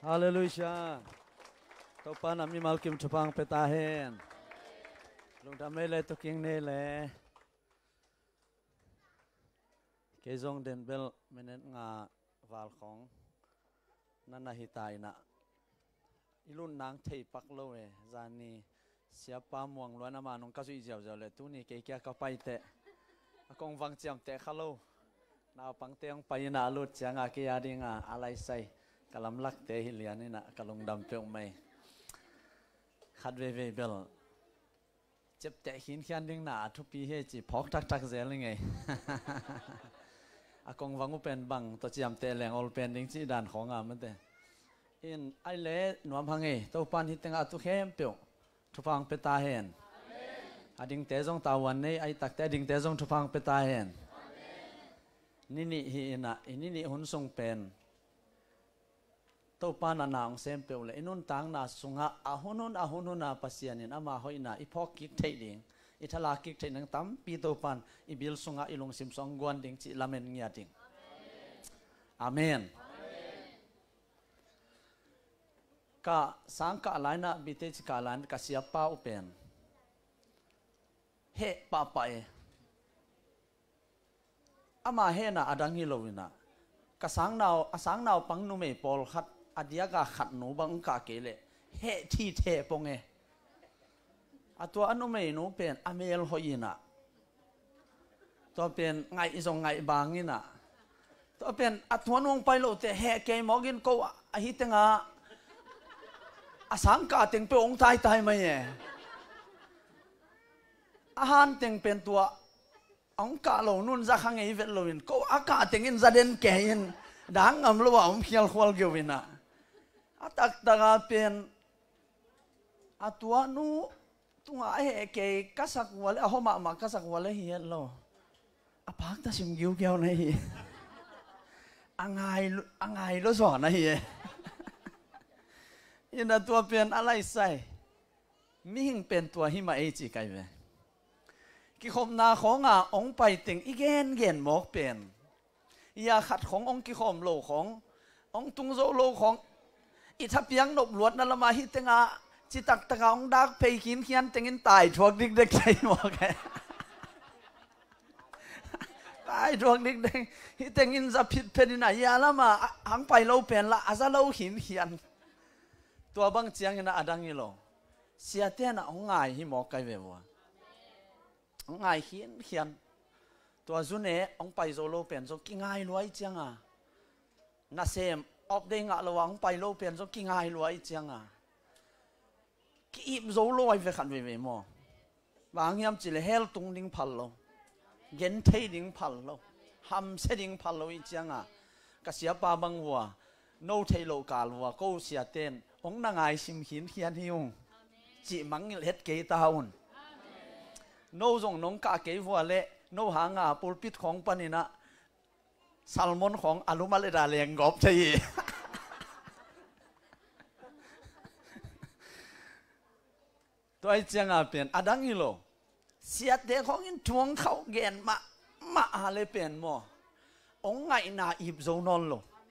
ฮาเลลูยาตัวปานามีมาลกิมชุพังเปตาเฮนลุงทำไม่เลยตัวกิงเน่เลยเกจงเดนเบลเมเนตงาวาลของนันนาฮิตายนะอิลุนนางเทปักโลเอจานีเสียปามวงล้วนมานงกัสุยเจ้าเจ้าเลยตัวนี้เกี่ยกับไปเตะกงวังเจียมเตะข้าโลนาปังเตียงไปนาลุดเจียงอาเกียดิงอะไรใส่กะลำลักเตะฮิเลียนี่นะกะลงดำเปียวไม่ขัดเวเบลเจ็บเตะหินเขียนดิ่งหนาทุกปีเฮจีพอกทักเซลยังไงอากงวังอุเป็นบังตัวเจียมเตะแหลงอลเป็นดิ่งจีด่านของมันเตะอินไอเล่หนวมพังเอตัวปันหิตังอาตุเข้มเปียวทุพังเปตาเฮนอดิ่งเตะจงตาวันนี้ไอตักเตะดิ่งเตะจงทุพังเปตาเฮนนี่ฮีนะนี่หุ่นทรงเป็นตัวปานาองเซมเปลเลยนุนตังนาสุงะอาหุนุนนาปัสยานินอามาหอยนาอีพอกกิกเทดิงอีทลากิกเทนังตั้มปีตัวปันอีบิลสุงะอีลงซิมสองกวนดิงจิลาเมนเงียดิงอาเมนก็สังกัดลายนะบิเตจิกาลายก็เสียป้าอุเป็นเฮป้าไปอามาเฮนะอดังฮิโลวินะก็สังนาวปังนุ่มเอปอลขัดอดียกาขัดหนูบังกาเกเลเฮที่เทปงเอตัวอนุเมนูเป็นอเมลหอยินะตัวเป็นไงส่งไงบางนี่นะตัวเป็นอัตวนวงไปโลเตเฮเกมอกินก็อหิตงาสังกาเต็งเป็นองค์ตายไหมเนี่ยอาหารเต็งเป็นตัวองค์กาโลนุ่นจะขังไอเวลโลวินก็อากาศเต็งอินจะเด่นแก่ยินดังอำลว่าเขียลควอลเกวินะตักตะกาเป็นตัวนู้ตัวไอ้เก๋กัสักวัลเอามากัสักวัลเฮียโลพักตาชิมกิ้วเกี่ยวนะเฮียอังไงรู้สอนนะเฮียยินตัวเป็นอะไรใส่มิหิงเป็นตัวหิมาเอจิไกเวกิคมนาขององไปติงอีเกนหมอกเป็นยาขัดขององกิคมโลขององตุงโซโลของอิทับยังนบหลวดนั่นละมาฮิตงาจิตักตะกองดักเพยขินเขียนเต็งินตายทวกดิกเด็กใจหมอกแกตายทวกดิกเด็กฮิตเต็งินจะผิดเพนินายาละมาหังไปเราเป็นละอาซาเราหินเขียนตัวบางเจียงนะอดังยิโลเสียเตี้ยนะองไงฮิหมอกไกเววัวองไงเขียนตัวจุนเอองไปโซโลเป็นโซกิ่งไงรวยเจียงน่าเซมออกเด้งระวังไปโลเป็นโซกิ่งไงรวยเจียงกีบโซโลไอเวขันเวมอบางยามจิเลเฮลตุงดิ้งพัลโลเย็นเทดิ้งพัลโลฮัมเซดิ้งพัลโลอีเจียงก็เสียปาบังวัวโนเทโลกาลวัวก็เสียเต้นองนางไอซิมหินเขียนหิวจิมังเฮ็ดเกตาอุนโนจงน้องกาเกวัวเละโนหางปูปิดของปนินะซัลมอนของอนุมาเลดาเลียงกอบใช่ตัวไอ้เจียงเป็นอดังยิโลเสียเด็กของอินทวงเขาเกนมาอะไรเป็นมอองไงนาอิบโซนอลโล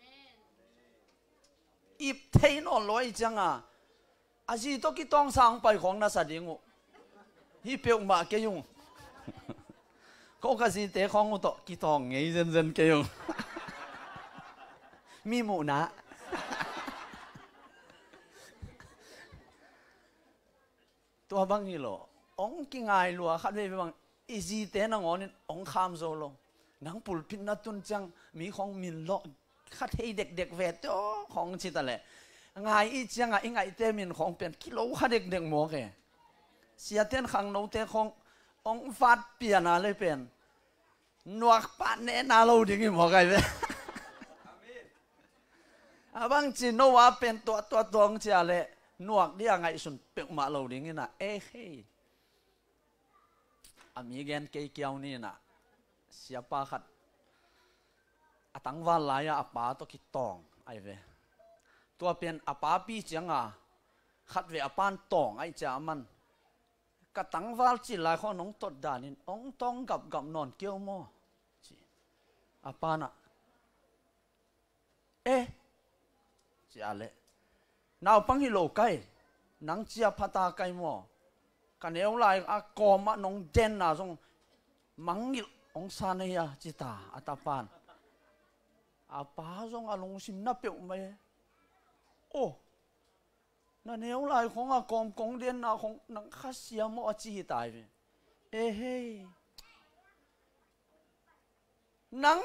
อิบเทนอลอยจังอาจีตกิต้องสร้างไปของนาสดิงฮิเปียวมาเกยุงก็กสิเตะของอุตกิตองไงเซนเกยุงมีหมูนะตัวบางทีโลองกิงไงลัวขัดเวบางอีจีเตะนังอ๋อนี่องคามโซโลนังปุลพินนัตุนจังมีของมินโลขัดให้เด็กเวทของชิตะเล่ไงอีจังไงเตมินของเป็นกิโลขัดเด็กหมอแกเสียเต้นขังโนเตขององฟาดเปลี่ยนอะไรเป็นนวกปานเนนาเราดิ้งหมอไก่เว้บางจีโนว่าเป็นตัวงเจ้าเล่นวกเดียงไงสุนเปกมาเราดิ้งนะเฮ้อามีเกนเกี่ยวนี่นะเสียปาขัดตั้งวันลายอาปาตกิตองไอเวตัวเป็นอาปาปีจังขัดเวอาปานตองไอจ่ามันกตั้งวันจีลายของน้องตดดานินองต้องกับนอนเกี่ยวมออาปานะจ้าเล่ nào băng hi lâu cái nắng chia phát ta cái mò cái nếu lại có mà nông đen nào xong mắng nghịch ông san này à chỉ ta atapan apa xong long sim nắp biểu mày ô na nếu lại không công đen nào không nắng khát xia mò chỉ tài về ê hey nắng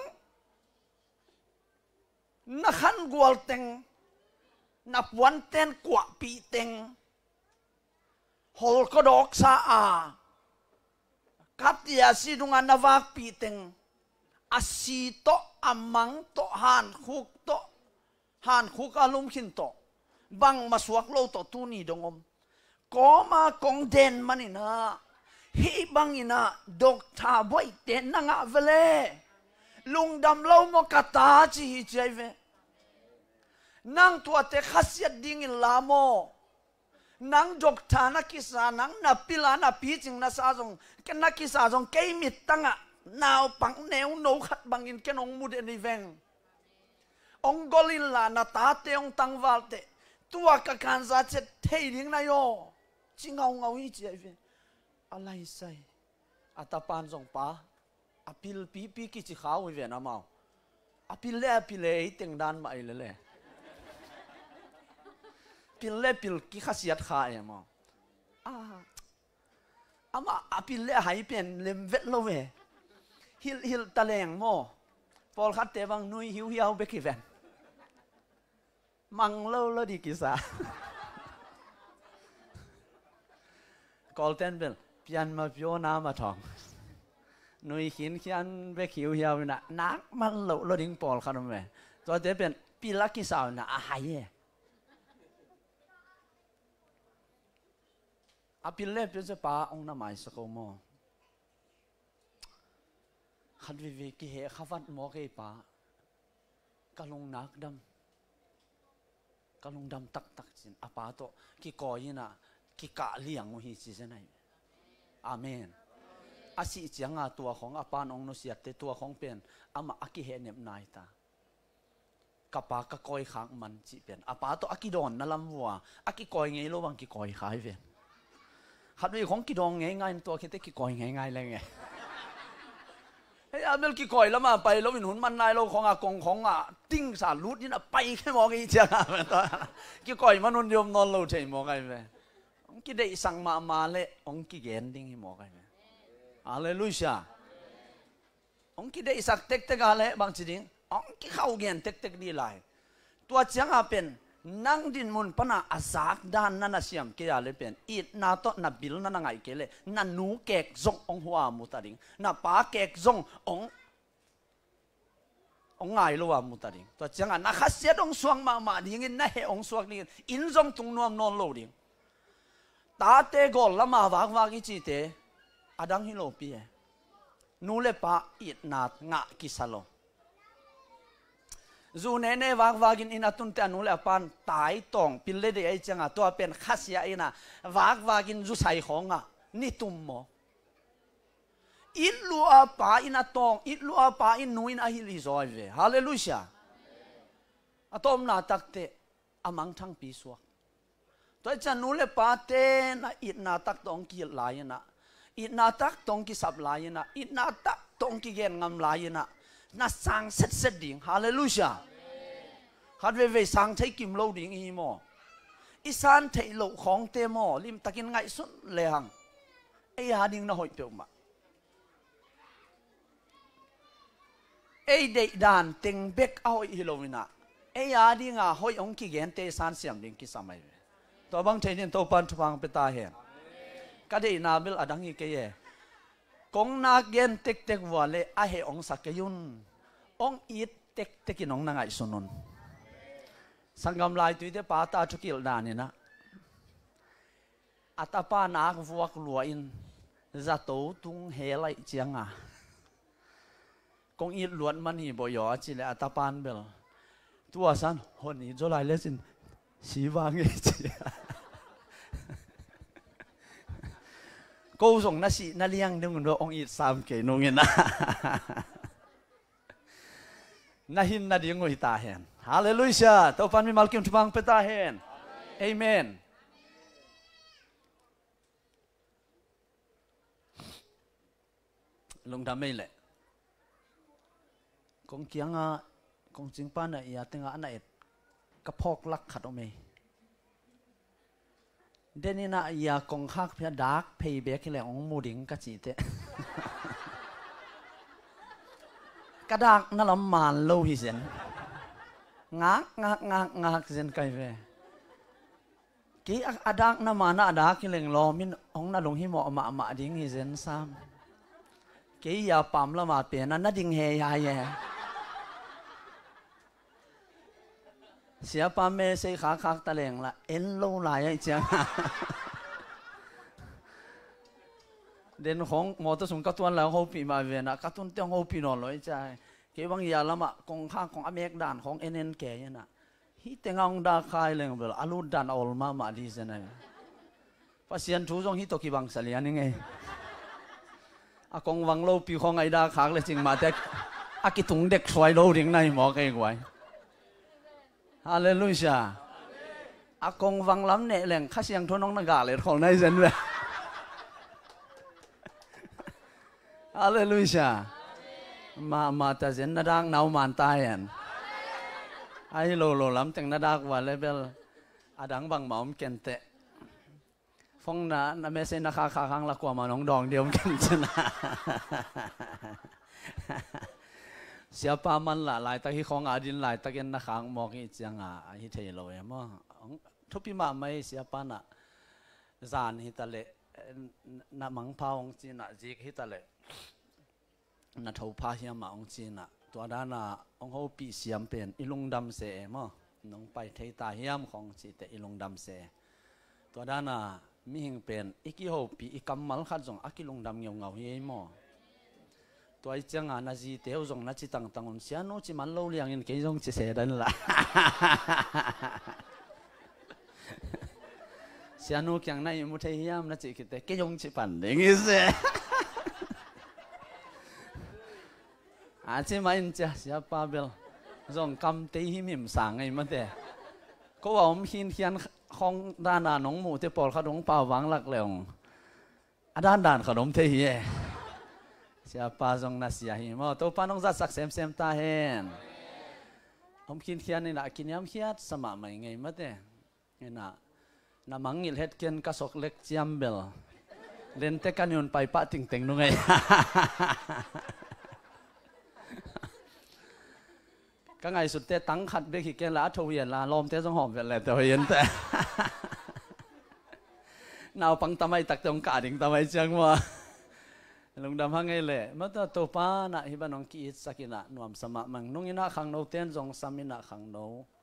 na khăn gual teng na puan ten kwa pi teng hol ko dok sa a katia si dunga na vak pi teng asi to amang to han khuk alum khin to bang maswak lo to tu ni dongom ko ma kong den manina hi bangina dok tha boy ten na nga vele lung dam lo mo kata chi hi chaive nang tua te khasiat ding in lamo nang dok tha na kisa nang na pila na pi ching na sa jong ken na kisa jong ke mit tanga naw pang neu no khat bangin ken ong mud ni veng ong golin la na ta te ong tang wal te tua ka kan za che thei ding na yo chingau ngau hi chaive alai sai atapan jong pa apil pi ki chi khaw ve na mau apil le teng dan mai le pil ki khasiat kha e mau ama apil le hai pen lem vet lo ve hil taleng mo pol khat te bang nui hiu hiao be ki ven mang lo di kisa kol ten bel pian ma pyo na ma thong nui khiến khian be khiu hiao na nak man lo ding pol khan me to te pen pilaki sao na a hai e apil le pe se pa ong na mai sa ko mo khat vi ki he khawat mo ke pa kalung nak dam tak chin apa to ki ko ina ki ka liang hi chi se nai amen asi chianga tua khong apan ong no siat te tua khong pen ama aki he nem nai ta kapa ka koi khang man chi pen apa to aki don na lam wa aki koi ngei lo bang ki koi khai ve khat wi khong ki dong ngai ngai to khite ki koi ngai le nge hey amel ki koi lama pai lo in hun man nai lo khong a kong khong a ting sa lut ni na pai khe mo ki chianga me to ki koi man un yom non lo thei mo ngai ve ong ki dei sang ma le ong ki gen ding hi mo ngai ve Hallelujah. Ông kia đây sắc tek tek ale bang chiding. Ông kia khâu gen tek tek đi lại. Tua chiang apen nang din mun pana azak dan nana siam kia ale pen. It na to na bil na ngai kele na nu kek zong ong hua mutading. Na pa kek zong ong ngai lo mutading. Tua chiang na khasiat ong suang ma ding na he ong suak ni in zong tung nuam non lo ding. Ta te gol lama wak ki chi te adang hi lo pi nule pa it nat nga kisalo zu ne wagin ina tun te nule pan tai tong pille de ai changa to pen khasia ina wagin zu sai khonga ni tum mo it lu apa ina tong it lu apa in nuin a hi li zoi ve hallelujah atom na takte amang thang pi suak to chan nule pa te na it na tak tong ki lai na it na tak tong ki sap lai na it na tak tong ki gen ngam lai na sang set ding hallelujah khat ve sang thai kim lo ding hi mo isan thai lo khong te mo lim takin ngai sun le hang ai ha ding na hoi pe ma ai de dan teng bek a hoi hilowina ai ha ding a hoi ong ki gen te san siam ding ki samai to bang thein to pan thwang pe ta hen ka de na bil adang hi ke ye kong na gen tek tek wale a he ong sakayun ong it tek tek inong na ngai sunun sangam lai tu te pa ta chukil dan ni na atapa na vuak luain za to tung he lai chianga kong it luan man hi boyo chi le atapan bel tua san honi jo lai lesin si wang nge chi câu dùng na si na liang đừng có ông ít sam kể nông nghiệp na hin na đi ngồi ta hen hallelujah tao pan mi malkim thubang peta hen เอเมนลงทำไม่เลยกงเกียงอ่ะกงจิงป้าเนี่ยอย่าตั้งอันไหนกระพอกลักขัดเอาไหมเดนี่นะอย่ากงคักเพียดักเพย์เบกเลยองมูดิงกะจีเตกระดักนั่นละมันโลหิเซนงักเซนไกเวกี่อดักนั่นมานะอดักกิเลงลอมินองน่าลงหิมอมาดิ้งหิเซนซ้ำกี่อย่าปั๊มละมาเปลี่ยนนั่นน่าดิ้งเฮียเย่เสียปั๊มเมย์เสกขาคักตะเลงละเอ็นโลไหลไอ้เจ้าเด่นของมอเตอร์สุนกัตุนแล้วเขาปีมาเวียนะกัตุนเตี้ยงเขาปีนอนเลยใจเกี่ยบางอย่างละมะกองข้างของอเมริกด่านของเอ็นแก่เนี่ยนะฮิตเต็งองดาคายเลยเบลอาลูดันออลมาดีเซนเลยภาษาอังกฤษฮิตตกิบังสลียนี่ไงอากงวังโลปีของไอดาขากเลยจริงมาแต่อากิตุงเด็กสวยโลดิ่งในหมอไกไว้ฮาเลลูยาอากงวังล้ำเนี่ยแหล่งข้าเสียงทนน้องนากาเลยของในเซนเวฮาเลลูยามาแต่เซนนาดังนาวมันตายอันไอ้โลล้ำแต่งนาดักว่าเลยเบลอาดังบังหมอมเกนเตะฟงนะเมเซนนาคาข้างละกว่ามาน้องดองเดียวกันชนะเสียปามันละลายตะกี้ของอาดินลายตะกี้นักขังมองอีจังฮิเทโลยมั้งทุบปีมาไม่เสียปานะจานฮิตาเลนัมังพาวองจีน่ะจีกฮิตาเลนัทเอาพาเฮียมาองจีน่ะตัวด้านน่ะองเขาปีเสียมเป็นอิลุงดำเสมั้งน้องไปเทตาเฮียมของจีแต่อิลุงดำเสตัวด้านน่ะมีหิงเป็นอีกิโฮปีอีกำมัลขัดจงอากิลุงดำเงาเฮียมั้งตัวไอ้จังนาจีเที่ยวจงนาจีตั้งอุ่นเสียโนจีมันเล่าเรื่องอินเกยจงจีเสดันละเสียโนยังนั่งมุทัยยามนาจีคิดแต่เกยจงจีปันเด้งอีเสอาจีมาอินจ้าเสียป้าเบลจงคำเตยหิมสั่งไงมันเด้ก็ว่าผมหินเขียนของด้านน้องหมูเตปอลขนมป่าวังหลักเหลวด้านขนมเทียsiapa zong nasihahi mau tu panong zat sak sem tahen om kin khian ni nak kinyam khiat sama mai ngai mate ena na mangil het ken kasok lek chiambel len te kanyon pai pa ting teng nu ngai ka ngai sut te tang khat be ki ken la tho yen la lom te zong hom vel le te yen te nào pang tamai tak tong ka ding tamai chang waลงดำหังไงเลยเมื่อตัวป้าน่ะฮิบันองกีสักินะนวมสมัครมังนุ่งอินะขังโนเตียนจงสามินะขังโน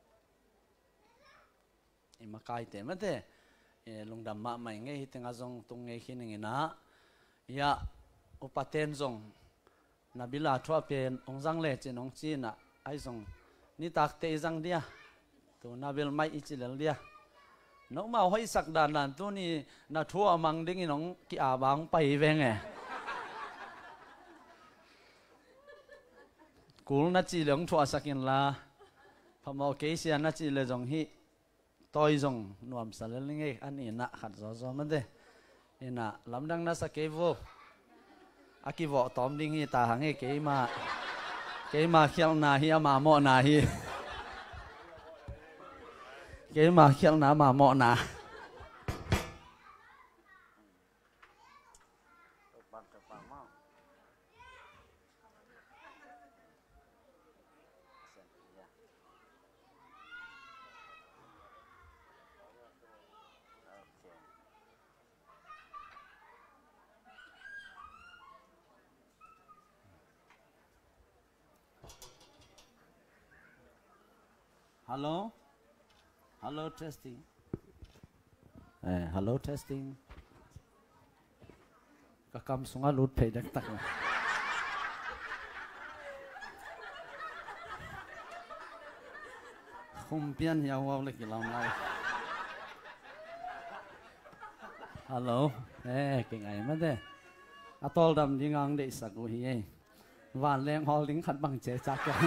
อิมาไกเตมันเตลงดำมาใหม่ไงฮิตังอาจงตรงไงขี้นึงอินะยาอุปเทนจงนับบิลาทั่วเป็นองจังเล่เจนองจีน่ะไอจงนี่ตักเตจังเดียตัวนับบิลไม่อิจิเลเดียน้องมาห้อยสักดานนั้นตัวนี้น่ะทั่วมังดิ้งน้องกีอาบางไปเวงไงกูนัดจีเหลืองทั่วสักินลาพอมาเกษียณนัดจีเลยจงฮิต่อยจงนวมสารลิงเออันนี้นะขัดจอมันเด้นี่นะลำดังนัสเกวอากิวอตอมดิ้งฮิตาหังเอเกมาเขียวนาฮิอามาโมนาฮิเกมาเขียวนามาโมนาHello testing hello testing ก็คำสุงาลุดเพย์ดักตักนะคุมเปียนยาวเลยกี่ลำไรฮัลโหลเก่งไงมันเด้อะตอลดำยิงอังเดสักกูเฮียหวานแรงฮอลลิงขัดบังเจจักกัน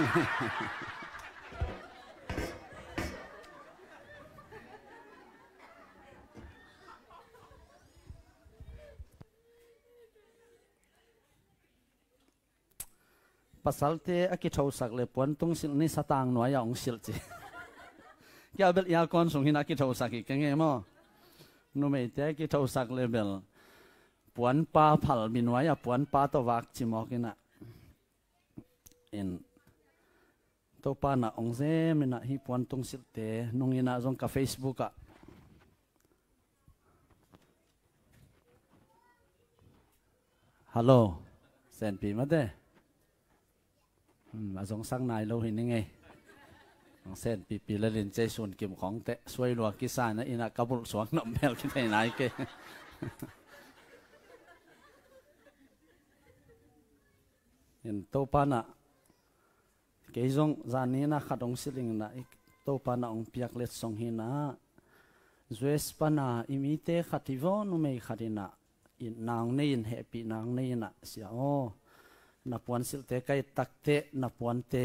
pasal te aki thau sak le puan tung sil ni satang noi ya ong sil chi kya bel ya kon sung hin aki thau sak ki nge mo nu me te aki thau sak le bel puan pa phal bin wa ya puan pa to wak chi mo kina in to pa na ong ze mina hi puan tung sil te nung ina zong ka Facebook a hello sen pi ma de mà giống sang này lâu hình như nghe sen pi lên lên chơi xuân kiếmของtệ xuôi lùa cái sai nó ina cà bụi xuống nậm bèo cái này này cái in tô pa na cái giống gian ní na khát ông xí linh na tô pa na ông piak let song hi na Zues pa na imite khativo nu mei khadina in nang ne in happy nang ne na sia o na puan sil te kai takte na puan te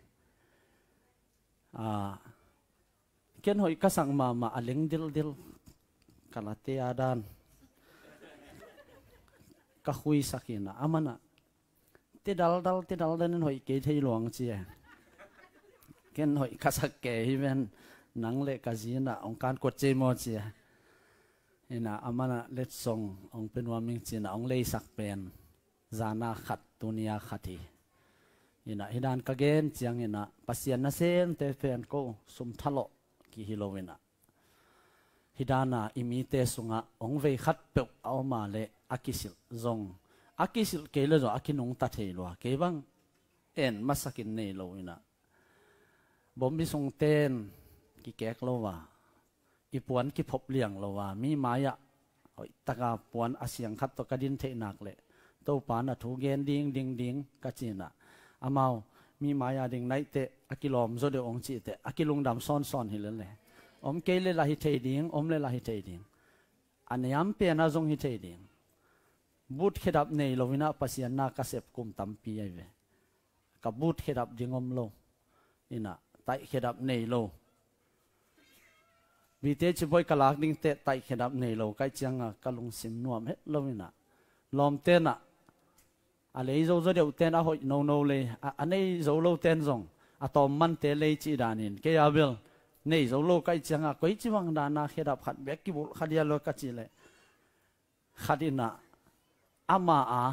ken hoi kasang ma aling dil kalate adan ka hui sakina amana te dal den hoi ke thei luang chi ken hoi kasak ke hiven nang le kazina ong kan ko che mo chi ina amana let song ong penwa ming china ong le sak pen zana khat dunia khati ina hidan kagen chiang ina pasian na sen te fen ko sum thalo ki hilowina hidana imite sunga ong ve khat pe aw ma le akisil zong akisil ke le zo akinung ta theilo ke bang en masakin nei loina bombi sung ten ki kek lowa ki puan ki phop liang lowa mi maya hoi taka puan asyang khat to kadin the nak le to pa na thu gen ding ka china amao mi maya ding nai te akilom zo de ong chi te akilung dam son hi le om ke le la hi the ding om le la hi the ding anyam pe na zong hi the ding but khedap nei lovina pasian na ka sep kum tampi ai ve ka but khedap dingom lo ina tai khedap nei lo vì thế chỉ với cả lạc đinh tệ tại khi đáp này lâu cái chăng kalung sim nuam hết lâu nè lom tên lấy dấu điều tên hội nâu lên anh ấy dấu lâu tên rong tom man tên lấy chỉ đàn cái abil này dấu lâu cái chăng quấy chỉ bằng đàn khi đáp khát bé kí bộ khát dia lo cái chỉ lệ khát ina ama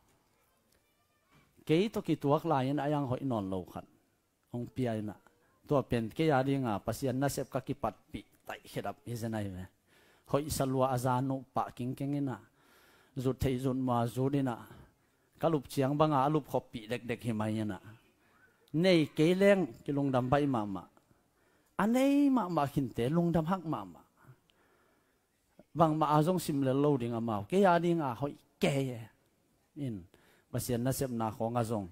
cái to cái tuak lại anh ayang hội non lâu khát ông pia ina tua pen cái gì pasian na sep cái pat pi tại khedap izenai ve hoi salwa azanu pa king ina zut thei zun ma zudina kalup chiang banga alup khopi dek himayana nei keleng kilung dam bai mama anei ma khinte lung dam hak mama bang ma azong sim le loading amao ke ya ding hoi ke in pasian na sep na khong azong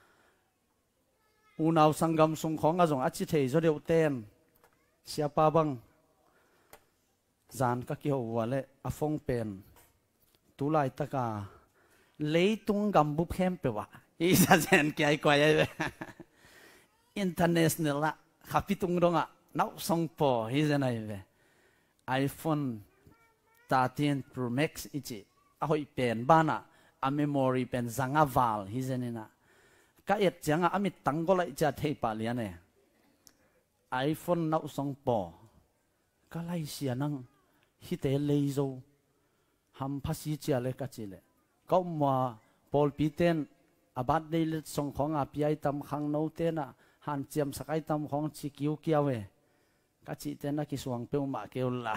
unaw sangam sung khong azong achi thei zo deu ten siapa bang zan ka ki ho wale afong pen tulai taka leitung gambu phem pe wa isa zen ki ai kwai ai international la khapitung ronga nau song po hi zen ai ve iPhone 13 Pro Max ichi a hoi pen bana a memory pen zanga val hi zenina ka et changa amit tanggolai cha thei pa lian ne iPhone nau song po kalai sia nang hi te leizo ham phasi chia le ka chile ko ma pol piten abat dei le song khong a pi tam khang no te na han chiam sakai tam khong chi kiu kiawe ka chi te na ki suang pe ma keu la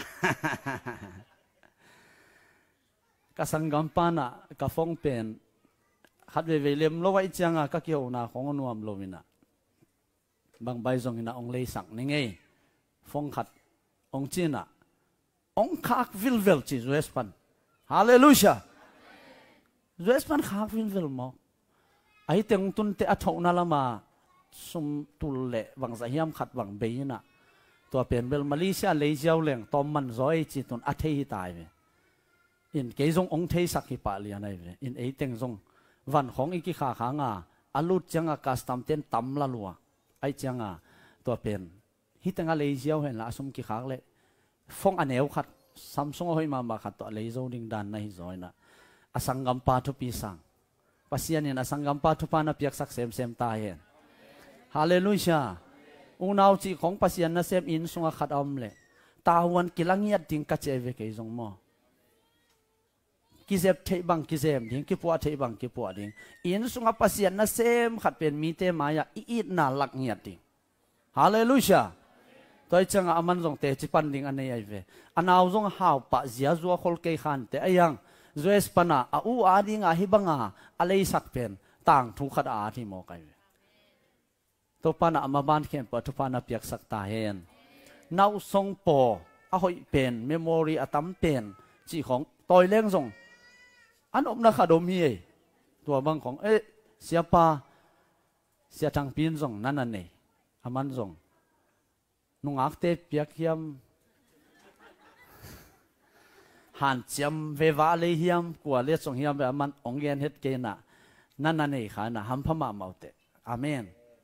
ka sangam pana ka phong pen hat ve lem lo wai changa ka kiu na khong nuam lovina bang bai zong ina ong lei sang ni ngei phong khat ong china ong khak vil chi zuespan hallelujah zuespan khak vil mo ai teng tun te athau na lama sum tul le wang za hiam khat wang be na to pen bel malaysia le jiao leng tom man zoi chi tun athei tai ve in ke zong ong thei sak hi pa lian ai ve in ei teng zong van khong i ki kha nga alut changa custom ten tam la lua ai changa to pen hi tanga le jiao hen la sum ki khak le phong aneu khat Samsung hoi ma khat to le zo ding dan na hi zoina asangam pa thu pi sang pasian in asangam pa thupa na piak sak sem sem ta hen hallelujah unau chi khong pasian na sem in sunga khat om le tawan kilangiat ding ka cheve ke jong mo kizep thei bang kizem ding ki puwa thei bang ki puwa ding in sunga pasian na sem khat pen mi te maya I na lak ngiat ding hallelujah toi changa aman jong te chi pan ding anei ai ve anaw jong haw pa zia zuwa khol ke khan te ayang zoes pana a u a ding a hibanga alei sak pen tang thu khat a thi mo kai to pana amaban khen pa thu pana piak sak ta hen nau song po a hoi pen memory atam pen chi khong toi leng jong an om na khadom hi tua bang khong siapa sia thang pin jong nan an nei aman jong nung akte piak hiam han chiam ve wa le hiam kwa le chong hiam be aman ongen het ke na nan an nei khana ham phama maute amen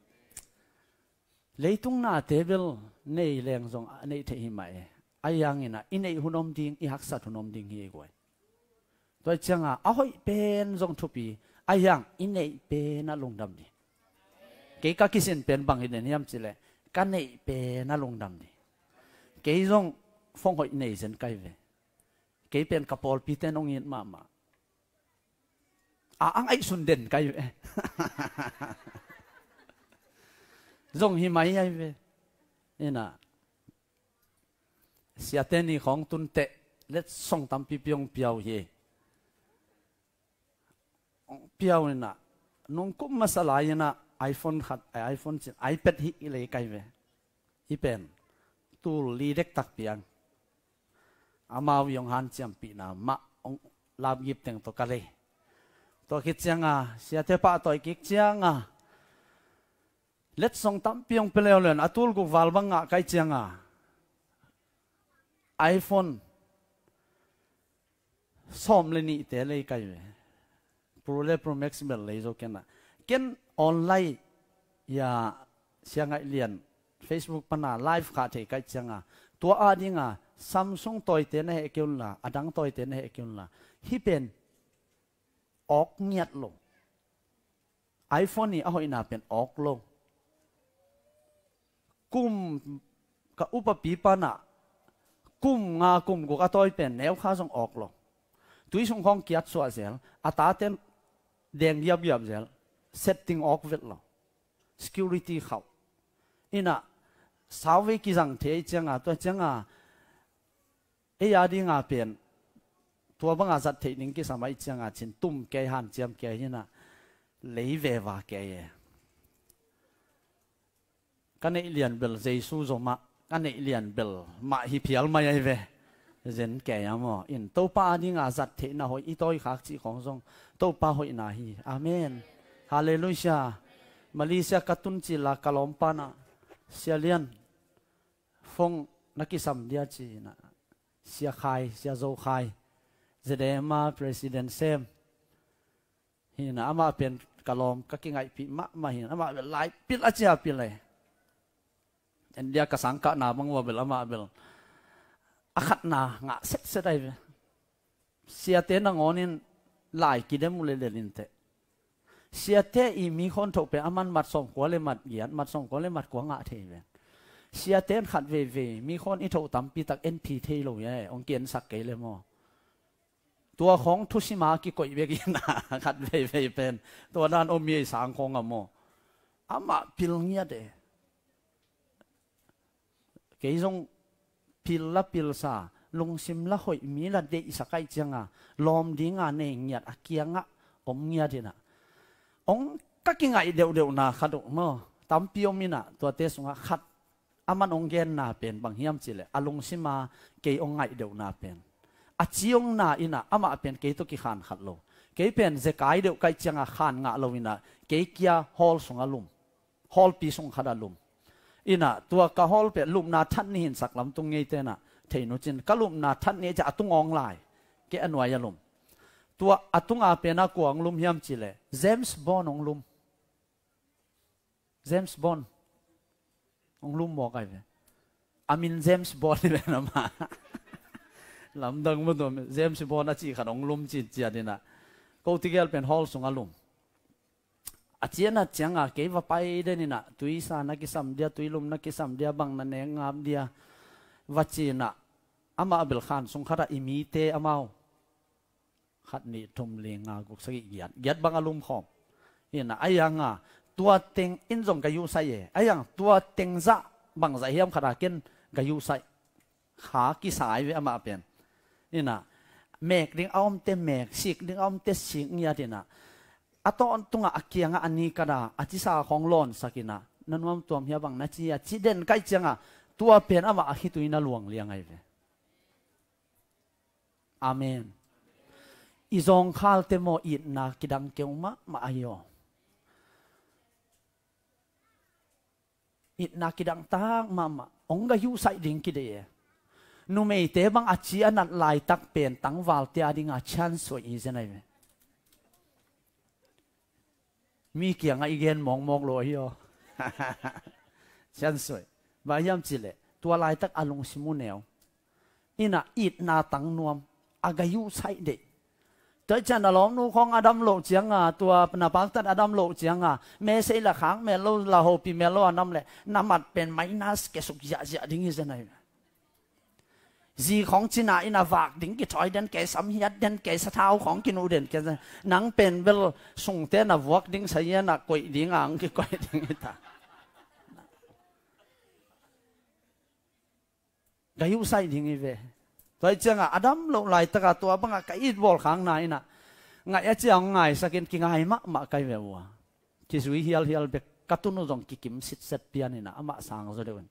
leitung na tebel nei leng jong nei the hi mai ayang ina inei hunom ding I hak sat hunom ding hi goi toi changa a hoi pen jong thupi ayang inei pe na lungdam ni ke ka kisin pen bang hi den hiam chile ka nei pe na lungdam ni ke jong phong hoi nei zen kai ve ke pen kapol pi ten ong in mama a ang ai sun den kai ve jong hi mai ai ve ina siateni khong tun te let song tam pi piong piao ye piao ina nong kum masala ina iPhone khat iPhone chin iPad hi le kai ve I pen tu li dek tak piang amaw yong han cham pi na ma ong lab yip teng to kale to kit changa siate pa toy kik changa let song tam piong peleulen atul gu walbanga kai changa iPhone som le ni te le kai ve pro max mel le zo ken online ya siangai lian Facebook pana live kha the kai changa to adinga Samsung toy te na he kyun la adang toy te na he kyun la hi pen ok ngiat lo iPhone ni a hoi na pen ok lo kum ka upa pi pana kum nga kum go ka toy pen neu kha jong ok lo tui sung khong kiat so zel ata ten deng yab zel setting ok vet lo security khau ina sawe ki jang the changa to changa ya di nga pen tua banga zat the ning ki samai changa chin tum ke han chiam ke hina lei ve wa ke ye kan ei lian bel jesu zoma kan ei lian bel ma hi phial mai ai ve zen ke amo in to pa di nga zat the na hoi I toi khak chi khong jong to pa hoi na hi amen hallelujah Malaysia katun chi la kalom pa na sialian phong nakisam dia chi na sia khai sia zo khai zedema president sem hina ama pen kalom ka kingai pi ma hin ama lai pil acha pil le en dia ka sangka na bang wa bel ama bel akhat na nga set sedai sia te na ngonin lai ki dem le le lin te sia te I mi khon thok pe aman mat som ko le mat giat mat som ko le mat ko nga the ve sia ten khat ve mi khon I tho tam pi tak NP the lo ye ong kien sak ke le mo tua khong thusima ki koi ve ki na khat ve pen tua dan om mi sang khong amo ama pil ngia de ke jong pil la pil sa lung sim la hoi mi la de sakai changa lom dinga ne ngiat akianga om ngia de na ong ka kingai deu na khadu mo tam pio mina tua te sunga khat aman ong gen na pen bang hiam chile alung sima ke ong ngai deu na pen a chiong na ina ama pen ke to ki khan khat lo ke pen ze kai deu kai changa khan nga lo ina ke kia hol sunga lum hol pi sung khada lum ina tua ka hol pe lum na than ni hin saklam tung ngei te na theinu chin kalum na than ne ja atung ong lai ke anwai ya lum tua atunga pe na ko ang lum hiam chile James Bond ong lum James Bond ong lum mo kai ve amin James Bond le na ma lam dang mo do James Bond a chi khan ong lum chi chia dina ko tigel pen hol sunga lum อาเจียนจังเก็บว่าไปเดนี่นะตุยสานักกิสัมเดียตุยลุมนักกิสัมเดียบังนันเองงามเดียวัจีนะอามาอับดุลขานสงขราอิมีเตอามาขัดนี่ทุ่มเลงกุกสกิเกียดบังอารมณ์ของนี่นะไอ้ยังตัวเต็งอินจงกายุใส่ไอ้ยังตัวเต็งจะบังใจเฮียมขราเกนกายุใส่ขากิสายเวอามาเป็นนี่นะเมกดึงเอาเตเมกสิกดึงเอาเตสิกเนี่ยที่นะอัตอนตุงอาเกียงอันนี้ก็ได้อธิษฐานของลอนสักินะนั่นว่าตัวเฮียบังนะจีจีเด่นใกล้จังตัวเป็นอามาฮิตุยน่าหลวงเลี้ยงไงเวอาเมนอีจงข้าเตโมอินนากิดังเกี่ยวมาอายุอินนากิดังตางมาองกายุใส่ดิ่งกิเดยนูเมย์เตบังอาชีอันนั้นลายตักเป็นตั้งวาลเตียดิ่งอาชันสวยอีเจนไงมีเกี่ยงอีเกนมองลอยอ๋อชันสวยบายามจิเลตัวลายตักอารมณ์สิมุนเอวอินะอิดนาตังนวมอากายุใส่เดแต่ฉันน่ะล้อมนูของอาดัมโลเจียงตัวปนาปักตัดอาดัมโลเจียงเมเสละขังเมโลลาโฮปิเมโลอันนั้นแหละน้ำมันเป็นไมนัสเกสุกยาจะดิ้งยังไงจีของจีน่าอินาวากดิ้งกิถอยเดินแกสามยัดเดินแกสะเท้าของกินูเดินแกนังเป็นเวลส่งเต้นวอกดิ้งใส่ยันกุยดิ้งอ่างกิกุยดิ้งตากายุใส่ดิ้งอีเวตัวเจ้าอาดัมโลไลตะกตัวบังกะอีดบอลขังไหนน่ะไงเจ้าไงสักกินไงมะไกเววัวที่สุยเฮียลเบกกัตุนจงกิมสิทธิ์เซตเปียนี่นะอามาสังจะเดิน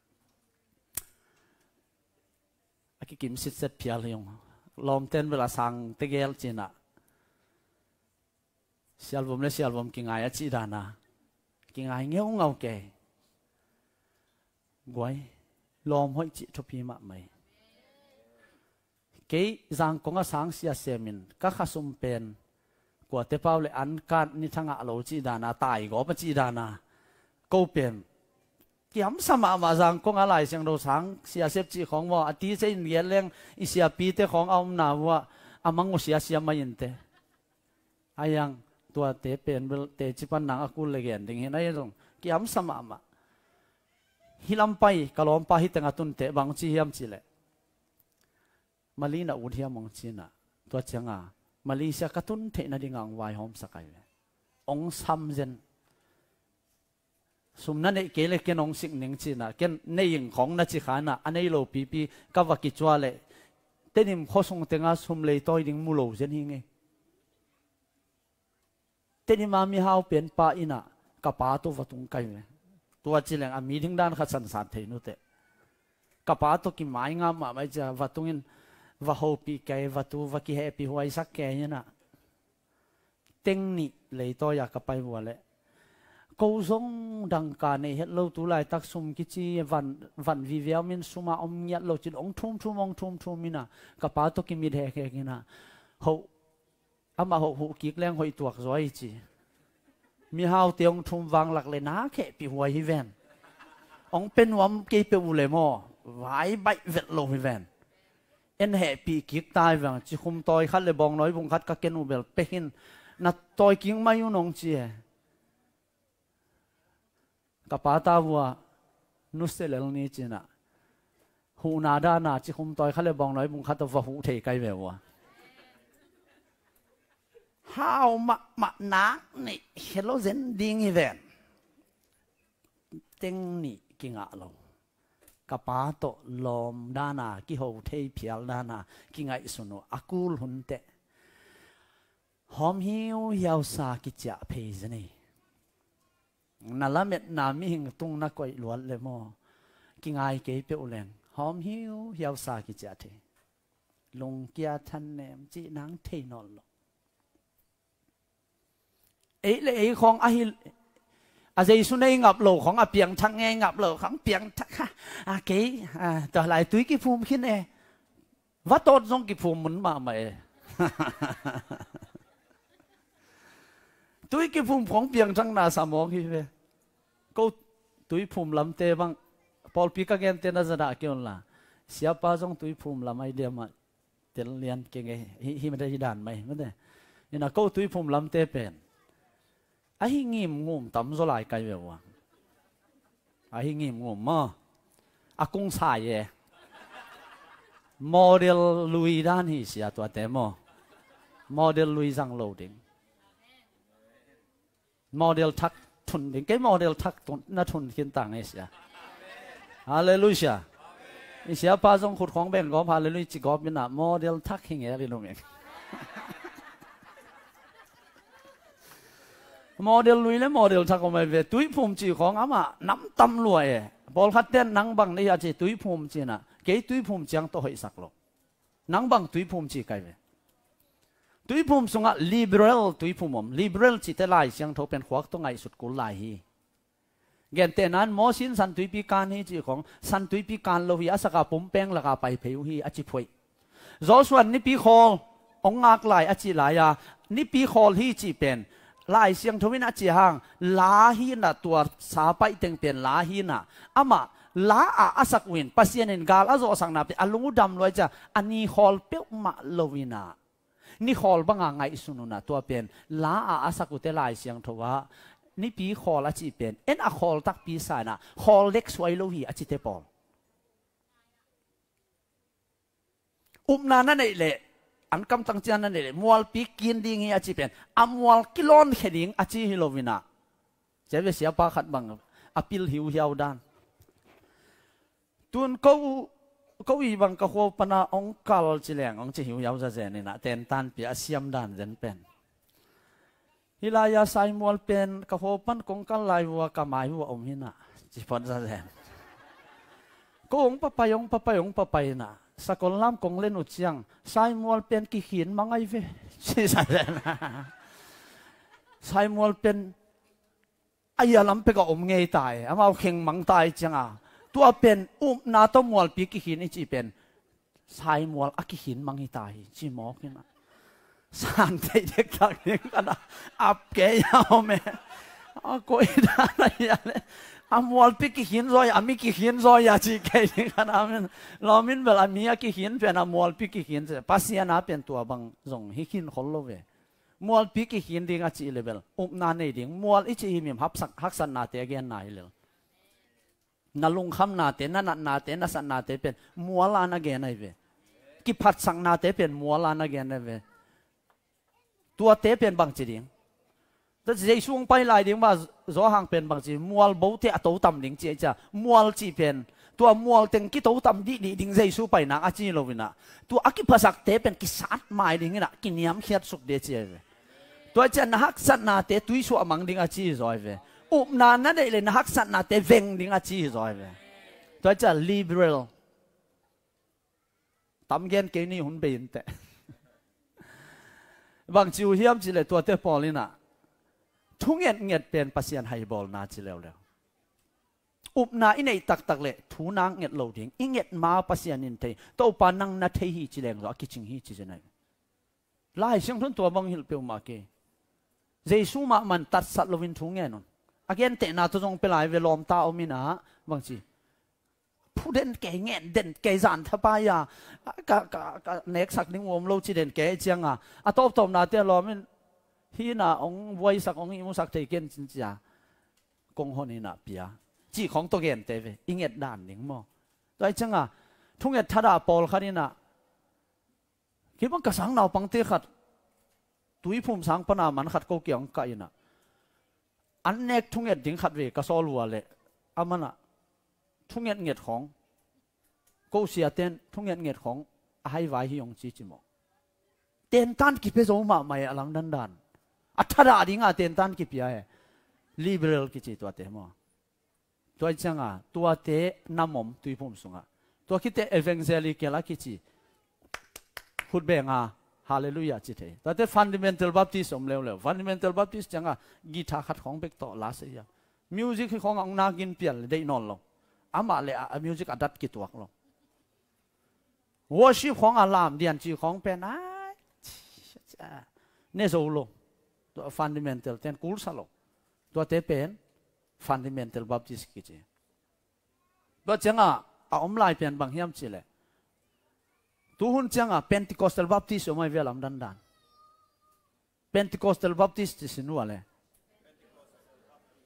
กิมสิทธิ์เซตเปียเลยงลมเต้นเวลาสังเตเกลจีน่ะเสียลบมเลยเสียลบมกิไงจีดานะกิไงเงี้ยงเอาแกกวยลมห้อยจิทพีมะไม่เกี่ยจังกงสังเสียเซมินก็ข้าสุมเป็นกว่าเทปเอาเลยอันการนิทังอาโลจีดานาตายก็ปจีดานาก็เป็นเกี่ยมสมามาจังกงอะไรเสียงเราสังเสียเซฟจีของว่าอดีตเสียเงียเลี้ยงอิเสียปีเตของเอาหนาว่าอามังเสียไม่ยินเตอายังตัวเตเป็นเตจิปันนังอากุลเลยกันดึงเห็นได้ยังเกี่ยมสมามาฮิลัมไปกลอมไปฮิตังตุนเตบางจีฮิมจีเลมาลีน่าอุทิยมองจีน่ะตัวเจ้ามาลีเซียกตุนเทน่าดิ่งอ่างวายหอมสักไงองซัมเจนสมนั้นเกล็ดเกนองสิ่งหนึ่งจีน่ะเกนในยิงของนักจิขาน่ะอันนี้โลปีกับวักิจวัตรเลยเต้นิมข้อส่งเตงาสมเลยตัวดิ่งมูโลเจนหิงเต้นิมามีฮาวเป็นป้าอิน่ะกับป้าตัววัตุงไก่ตัวจีแรงอามีถึงด้านขัดสันสันเทนุเตกับป้าตัวกิมายงามไม่จะวัตุงินว่าโฮปีแกว่าตัวว่ากี่แฮปปี้หัวสักแกเนี่ยนะเต็งนี่เลยตัวอยากกับไปหัวเลยกูส่งดังการในเฮลโลตัวไล่ตักซุ่มกิจีวันวิเวียมินสุมาอมยัดโลจิตองทุ่มมินะกับป้าตัวกิมีแฮกแกนะเขาอามาหูกิกแรงหอยตัวร้อยจีมีฮาวเตียงทุ่มวางหลักเลยนะแค่ปีหัวฮิเวนองเป็นวมกีเปอุเลมอไว้ใบเวทโลฮิเวนเอ็นแห่ปีกิกตายวังจิคุมตอยคัดเลยบองน้อยบุงคัดกักเกนูเบลเปหินนัดตอยกิ้งไม่ยุ่นองจีกับป้าตาวัวนุสเซเลลนี่จีน่ะหูนาดานาจิคุมตอยคัดเลยบองน้อยบุงคัดตัวหูเทไกเบวัวฮาวมะนักนี่เฮลโลเซนดิ้งอีเวนเต็งนี่กิงอะลงกับป้าโตลมด้านากิโฮเทยพิลด้านากิไงสุนอากูลหุนเตหอมหิวยาวสากิจะเพยนี่นั่นละเม็ดนามิหิงตุงนักกวยล้วนเลยมอกิไงเกยเปอุเลงหอมหิวยาวสากิจะเทลงเกียทันเนมจีนังเทนอลเลยของอาฮิอาเจสุนัยงับโลของอาเปียงทั้งไงงับโลของเปียงทั้งอาเกยต่อหลายตุ้ยกิภูมิขึ้นเอวัดโตนงกิภูมิมันมาไหมตุ้ยกิภูมิของเปียงทั้งนาสามองที่เวก็ตุ้ยภูมิลำเตบังพอลปีกเกนเตน่าจะได้เกี่ยวล่ะเสียป้าจงตุ้ยภูมิลำไอเดียมาเตลเลียนเก่งไงฮิไม่ได้ยิดานไหมไม่ได้เนี่ยนะก็ตุ้ยภูมิลำเตเป็นไอ้งิมงุมตั้มโซไลไกเววะไอ้งิมงุมมาอากงสายเอโมเดลลุยด้านฮิเสียตัวเต็มโมเดลลุยจังโลดิ้งโมเดลทักทุนดิ้งแกโมเดลทักทุนน่าทุนขึ้นต่างไอ้เสียฮาเลลูยาไอ้เสียป้าจงขุดของแบ่งกอบฮาเลลูยจิกอบมินะโมเดลทักหิงเอริโนเมงโมเดลลุยและโมเดลทักก็ไม่เวตุยภูมิจีของอามาน้ำตำรวยบอลขัดเต้นนังบังนี่อาจจะตุยภูมิจีน่ะเกยตุยภูมิจังโตให้สักโลนังบังตุยภูมิจีไกเวตุยภูมิสงะ liberal ตุยภูมิliberal จิตเตลายเสียงทเป็นขวักต้องไงสุดกุลลายฮีเกณฑ์แต่นั้นมอสินสันตุยปีการฮีจีของสันตุยปีการโลหิอาสกาปุ่มแป้งละกาไปเพยุฮีอาจิพวยจอส่วนนี่ปีคอลองงากลายอาจิลายานี่ปีคอลฮีจีเป็นลายเสียงทวินอาจิฮังลาฮีน่ะตัวสาไปเต็งเป็นลาฮีน่ะอามาลาอาสักวินปัสยานินกาลอาโจสังนาเปอลุงดำลอยจะอันนี้ฮอลเปียวมาโลวินานี่ฮอลบังไงสุนุนะตัวเป็นลาอาสักอุเตลายเสียงทว่านี่ปีฮอลอาจิเป็นเอ็นอะฮอลตักปีสายนะฮอลเล็กสวยโลหิอาจิเตปอลนานั่นเองอันกำตั้งใจนั่นเองมัวปีกินดิ้งอาจิเป็นมัวกิโลนเฮดิ้งอาจิฮิโลวินาเจ้าเสียปาขัดบังอพิลหิวเหี่ยวดานตุนเขาอีบังก็หัวปนาองค์กาลจิเลงองค์จะหิวยาวจะเจนี่นะเต็นตันเปียเสียมดันเจนเป็นฮิลายาไซมัวเป็นก็หัวปันกงกันลายวัวกะหมายวัวอมหินะจิพอนจะเจนก็องค์ปะไปองค์ปะไปองค์ปะไปนะสกลล้ำกงเล่นอุจยังไซมัวเป็นกี่หินมังไอเวชิจะเจนไซมัวเป็นไอ้ยาล้ำไปก็อมเงยตายเอามาเข่งมังตายจังอ่ะตัวเป็นนาตัวมัวปีกิหินนี่จีเป็นสายมัวอักิหินมังฮิตายจีหมอกนี่นะสานใจเด็กจากนี้กันนะอับเกยเอาไหมก็อีด้านอะไรเนี่ยมัวปีกิหินซอยมิกิหินซอยจีเกยนี่กันนะมันเรามินเวลามีกิหินเป็นมัวปีกิหินเสปัสยานาเป็นตัวบางส่งฮิคินคนโลเวมัวปีกิหินดิ่งจีเลเวลนาในดิ่งมัวอิจิหิมิมฮักสันนาเตเกนนายเลยนาลุงคำนาเตนันนาเตนัสันนาเตเป็นมัวลานาเกนไอเวกิพัดสังนาเตเป็นมัวลานาเกนไอเวตัวเตเป็นบางจีดิงแต่ใจช่วงไปลายดิ่งว่าโจหังเป็นบางจีมัวลบูเตอตัวต่ำดิ่งจีจ้ามัวลจีเป็นตัวมัวลเต็งกิตัวต่ำดีดิ่งใจสู้ไปนักอาจีโลวินะตัวอากิพัสักเตเป็นกิสัตไม้ดิ่งนะกินยำเขียดสุกเดจีเวตัวเจนฮักสันนาเตตุยชัวมังดิ่งอาจีจอยเวนานั่นเองนะฮักสันนาเตเวงดิ่งอาจีจอยเวตัวจะ liberal ตำเงินเกี่ยนี่หุ่นเบนแต่บางจิวเฮียมจิเลตัวเตปอลินะทุ่งเงียดเป็นปัสยันไฮบอลนาจิเลวนาอินไอตักเละทูนางเงียดโลดิ้งอิเงียดมาปัสยันนินเทโตปานังนาเทฮีจิเลงรอกิจิงฮีจิเจนัยลายเสียงทุนตัวบางฮิลเปียวมาเกเจสูมามันตัดสัตว์ลวินทุ่งเงินนอาเกนเตนาตัวจงเป็นลายเวลอมตาอมินะบางทีผู้เด่นเก่งเงินเด่นเก่งจันทบายากะเน็กสักนิ่งวมโลจิเด่นเก่งเจียงอ่ะตบนาเตลอมินฮีน่ะองไว้สักองอิมุสักเตเกนจินจ้ากงฮอนี่น่ะเปียจีของตัวเกนเตเวอิงเอ็ดด่านหนิงมอตัวจังทุ่งเอ็ดทัดาปอลขันนี่น่ะคิดว่ากระสังนาวปังเตขัดตุยพุ่มสังปนามันขัดโกเกียงไก่น่ะอันเนกทุ่งเอ็ดดิ้งขัดเวกระซอลัวเลยอามันอะทุ่งเอ็ดของกูเสียเต้นทุ่งเอ็ดของไฮไวฮิยงจีจิโมเต้นตันกิเปโซมาไม่อลังดันอัฐราดิ้งเต้นตันกิเปียลิเบอรัลกิจิตัวเตมอตัวจังตัวเตน้ำมตุยพุ่มสุงตัวคิดเตเอเวนเจลิกละกิจิพูดเบงฮาเลลูยาจิตเแต่ fundamental baptist อมเร็ว fundamental baptist จังกีตาร์ขัดของเบกต่อลาเซีย music ขององนากินเปลี่ยนได้นอนลงอามาเลยmusic อัดัดกิตัวลง worship ของอารามเดียนจีของเป็นเนโซโลตัว fundamental เต็นกูลสโลตัวเตเป็น fundamental baptist กิจตัวจังอมลายเป็นบางเฮียมจิเลตัวหุ่นจังPentecostal Baptist ออกมาเวลาดันPentecostal Baptist สินัวเลย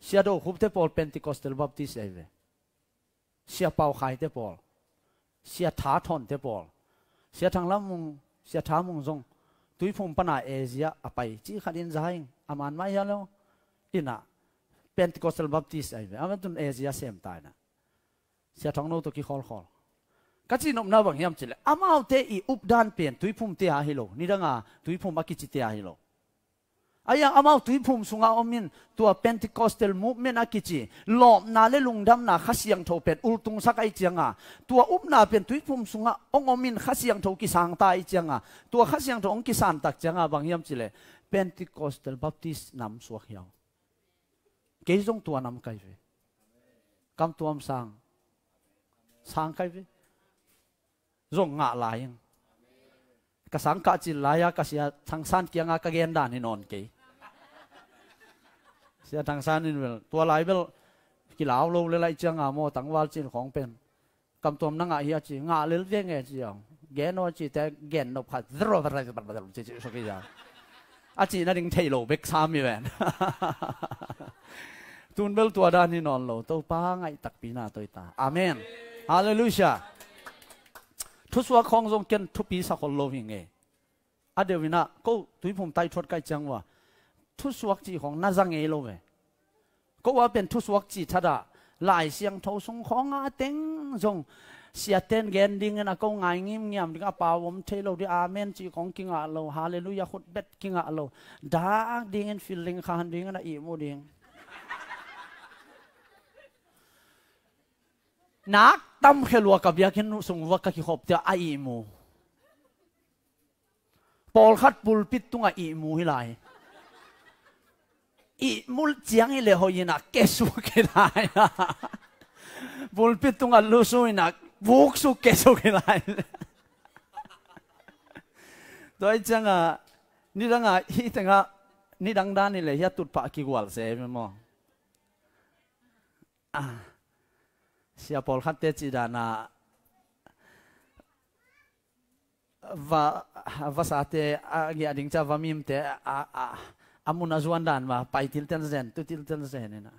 เสียโดคุบเทปอลเป็นติคอสเตลบัพติสเอเวเสียเป่าไข่เทปอลเสียท้าทอนเทปอลเสียทางละมุงเสียท้ามุงทรงตุยพุ่มปนาเอเชียอไปจีขัดอินใจอามันไม่ยาแล้วอินะเป็นติคอสเตลบัพติสเอเวอามันตุนเอเชียเซมตายนะเสียทางโน้ตกี่ขอลก็จีนอมนาบังยามจิเลอามาเอาเตอีอุบดานเปลี่ยนตุยพุ่มเตียฮิโลนี่ดังอ่ะตุยพุ่มอากิจิเตียฮิโลอายังอามาตุยพุ่มสุงาอมินตัวเป็นติคอสเตลมูฟเมนอากิจิหลอมนาเลลุงดำนาขัสยังโทเป็นอุลตุงสักไอเจียงอ่ะตัวอุบนาเป็นตุยพุ่มสุงาองอมินขัสยังโทกิสังตาไอเจียงอ่ะตัวขัสยังโทองกิสันตักเจียงอ่ะบังยามจิเลเป็นติคอสเตลบัพติสนำสวกยาวเกยจงตัวนำไกเวกำตัวมสังไกเวรงงะลายยังกสังกะจิลายะกเสียทางสันเกียงกะเกนดานี่นอนเกยเสียทางสันนี่เวลตัวลายเวลกิลาวโลเลไลจังโมตังวาลจินของเป็นกำตัวนั่งเฮียจีงะเลลเวงเอจียงเกนอจีแต่เกนนบขัดรออะไรแบบจีสกิยาอาจีนั่นดิงเทโลเบกซามีแวนตุนเบลตัวดานี่นอนโลตัวป้าไงตักปีนาตัวตาอาเมนฮาเลลูยาทุสวะของทรงเกนทุปีสักคนโลวิงเออเดวินะก็ตุยผมไต่ทดไกจังว่าทุสวะจีของนาจังเอโลเวก็ว่าเป็นทุสวะจีทัดะหลายเสียงทศงของอาเต็งทรงเสียเต้นเกนดิ้งนะก็ง่ายงิมเงียบดิ้งอาป่าวมเทโลดิอาเมนจีของกิงอาโลฮาเลลูยาขุดเบ็ดกิงอาโลดาดิ้งฟิลลิ่งขันดิ้งนะอีโมดิ้งนักตั้มเขลัวกับยากินสงวักกิขบเตอไอมูปอลขัดปุลปิดตุงไอมูฮิไลอีมุลเจียงฮิเลหอยนักเกสุกฮิไลปุลปิดตุงลุสุยนักบุกสุเกสุกฮิไลตัวไอจังอ่ะนี่ดังอ่ะฮิตังอ่ะนี่ดังด้านนี่เลยฮิตุดปะกิกวลเซมมั้งเสียปอลขัดเตจิดานาว่าสาเตอากิอดิงจ้าวามิมเตอามุนาจวนดานมาไปทิลเทนเซนตุทิลเทนเซนนี่นะ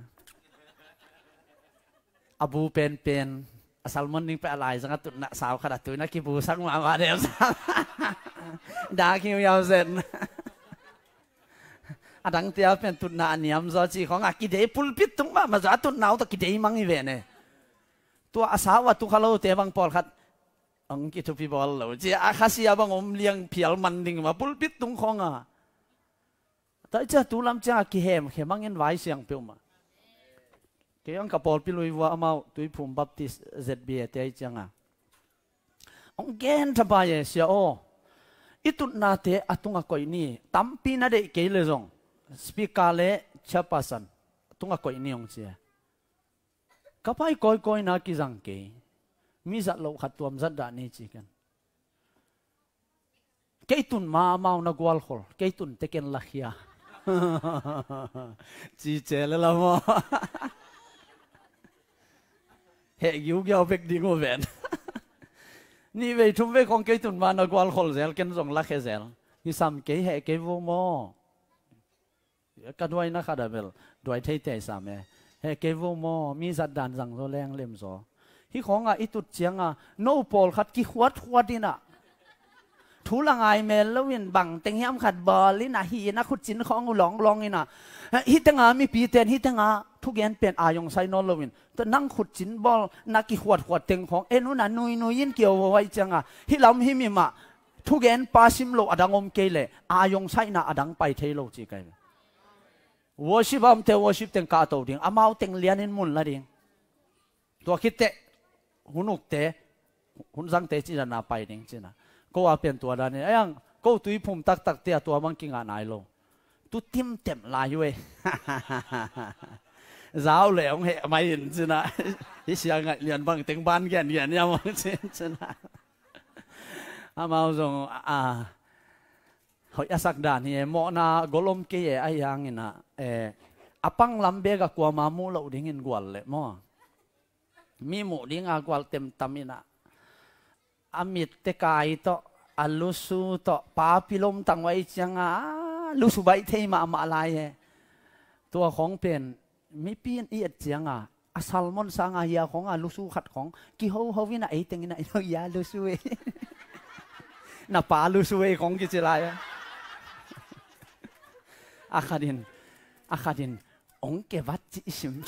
อบูเป็นสัลมอนนิ่งไปอะไรสังกัดตุนสาวขนาดตุนนักกีบูสังมาเดียวสังดาคิวยาวเซนอดังเตียเป็นตุนนาเนียมจอจีของอากิเดย์พุลปิดตุงมาจะตุนนาวตะกิเดย์มังอีเวเนตัวอาสาวะตุขะโลเตบังปอลขัดอังกิทุพิบอลเราจีอาคาเซียบังอมเลี้ยงเพียลมันดิ่งมาปุลปิดตุงของอ่ะแต่จะตุลำจ้ากิเฮมเขมังเงินไว้เสียงเปียวมาเกี่ยงกับปอลปิลุยว่าเอามาตุยพุ่มบัพติสเซดเบียเตยจังอ่ะองเกนทบายเสียโออิตุนาเตอตุงกอยนี่ตั้มปีนาเดเกลซงสปีกาเลชาปัสันตุงกอยนี่องเสียก็ไปก้อยนักกิจังเกยมีจัดโลขัดตัวมจัดด่านนี้จีกันเกยตุนมาเมานักวอลขอลเกยตุนเตกันลักยาจีเจลละมั้งเฮกิวเกี่ยวเป็กดิ้งโอเวนนี่เวทุมเวของเกยตุนมานักวอลขอลเซลกันส่งลักเซลนี่ซ้ำเกยเฮเกยวโมก็ด้วยนะครับเดบิลด้วยเทเตซ้ำเฮเกวโมมีจัดด่านสั่งโซแรงเล่มโซที่ของอิตุเจียงโนปอลขัดกี่ขวดดินะทุลังไอเมลแล้ววินบังเต็งยามขัดบอลลินะฮีนะขุดจินของหลองนี่นะฮิตังมีปีเตนฮิตังทุกอย่างเป็นอายงไซนอลวินแต่นั่งขุดจินบอลนักกี่ขวดเต็งของเอ็นุน่ะนุยยินเกี่ยวไว้จังฮิลำฮิมิมาทุกอย่างปาซิมโลอดังอมเกลอายงไซน่ะอดังไปเทโลจีกันวอชิบามเทวอชิบเต็งกาโตดิ้งอามาเต็งเลียนินมุนละดิ้งตัวคิดเตหุนุกเตหุนสังเตจีนาไปดิ้งจีน่ะก็ว่าเป็นตัวด้านนี้ยังก็ตุยพุ่มตักเตียตัวมังกิงานายโลตุทิมเต็มลายเว้ยสาวเหลวเหะไม่เห็นจีน่ะที่เสียงเรียนบังเต็งบ้านแก่เรียนยังมังจีน่ะอามาส่งหอยสักด่านนี่หมอนาโกลมเกยไอยังนี่นะอปังลำเบกกว่ามามูเราดิ้งกวลเลยมั้งมีหมูดิ้งกวลเต็มตามินะอามิตเตกายโตอัลลุสุโตปาปิลมตั้งไว้จังลุสุใบเทมาอะไรตัวของเป็นมีปีนอีเจียงอาซัลมอนสังอาเฮียของลูซูขัดของกิโฮเฮวินะไอติงนะยาลูซูเอน่ะป่าลูซูเอของกิจลายอาคาดินองเกวัดจิชิม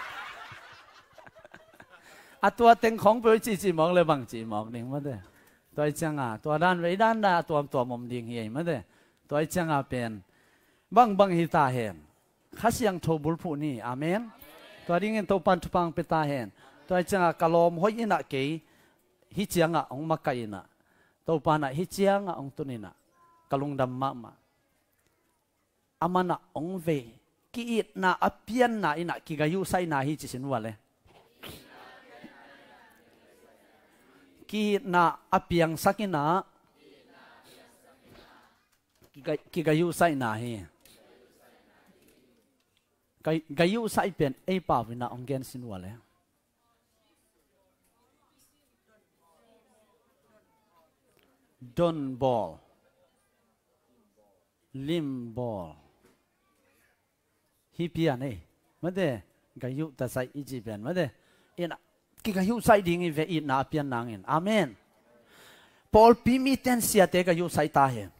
ตัวเต็งของไปจีมองเลยบางจีมองนี่มาเด้ตัวจังตัวด้านไว้ด้านน่ะตัวมุมดิ่งเฮียมาเด้ตัวจังเป็นบางฮิตาเห็นข้าเสียงโทบุลผู้นี่อาเมนตัวดิ้งเงินตัวปันทุปังเปตาเห็นตัวจังกะลมหอยนักเกยฮิจังองมักไก่น่ะตัวปันฮิจังองตุนิน่ะกะลุงดำมาอามันองเวกีอิน่ะอเปียนน่ะอิน่ะกิกายุไซน่ะฮิจิสินวัลเลยกีน่ะอเปียงสักิน่ะกิกายุไซน่ะฮิกายุไซเป็นไอป่าวิน่ะองเกนสินวัลเลยดอนบอลลิมบอลฮิปีอันนี้มาเด้กายุแต่ใส่อีจีเป็นมาเด้อินะกิกายุใส่ดิ่งอีเวอิน่าเปียนนางอินอาเมนพอลปีมีเต็นเสียเตกายุใส่ตาเห็น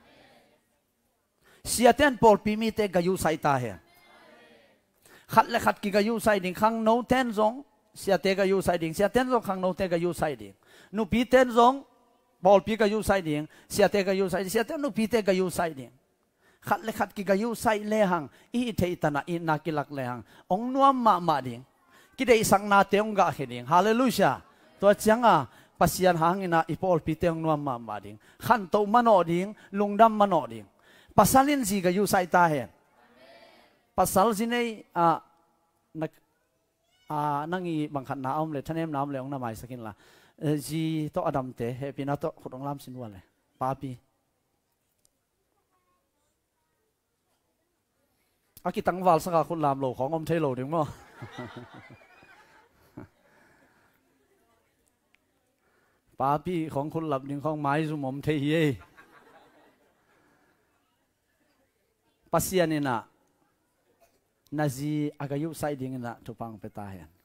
เสียเต็นพอลปีมีเตกายุใส่ตาเห็นขัดและขัดกิกายุใส่ดิ่งขังโนเต็นซงเสียเตกายุใส่ดิ่งเสียเต็นซงขังโนเตกายุใส่ดิ่งนูปีเต็นซงพอลปีกายุใส่ดิ่งเสียเตกายุใส่เสียเต็นนูปีเตกายุใส่ดิ่งขัดเลขัดกิกายุใส่เลหังอีเทตนาอีนักิลักเลหังองนัวมาดิ่งกิเดสังนาเตองกะเฮดิ่งฮาเลลูยาตัวจังปัสยันหังอินะอีพอลปีเตองนัวมาดิ่งขันโตมันอดิ่งลุงดำมันอดิ่งปัสลินซีกายุใส่ตาเห็นปัสลสินนังอีบังคันน้ำเลยท่านเอ็มน้ำเลยองน้ำไม่สกินละจีโตอดัมเตเฮปีน่าโตขุดองลำสินวันเลยป้าปีอากิตังวาลสักคุณลามโลของอมเทโลดึงมั้งป้าปีของคุณหลับดึงของไม้สุมอมเทียปัสยานินะนาจีอากายุไซดิ้งนะทุปังเปตาเห็น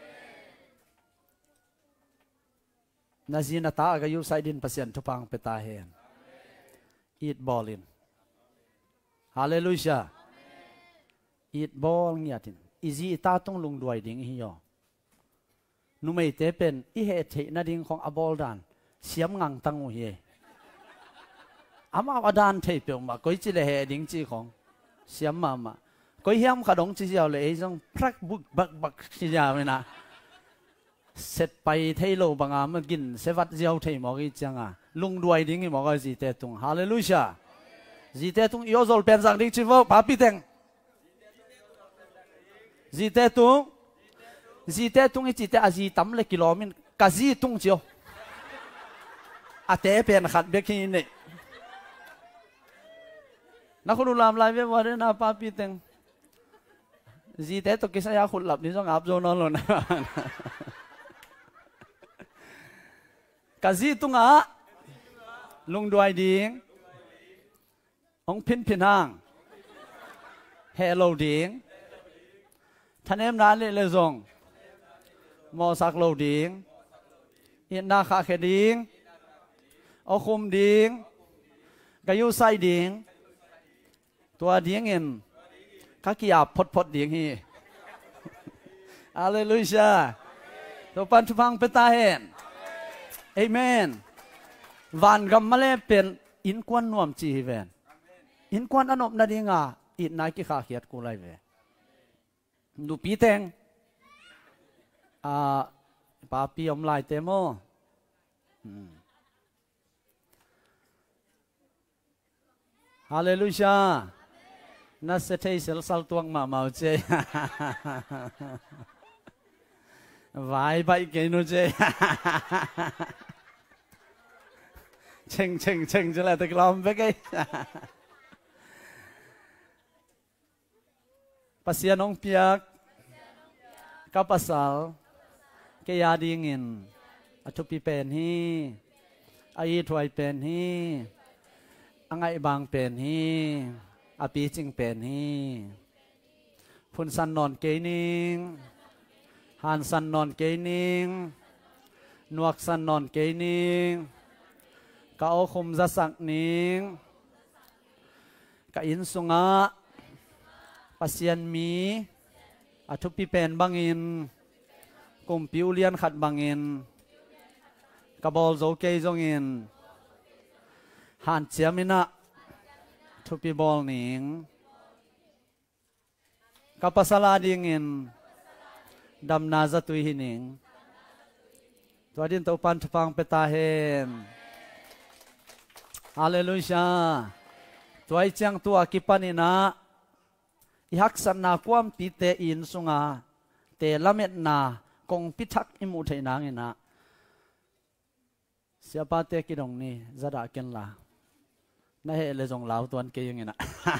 นาจีนาตาอากายุไซดิ้งปัสยันทุปังเปตาเห็นอีดบอลินฮาเลลูยาอีดบอลเงียตินอีจีตาต้องลงด้วยดิ้งฮิโยนุไม่เตเป็นอีเหตุนาดิ้งของอบอลดานเสียมงังตั้งหัวอามาอดานเทเปียวมาก็จิเลเหดิ้งจีของเสียมมาก็เฮียมขดงจีเจียวเลยจงพลักบุกบักจีเจียวเลยนะเสร็จไปเทโลบางอาเมื่อกินเสวัดเจียวเทหมอกอีจังลุงด้วยดิ้งหมอกจีเตตุงฮาเลลูยาจีเตตุงยอซอลเป็นสังดิ้งจีวปาปิเตงจีเตตุงอีจีเตอาจีตั้มเลยกิโลมินกาจีตุงเจียวอาเตเป็นขัดเบกินเนี่ยนักขุดลามลายเว็บว่าเรื่องปาปิเตงจีเตตุกิสยาขุดหลับนี่ต้องอับโจนอนลนะกาจีตุงลุงด้วยดิ้งองพินห่างเฮโลดิ้งท่านเอ็มร้านเลยเลยส่งมอสักโลดิ้งอินนาคาเขดิ้งเอาคุมดิ้งกายุไซดิ้งตัวดิ้งเงินข้ากิยาพดดิ้งฮีอาเลลูยาตัวปันทุพังเปตาเห็นเอเมนวันกำมะเลเป็นอินควันนวมจีเวนอินควันอนบนาดิ้งอินนายกิขาเขียดกูไลเวดูปีเตงป้าปีอมลายเตโมฮาเลลูยานัสเทเซลสัลตวงมาเมาเจวายไปเกนุเจเชงจะแล้วตะกลอมไปกันปัสยานองเปียกกับปัสสาวเกียร์ดิ่งินอชุปีเป็นฮีอายีถวยเป็นฮีอังไงบางเป็นฮีอาปีจิงเป็นฮี phun san non kế ninh hàn san non kế ninh nuộc san non kế ninh cả ô khum ra sắc ninh cả in sunga pasian mi athupi pen bangin kum piulian khat bangin kabol zo ke zongin han chiamina thupi bol ning kapasala dingin damna za tui hining tuadin to pan thupang petahen hallelujah tuai chang tua kipanina ihak san na kwam pi te in sunga te lamet na kong pithak imu theinang ina siapa te kidong ni zada ken la na he le jong lau tuan ke yung ina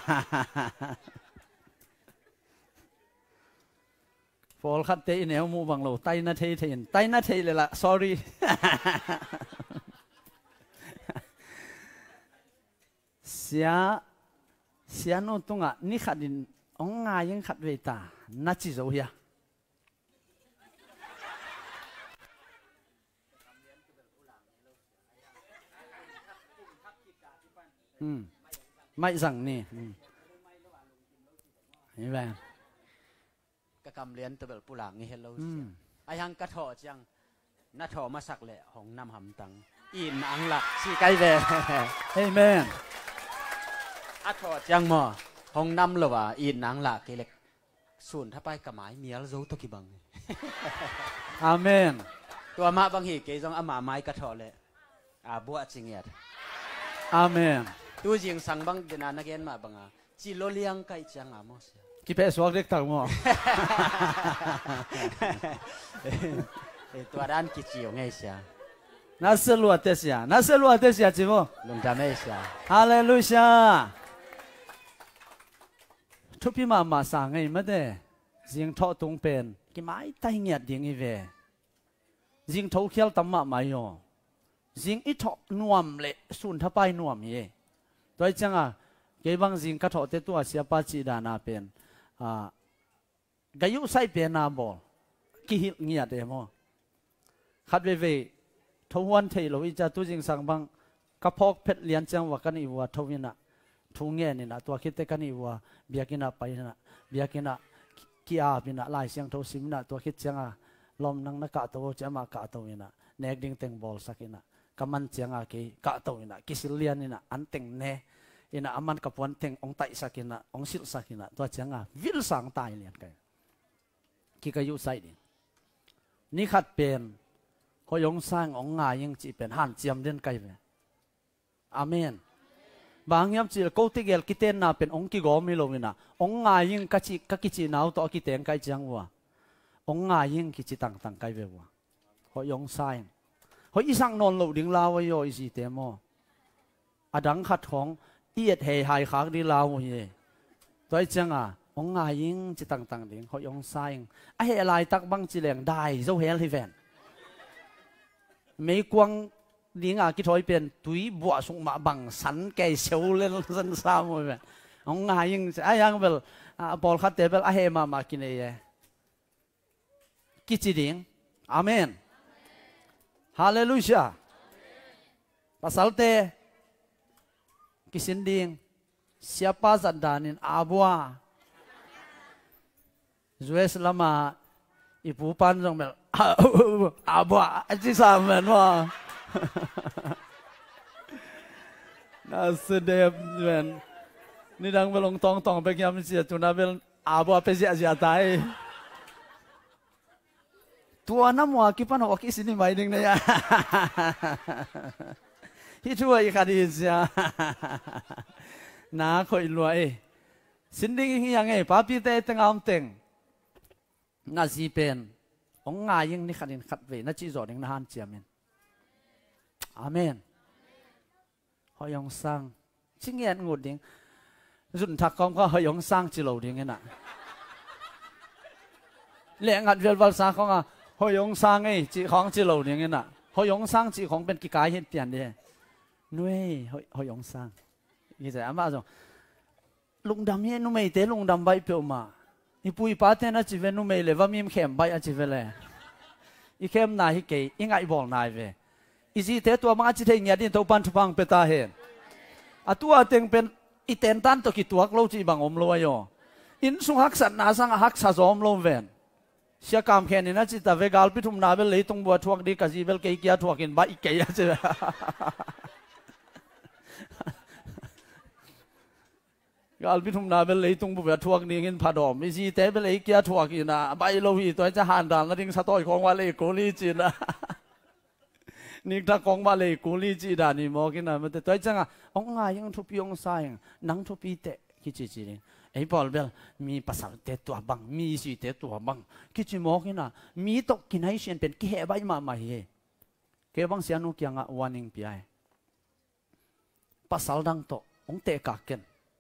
Paul khát tế nếu mu bằng lầu tay na thei thei tay na thei là sorry xia nô tung à ni khát din ông ngài những khát về ta na chỉ dấu ya mai rằng nè như vậy cái cầm liên từ bậc phụ ni hello ai hang cắt họ chăng nát họ mà sặc lệ hồng nam hầm tăng in ăn lạc si cái về amen ắt họ chăng mà hồng nam là và in ăn lạc cái lệ xuânถ้าไปกับไม้เมียแล้วรู้ตัวกี่บัง amen ตัวมาบางทีเกยจงอามาไม้กระถอเลยบัวจริงเงียด amen ตัวจริงสั่งบางเดนานักเรียนมาบางจีโรเลียงไก่จังมอสกี่เป๊ะสวกเด็กต่างหม้อตัวด้านกิจิ๋วไงเสียน่าเสียเตเสียน่าเสียเตเสียจิโมลุงจำไม่เสียฮาเลลูยาทุกพี่มาสั่งไงไม่ได้ยิงทอตรงเป็นกี่ไม้ไตเงียดยิงอีเวยิงทอเขียวตั้มมาไม่ยอยิงอีทอนวมเละสุนทไปนวมเย่ตัวจังเกี่ยบังยิงกระทอเตตัวเสียปัจจิดานาเป็นกายุใส่เป็นนาบอลกี่หิเงียดเอโมขัดเวทวันเทโลวิจาตุจิงสังบังกระพกเพชรเลียนจังว่ากันอีวัวทวินะทุ่งเงี้ยนี่นะตัวคิดแต่กันอีวัวเบียกินะไปนะเบียกินะกี่อาบินะลายเสียงทศิมนะตัวคิดจังลมนังนักกะตัวจะมากะตัวนี่นะเนกดิ้งเต็งบอลสักนะกำมันจังกี่กะตัวนี่นะกิสิเลียนนี่นะอันเต็งเนอินะอามันกับวันเต็งองไตสักนะองสิลสักนะตัวจังวิลสังตายเลียนกันกี่กายุใส่ดินี่ขัดเป็นเขายงสร้างองงายังจีเป็นหันเจียมเดินไกลไปอาเมนบางยามจีโกติเกลกิเตนนาเป็นองค์กิโกมิโลวินะองงายังกิจินาวต่อกิเตนไกจังวัวองงายังกิจิต่างไกไปวัวเขายงสร้างเขาอีสังนนหลุดิงลาวโยอีสีเตมออดังขัดของเอียดเฮหายขากดีลาวเย่ตัวจังองงายิงจิต่างๆดิ่งเขายงสร้างไอ้อะไรตักบังจีแหลงได้เจ้าเฮลที่แฟนไม่กวางดิ่งกิถอยเป็นตุยบัวสุมาบังสันแก่เชียวเล่นสันสามเลยองงายิงไอ้ยังเบลบอลคัดเตเบลไอ้มากินเองกิจดิ่งอาเมนฮาเลลูยาภาษาเตกิสินดิ่ง siapa zandanin abua Zues lama ibu panjang mel abua aji samen wah nasedep men ni dang belong tong pe kiam sia tuna bel abua pe sia tai tua namwa kipan waki sini maiding na ya hitu ai kadisia na khoi luai sinding yang papi te tengam teng na si pen ong nga yang ni khanin khat ve na chi zo ding na han chiamen amen hoyong sang chingen ngud ding zun thak kom ko hoyong sang chi lo ding na le ngat vel wal sa ko nga hoyong sang ei chi khong chi lo ding na hoyong sang chi khong pen ki kai hen tian de nuôi hoyong sang như thế mà rồi lùng đầm như nó mày té lùng đầm bay phiêu mà อีปุยป้าเต้นอาชีพนุ่มไม่เลยว่ามีเข้มใบอาชีพเลยอีเข้มนายฮิเกยอีง่ายบอกนายเวอีสิเทตัวมังอาชีพเงียดินตัวปันทุบังเปตาเห็นอะตัวเต็งเป็นอีเต็นตันตัวกิตัวกลูจีบังอมลอยอยู่อินสุงฮักสันนาสังฮักสะสมลมเวนเสียกามแค่นี้นะจิตเวกาลพิทุมนาเบลเลยตรงบัวทวกดีกะจีเบลเกยเกียทวกินใบอีเกยใช่ไหมกาลพิทุมนาเบลเลยตรงบัวทวกนี่เงินผาดอมอีสิเตเบลเลยเกียทวกินนะใบโลหิตตัวจะหันดังแล้วดิ้งสะต้อยของว่าเลยกุลีจีนะนี่ถ้าของว่าเลยกุลีจีดานี่มอกินนะมันแต่ตัวจังอ่ะองง่ายยังทุบยงสายนังทุบปีเตะคิดจีนี่ไอ้บอลเบลมีภาษาเตตัวบังมีสีเตตัวบังคิดจีมอกินนะมีตกกินให้เชียนเป็นแค่ใบมาใหม่เฮแค่บางเสียนุกยังอ่ะวันนึงปีไอภาษาดังโตองเตะกาเกน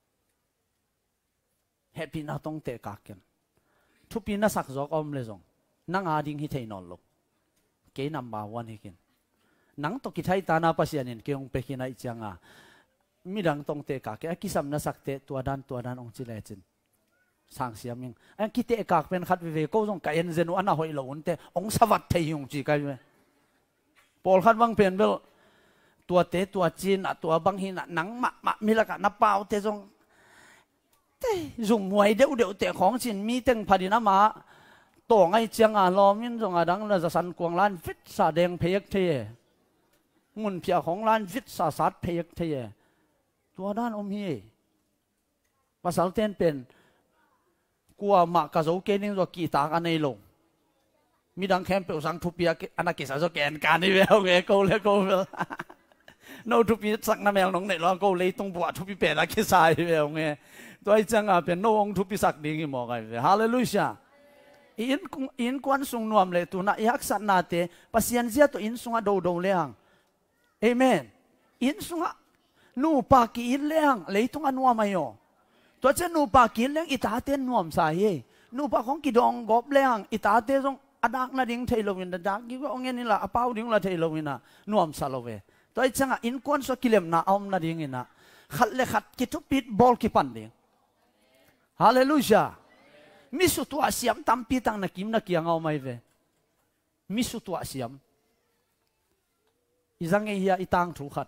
เฮปีน่าต้องเตะกาเกนทุบปีน่าสักจอกอมเลยจงนั่งอาดิ้งฮิเทนอนลงเกนัมบาวันฮิกินนังตกิไทยตานาปัสยานินเกี่ยงเปกินไอจังอ่ะมีดังตรงเตะกากกิสามนัสักเตะตัวด้านองจิเลจินสังเสียมิงอันคิดเตะกากเป็นขัดวิเวก็ต้องการเอ็นเซนุอันน่ะหอยหลงเตะองสวัสดิ์เทียงจีกันไหมปอลขัดบังเป็นเบลตัวเตะตัวจีนตัวบังหินหนังมะมีละกันนับเปล่าเตะจงเตะจุ่มหวยเดี๋ยวเตะของจีนมีเต็งพอดีนะมาตัวไงจังอ่ะล้อมินจงอ่ะดังเราจะสันกวางล้านฟิตสาแดงเพยกเทงุนเพียของล้านฟิตสาสัดเพยกเทตัวด้านอมฮีภาษาเต้นเป็นกัวมากระโจเกนิงตัวกีตากันในลงมีดังแคมเปลสังทุปีอันนักกิจสาวแกนการนี่เวลเงโกเลยโกเวลโนทุปีสักน้ำแมวน้องในร้องโกเลยตรงบัวทุปีเป็ดนักกิจสายเวลเงตัวไอ้จังอ่ะเป็นโนองทุปีสักดิ่งมองไงเวลฮาเลลูยาอินควันสุงนวมเลยตัวน่ะยักษ์สันนาเตปัสยันเสียตัวอินสุงอ่ะโดเลี้ยงเอเมนอินสุงอ่ะนูปากีอินเลี้ยงเลยต้องอันว่าไม่ยอตัวเจ้านูปากีอินเลี้ยงอิตาเต้นนวมสายนูปาของกิดองกบเลี้ยงอิตาเต้ต้องอดักนาดิ่งเทโลวินดากี่ก็องเงี้ยนี่ละอป้าดิ่งละเทโลวินะนวมซาโลเวตัวไอ้จังอ่ะอินควันสกิเลมนะอมนาดิ่งนี่นะขัดเลยขัดกิทุปิดบอลกิปันดิ่งฮาเลลูยามิสุตัวเสียมตั้มปีตังนักกิมนักยังเอาไม่เวมิสุตัวเสียมอีจังเฮียอีตังถูกขัด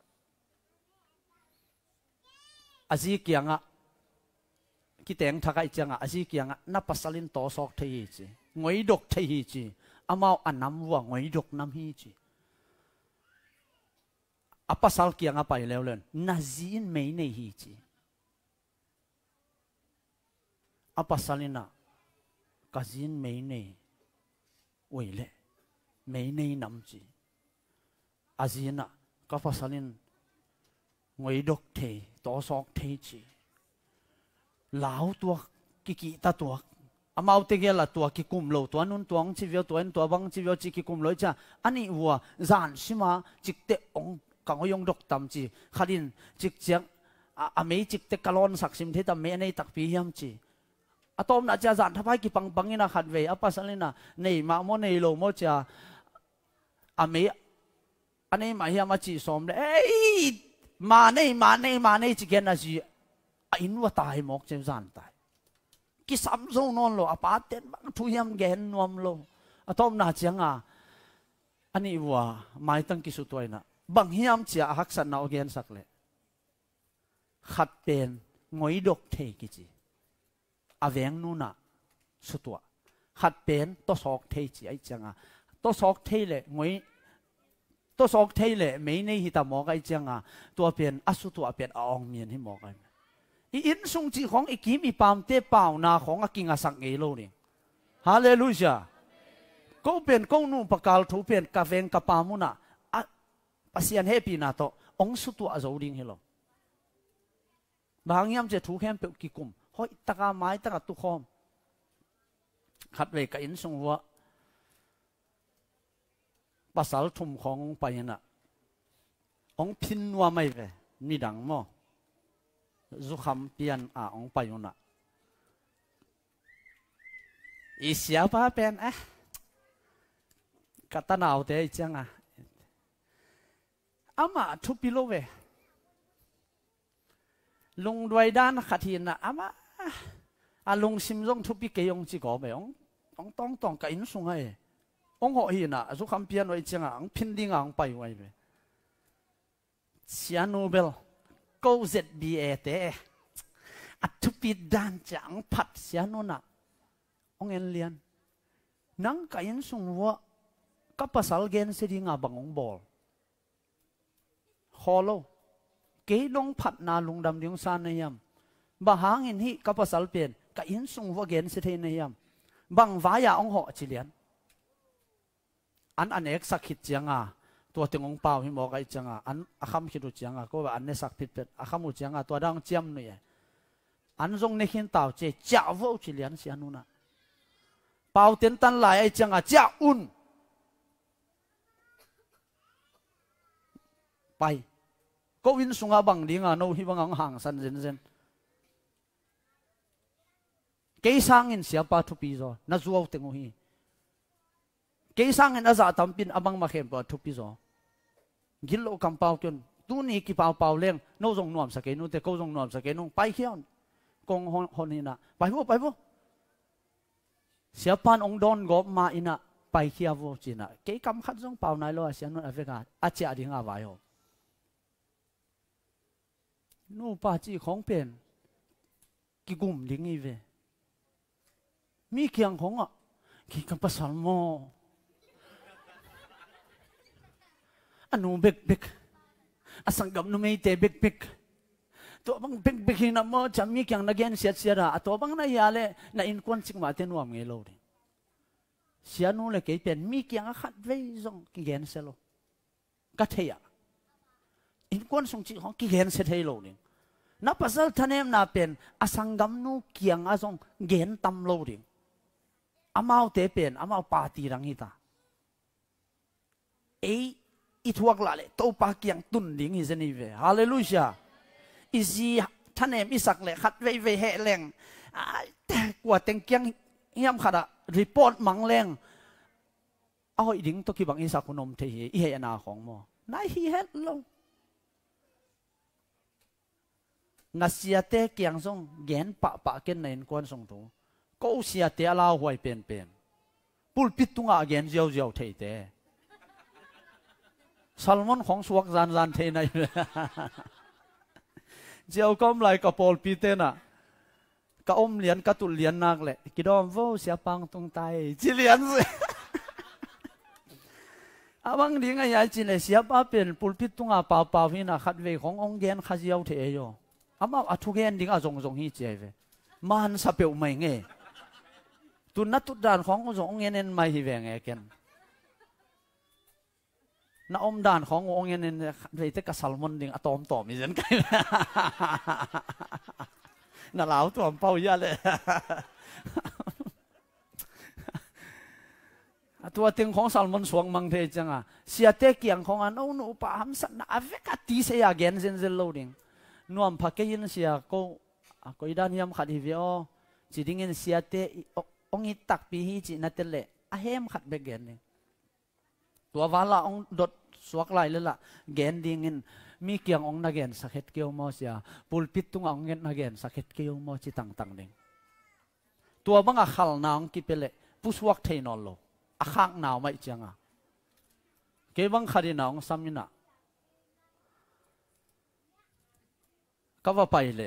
อาจีเกียงอ่ะคิดแต่งทักไอจังอ่ะอาจีเกียงอ่ะนับภาษาลินโตสอกเทียจีงวยดกเทียจีอามาอันน้ำวัวงวยดกน้ำฮีจีอาภาษาเกียงอ่ะไปแล้วเลยนาจีนไม่ในฮีจีอาภาษาลินะกาจินไม่ในเวลไม่ในน้ำจีอาจีน่ะกับภาษาลินงวยดกเทตัวสอกเทจีเหลาตัวกิตาตัวอามาเอาเตเกล่ะตัวกิคุมโลตัวนุ่นตัวงชีวิตตัวนั้นตัวบังชีวิตจีกิคุมโลจ้ะอันนี้วัวจานชิมาจิกเตองกังยงดกตำจีขัดินจิกเจียงอเมจิกเตกะลอนสักสิมเทตเมในตักปียมจีอะตอมน่ะจะจานทับให้กิปังปังอินะขัดเวอปัสลินะในมาโมในโลโมจ้ะอเมอันนี้มาเฮียมาจีสมเลยมาในจิเกน่ะจีอินว่าตายหมอกเจ้าจานตายกิสามโซนนโลอปาเต็นบังทุยมแกนนวมโลอะตอมน่ะจังอ่ะอันนี้ว่าไม่ตั้งกิสุตัวน่ะบังเฮียมจีฮักสันนาอเกนสักเลยขัดเป็นงวยดกเทกิจีอาเวงนูน่ะสุดตัวขัดเป็นตัวสอกเทจีไอจังอ่ะตัวสอกเทเลยงวยตัวสอกเทเลยไม่ในหิตามอกไอจังอ่ะตัวเป็นอสุตัวเป็นอองเมียนให้มอกไออินสุงจีของอีกิมอีปามเตเป่านาของอากิงอาสังเอโลนี่ฮาเลลูยาก็เป็นก็นูปะกาลทูเป็นกาเวงกาปามุน่ะปัสยันเฮปีนาโตองสุตัวอาโจดิงเฮโลบางยามจะถูกแคมเปกิกุมหอยตะกาไม้ตะกาตุคอมขัดเวกอินสุงวะภาษาทุ่มของไปน่ะองพินว่าไม่เวมีดังมั้งจุคำเปลี่ยนองไปอยู่น่ะอีเสียป้าเป็นกัตนาเอาแต่จังอามาทุบิโลเวลงด้วยด้านขัดหินน่ะอามา lung sim zong thu pi ke yong chi ko be ong tong ka in sung ai ong ho hi na zu kham pian oi changa ang phin ding ang pai wai be sia nobel ko zba te thu pi dan chang phat sia no na ong en lian nang ka in sung wa ka pasal gen se ding abang ong bol holo ke dong phat na lung dam ding san na yam ba hang in hi ka pasal pen ka in sung wa gen se the na yam bang vaya ong ho chi lian an ek sakhit chianga to tengong pau hi mo kai changa an akham khiru chianga ko an ne sak pit pet akhamu chianga to dang chiam nu ye an zong ne khin taw che cha vo chi lian si anuna pau ten tan lai ai changa cha un pai ko win sunga bang dinga no hi bang hang san zen ke sang in siapa thu pi zo na zuaw tengu hi ke sang in aza tampin abang ma khem pa thu pi zo gillo kam pau kyon tu ni ki pau leng no zong nuam sa ke nu te ko zong nuam sa ke nu pai khian kong hon hina pai bo siapan ong don go ma ina pai khia vo china ke kam khat zong pau nai lo asian no aveka acha dinga vai ho nu pa chi khong pen ki gum ding i ve mi kyang khong a ki kam pasal mo anu bek asangam nu mei te bek to bang bek hina mo chami kyang na gen siat siara to bang na yale na in kon sing ma te nuam nge lo ri sia nu le ke pen mi kyang a khat ve zong ki gen se lo ka theya in kon sung chi hong ki gen se thei lo ri na pasal thanem na pen asangam nu kyang a zong gen tam lo ri amau te pen amau party rang hi ta i thuak la le to pa kyang tun ding hi zeni ve hallelujah isi thanem isak le khat ve he leng kwa teng kyang hiam khada report mang leng a hoi ding to ki bang isak kunom the hi he na khong mo nai hi het lo na sia te kyang song gen pa ken nain kon song tu ko sia te ala hoi pen pulpit tunga gen jiao thei te Salmon khong suak zan the nai jiao kom lai ka pol pi te na ka om lian ka tu lian nak le ki dom vo sia pang tung tai chi lian se abang ding ai chi le sia pa pen pulpit tunga pa hina khat ve khong ong gen kha jiao the yo ama athu gen ding a zong hi che ve man sa pe mai nge tu na tu dan khong ong en mai hi ve nge ken na om dan khong ong en ve te ka salmon ding atom tom mi zen kai na lao tom pau ya le tua tiếng khong salmon suang mang the changa sia te kiang khong an no pa ham san na aveka ti se ya gen zen loading nuam phakein sia ko idan yam khat hi veo chi ding in sia te ong i tak pi hi chi na te le a hem khat be gen ni tua wala ong dot suak lai le la gen ding in mi kiang ong na gen sakhet keu mo sia pulpit tung ong gen na gen sakhet keu mo chi tang ding tua banga khal na ong ki pele puswak thein ol lo a khang naw mai changa ke bang khari na ong samina kawa pai le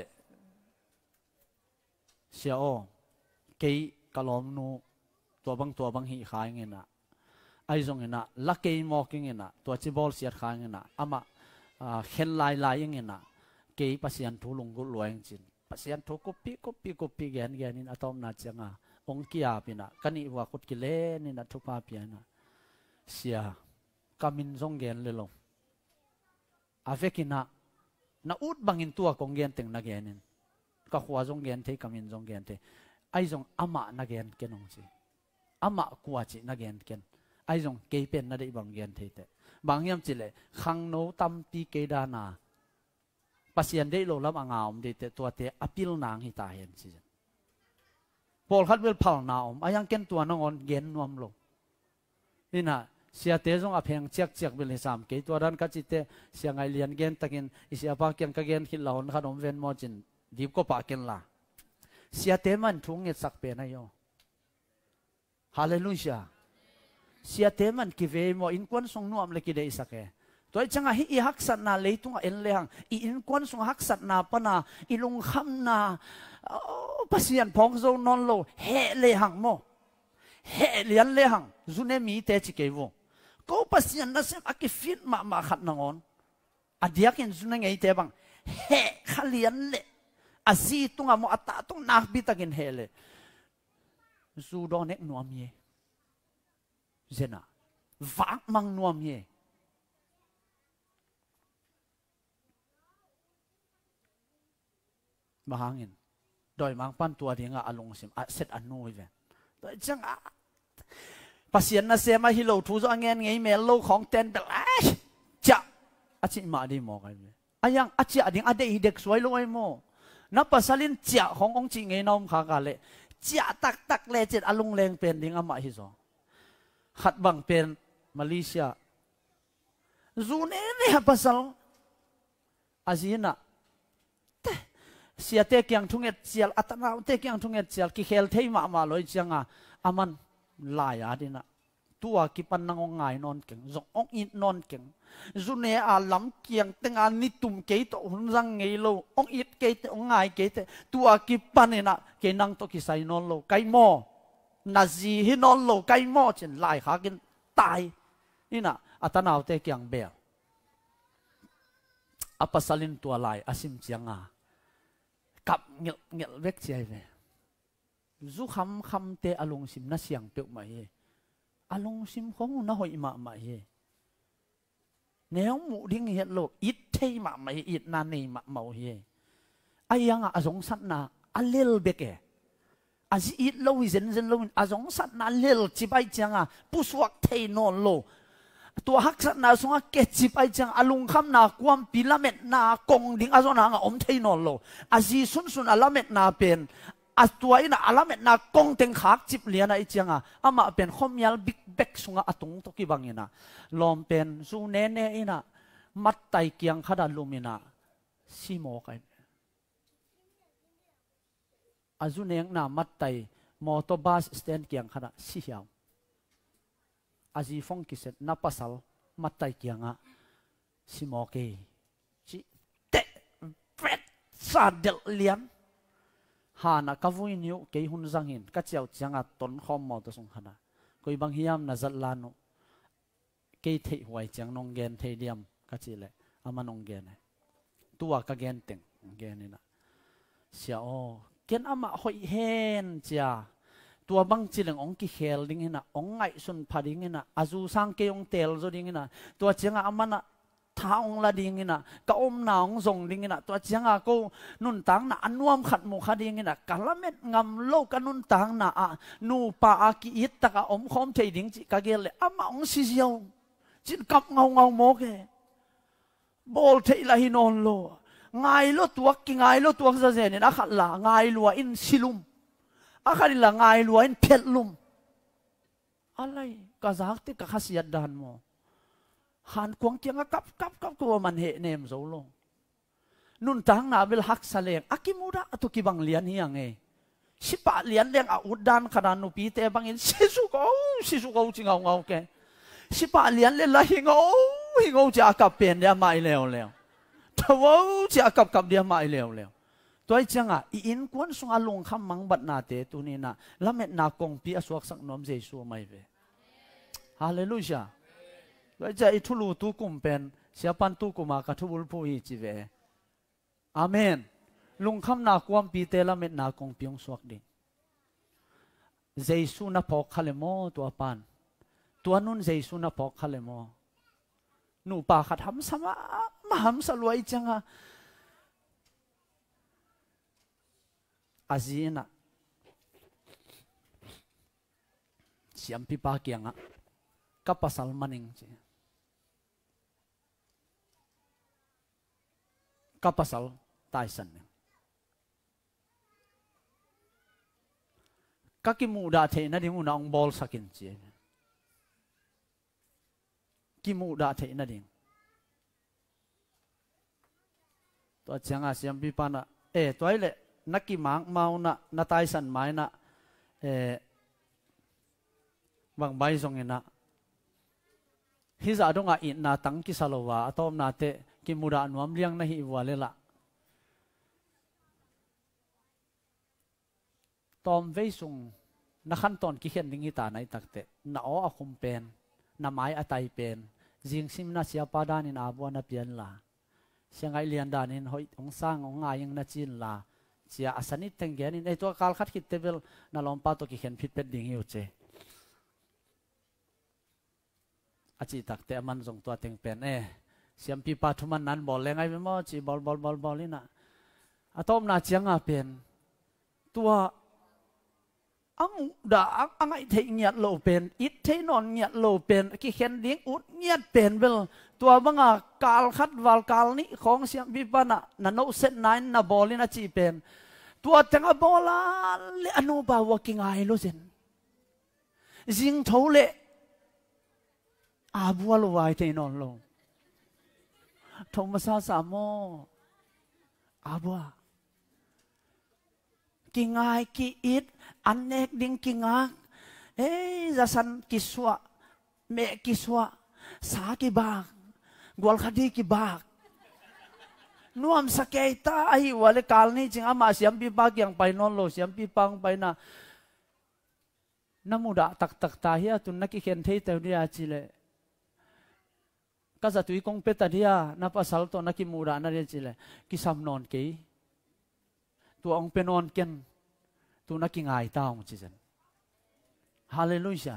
sia o ke kalom nu tua bang hi khai ngena ai zong ena la ke mo king ena tua chi bol siat khai ngena ama khen lai ngena ke pasian thu lung gu loeng chin pasian thu kopi gen in atom na changa ong kia pina kani wa kut ki le ni na thu pa piana sia kamin zong gen le lo avekina na ut bangin tua kong gen teng na genin ka khwa zong gen the kamin zong gen the ai zong ama na gen kenong chi ama kwa chi na gen ken ai zong ke pen na dei bang gen the te bang yam chi le khang no tam pi ke da na pasien dei lo lam angaum de te tua te apil nang hi ta hen chi Paul khat wel phal na ayang ken tua na on gen nuam lo ina sia te zong apheng chiak bel sam ke tua dan ka chi te sia ngai lian gen takin isia pa kyang ka gen khil lawn khanom ven mo chin dip ko pa ken la เสียเตมันทุ่งเงสักเป็นายโยฮาเลลูยาเสียเตมันกิเวมอินควันสงนวมเลยกิเดอิสักเอตัวจังอ่ะอีฮักสัตนาเลยตุงเอ็นเลหังอินควันสงฮักสัตนาปนาอิลุงคำนาภาษาพองโซนอนโลเฮเลหังโมเฮเลียนเลหังจุนเอมีเตจิเกวก็ภาษานั่นเสียอากิฟิตมาขัดนงอนอดียกินจุนเงยเตบังเฮขเลียนเลอาซีตุงอ่ะโมอัตตาตุงนักบิตากินเฮเลจูดอนเอกนัวมีเจน่ะวักมังนัวมีมาหาเงินโดยมังปั้นตัวเดียงอาลงสิมเสร็จอันนู้นเว้ยตัวจังภาษาหน้าเสียมาฮิโลทูจเงินไงเมลโลของเต็นแบบจะอาชิมาดีมอกันเลยอายังอาชิอดีงอาเด็กสวยรวยโมนับภาษาลินจะขององค์จริงไงน้องข้ากันเลยจะตักเลยเจ็ดอารมณ์แรงเป็นดิ้งอามาฮิโซขัดบังเป็นมาเลเซียจูเน่เนี่ยภาษาอาจีน่ะเสียเตกียงทุ่งเอ็ดเจียลอัตนาเตกียงทุ่งเอ็ดเจียลกิเคลเทมาลอยจังอ่ะอามันลายอาดินะตัวกิปันนางง่ายนอนเก่งจงองอินนอนเก่งจุนเนอาล้ำเกียงตั้งอันนิตุ่มเกยตหุ่นรังไงโลองอิดเกยตองง่ายเกยตตัวกิปันเนี่ยนะเกนังตกิใส่นอนโลไกโมนาซีฮินอนโลไกโมเช่นลายขากินตายนี่นะอัตนาเตกียงเบลอภัสลินตัวลายอาซิมเจียงอ่ะกับเงี้ยเวกเจียเวจูคำเตอลงซิมน่าเสียงเปียกมาเฮอลงซิมของน่าหอยมาเฮแนวหมู่ดิ้งเห็ดโลกอิดเทมาอิดนานนี่มาเมาเฮอายังอาสงสัตนาอเลลเบกเออาจีอิดโลวิเซนโลวินอาสงสัตนาเลลจิบายจังอ่ะผู้สวักเทนอนโลตัวฮักสัตนาสงเกจิบายจังอลุงคำนาความปีละเม็ดนากงดิ้งอาสนางอมเทนอนโลอาจีสุนอละเม็ดนาเป็นอาตัวอินะอละเม็ดนากงเต็งขากจิบเลียนไอจังอ่ะอามาเป็นข้อมยาลบิ๊กเบกสงอาตุงตกิบังอินะลอมเป็นซูเนเนอินะมัดไตเกียงขดาลุมินะซีโมกันอาจุเนียงน่ามัดไตมอเตอร์บัสสแตนเกียงขดาซีเหียวอาจีฟงกิเซตนับภาษามัดไตเกียงอ่ะซีโมเกจีเตะเฟรดซาเดลเลียนฮานะกวุยนิวเกยหุนจังหินกัจเจ้าจังอ่ะต้นคอมมอตัวสงขนากุยบางฮิยามน่าจัดลานุเกยเทหวยจังนองเกนเทเดียมกัจเจเลยอามันนองเกนตัวกะเกนเต็งเกนนี่นะเสียโอเกนอามาหอยเฮนจ้าตัวบางจิเลงองกิเคลดิ้งนะองไงสุนพาดิ้งนะอาจูสังเกยองเตลโจดิ้งนะตัวจังอามันนะท้าองละดิ้งนะก็อมนาองส่งดิ้งนะตัวจังอาก็นุนตังนะอันวมขัดมุขดิ้งนะกะละเม็ดงำโลกันนุนตังนะนูปาอากิอิตตะกะอมคอมเทดิ้งจิกะเกลเลยอามาองซิเซียวจินกับเงาโมเกบอลเทลาฮินอนโลไงโลตัวกิไงโลตัวซะเจนี่นะขัดละไงลัวอินซิลุมอาคาริละไงลัวอินเพลลุมอะไรกะซักติกะขัสยัดดานโมหันกวงเกียงกับกัวมันเหเนมโซโลนุนตังนาเวลฮักสะเลงอากิมูดาตุกิบังเลียนนี่ยังไงสิปะเลียนเลียงอุดดานขนาดนุปีเตบังอินสิสุกเอาจิงเอาแกสิปะเลียนเลียนละหิงเอาจะกับเป็นเดียมาแล้วถ้าว่าจะกับเดียมาแล้วตัวจังอ่ะอินควนสงอลงคำมังบัดนาเตตุนี่นะละเม็ดนากงปีอสวกสักนอมเจสัวไม่เวฮาเลลูยาตัวจะอิทุลูตุกุมเป็นเสียปันตุกุมากระทุบุลพูฮีจิเวอาเมนลงคำนาความปีเตละเม็ดนากงปีองสวกดิเจสุนาพอกขเลโมตัวปันตัวนุนเจสุนาพอกขเลโมนูปาขัดทำสมามาทำสลวยจังอ่ะอาจีน่ะเสียมพิปาเกียงอ่ะกับภาษามันเองกับภาษาไต้สันเนี่ยก็กิมูดาเทนั่นเองน้องบอลสักินเจกิมูดาเทนั่นเองตัวจังอาเสียมพิปานะตัวไอ้เละนักกิมังเมานะนาตายสันไม้นะบางใบทรงเงินนะฮิจาดงอินนาตังกิสโลวาตอมนาเตกิมุดานวมเลี้ยงนะฮิวาเลละตอมเวสุงนักขันตอนกิเขียนดิ้งตาในตักเตน่าอ้อคุมเป็นน่าไม้อัตายเป็นจิงซิมน่าเสียปาดานินอาบัวน่าเปลี่ยนละเสียงไอเลียนดานินหอยองสร้างองงายังน่าจินละเสียอาสนิตเตงเกนินไอตัวการขัดคิดเตเวลน่าลอมปาตัวกิเขียนผิดเป็นดิ้งอยู่เจอาจิตักเตมันส่งตัวเต็งเป็นเสียมปีปาทุมันนั้นบอลแรงไงเป็นมั่วจีบอลนี่นะอาตอมน่าเจียงอาเป็นตัวอังด่าอังไอเทียเงียดโลเป็นอิทเทนอนเงียดโลเป็นกิเขียนเลี้ยงอุดเงียดเป็นเบลตัวบังอากาลคัดวาลกาลนี้ของเสียงบิบานะนันโอเซนไนน์นับบอลินาจีเป็นตัวจังบอลเลอนุบาวกิงไอโลเซนจิงทูเลอาบัวโลไอเทนอนโลทอมซาสามโมอาบัวกิงไอกิอิดอันเอกดิ้งกิงากจะสันกิสวะเมกิสวะสากิบากกวลคดีกิบากนวมสเกตาไอวะเลกาลนี้จริงอามาเสียมปีบากยังไปนอนโลเสียมปีปังไปนะน้ำมุดะตักตาเฮียตุนนักกิเขียนเทเตอร์เดียจิเลก็จะตุยกงเปตาเดียนับภาษาตัวนักกิมุดะนั่นเดียจิเลกิสามนอนเกยตัวองเป็นนอนเกนตัวนักกิงไอตาองจิจันฮาเลลูยา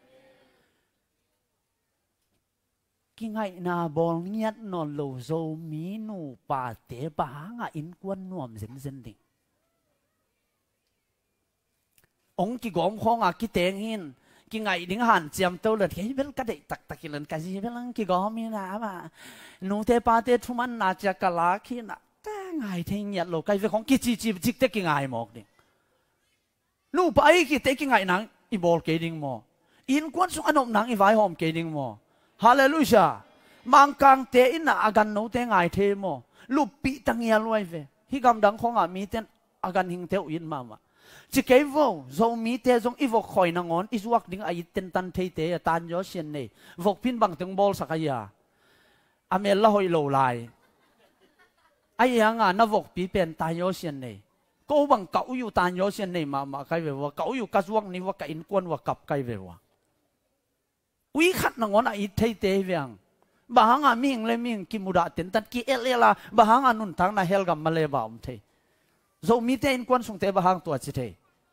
กิงไอนาบอลเงียดนอนโลโซมีนูปาเตปะหางอินกวนนวมเซนดิงองกิกอมของอากิเตงหินกิงไงดิ้งหันเจียมเตอเลยเฮ้ยเบลก็ได้ตักกิลันกันสิเบลังกิกอมีนะมานูเตปาเตทุมันนาจะกะลาขีนะแต่ไงเทียนโลกไอเวของกิจิจิเตกิงไงหมอกดินูไปกิเตกิงไงนังอีบอลเกดิงโมอินกวนสุอันนนังอีไวหอมเกดิงโมฮาเลลูยามังกังเตอินะอากันนูเตไงเทโมลูกปีตังเงียลวยเวฮิกำดังของอามีเตนอากันหิงเทวอินมาจิเกวโซมีเตจงอีวกคอยนางอนอิสวักดิ้งไอเต็นตันเทเตตันยอเชียนเนวกพินบังถึงบอลสักยาอเมลละหอยโลไลไอยังอ่ะนวกปีเป็นตันยอเชียนเนก็บังเก่าอยู่ตันยอเชียนเนมาใครเวว่าเก่าอยู่กัสวักนี่ว่ากินกวนว่ากับใครเวว่าวิขัดนางอนไอเทเตเวียงบางอ่ะมิงเลยมิงกิมุดาเต็นตันกิเอเลล่ะบางอ่ะนุนทางน่ะเฮลกัมมาเลบาอุมเทโซมีเตอินกวนส่งเตบะฮังตัวจิเท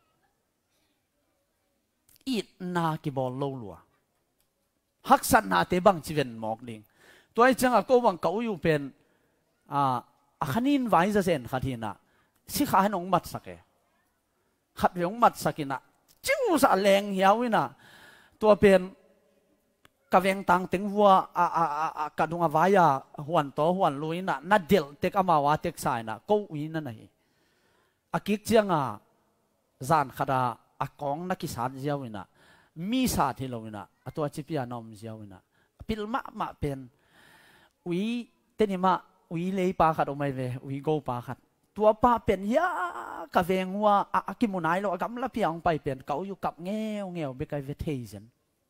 อีดนากิบอลโลลัวฮักสันนาเตบังจิเวนหมอกดิงตัวไอ้จังอะก็วังเก่าอยู่เป็นขันินไว้จะเซนขัดหินะสิขาให้น้องมัดสักเอขัดน้องมัดสักินะจิ้วสะแรงเหี้ยวินะตัวเป็นกะเวงตังเต็งวัวกระดุงอวายาหวนโตหวนลุยนะนัดเดลเตกอามาวาเตกสายนะก็วินั่นไงอากิกเจียงจานขดาอากองนักกิสานเจียวินะมีสาธิโลวินะตัวจิพิยานอมเจียวินะพิลมาเป็นวิเตนิมาวิเลยปาขัดออกมาเววิโกปาขัดตัวปาเป็นยากะเวงว่าอากิมุนายโลกำลับเพียงไปเป็นเก่าอยู่กับเงี้ยวเบกไอเวเทเซน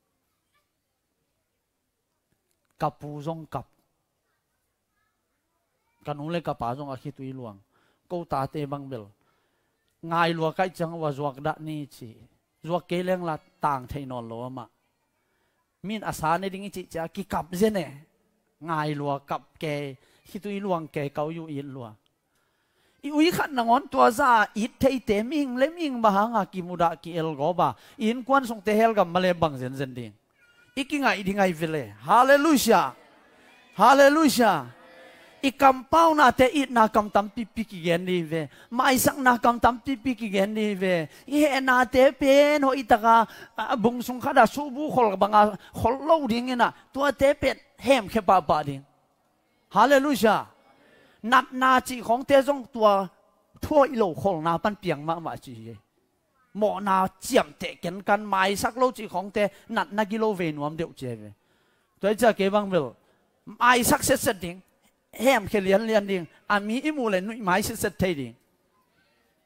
กับปูซงกับกันนุ่งเล็กกับป่าซงอาคิตุยหลวงกูตาเตบังเบลง่ายลัวใกล้จังว่าจวกดะนี่จีจวกเกลงละต่างเทนอนลัวมามินอาสาในดิ้งจีจะกิกับเจเน่ง่ายลัวกับแกคิตุยหลวงแกเกาอยู่อินลัวอีอุยขันนงอนตัวซาอิดเทเตมิงเลมิงบาหังอากิมุดะกิเอลโกบาอินควนส่งเตเฮลกับมาเลบังเซนเซนดิงอีกิงไงดิ้งไงฟิเลฮาเลลูยาฮาเลลูยาอีกำเป้านาเตอิดนากำตัมปิปิกิเกนดีเวไม่สักนากำตัมปิปิกิเกนดีเวอีเฮนาเตเป็นโหอิตากาบุงสุงขดาสูบุขลบังอาขลโลดิ้งนะตัวเตเป็นเฮมแค่บาดิ้งฮาเลลูยานัดนาจีของเตจงตัวทั่วอิโลขลนาปันเปียงมาจีหมอนาเจียมเตกันกันไม่สักโลจีของเตนัดนากิโลเวนวมเดียวเจเวตัวจะเก็บังเวลไม่สักเสร็จดิ้งแฮมแค่เลียนดิ้งอามีอิมูเลยนุ่ยไม้เสร็จเทดิ้ง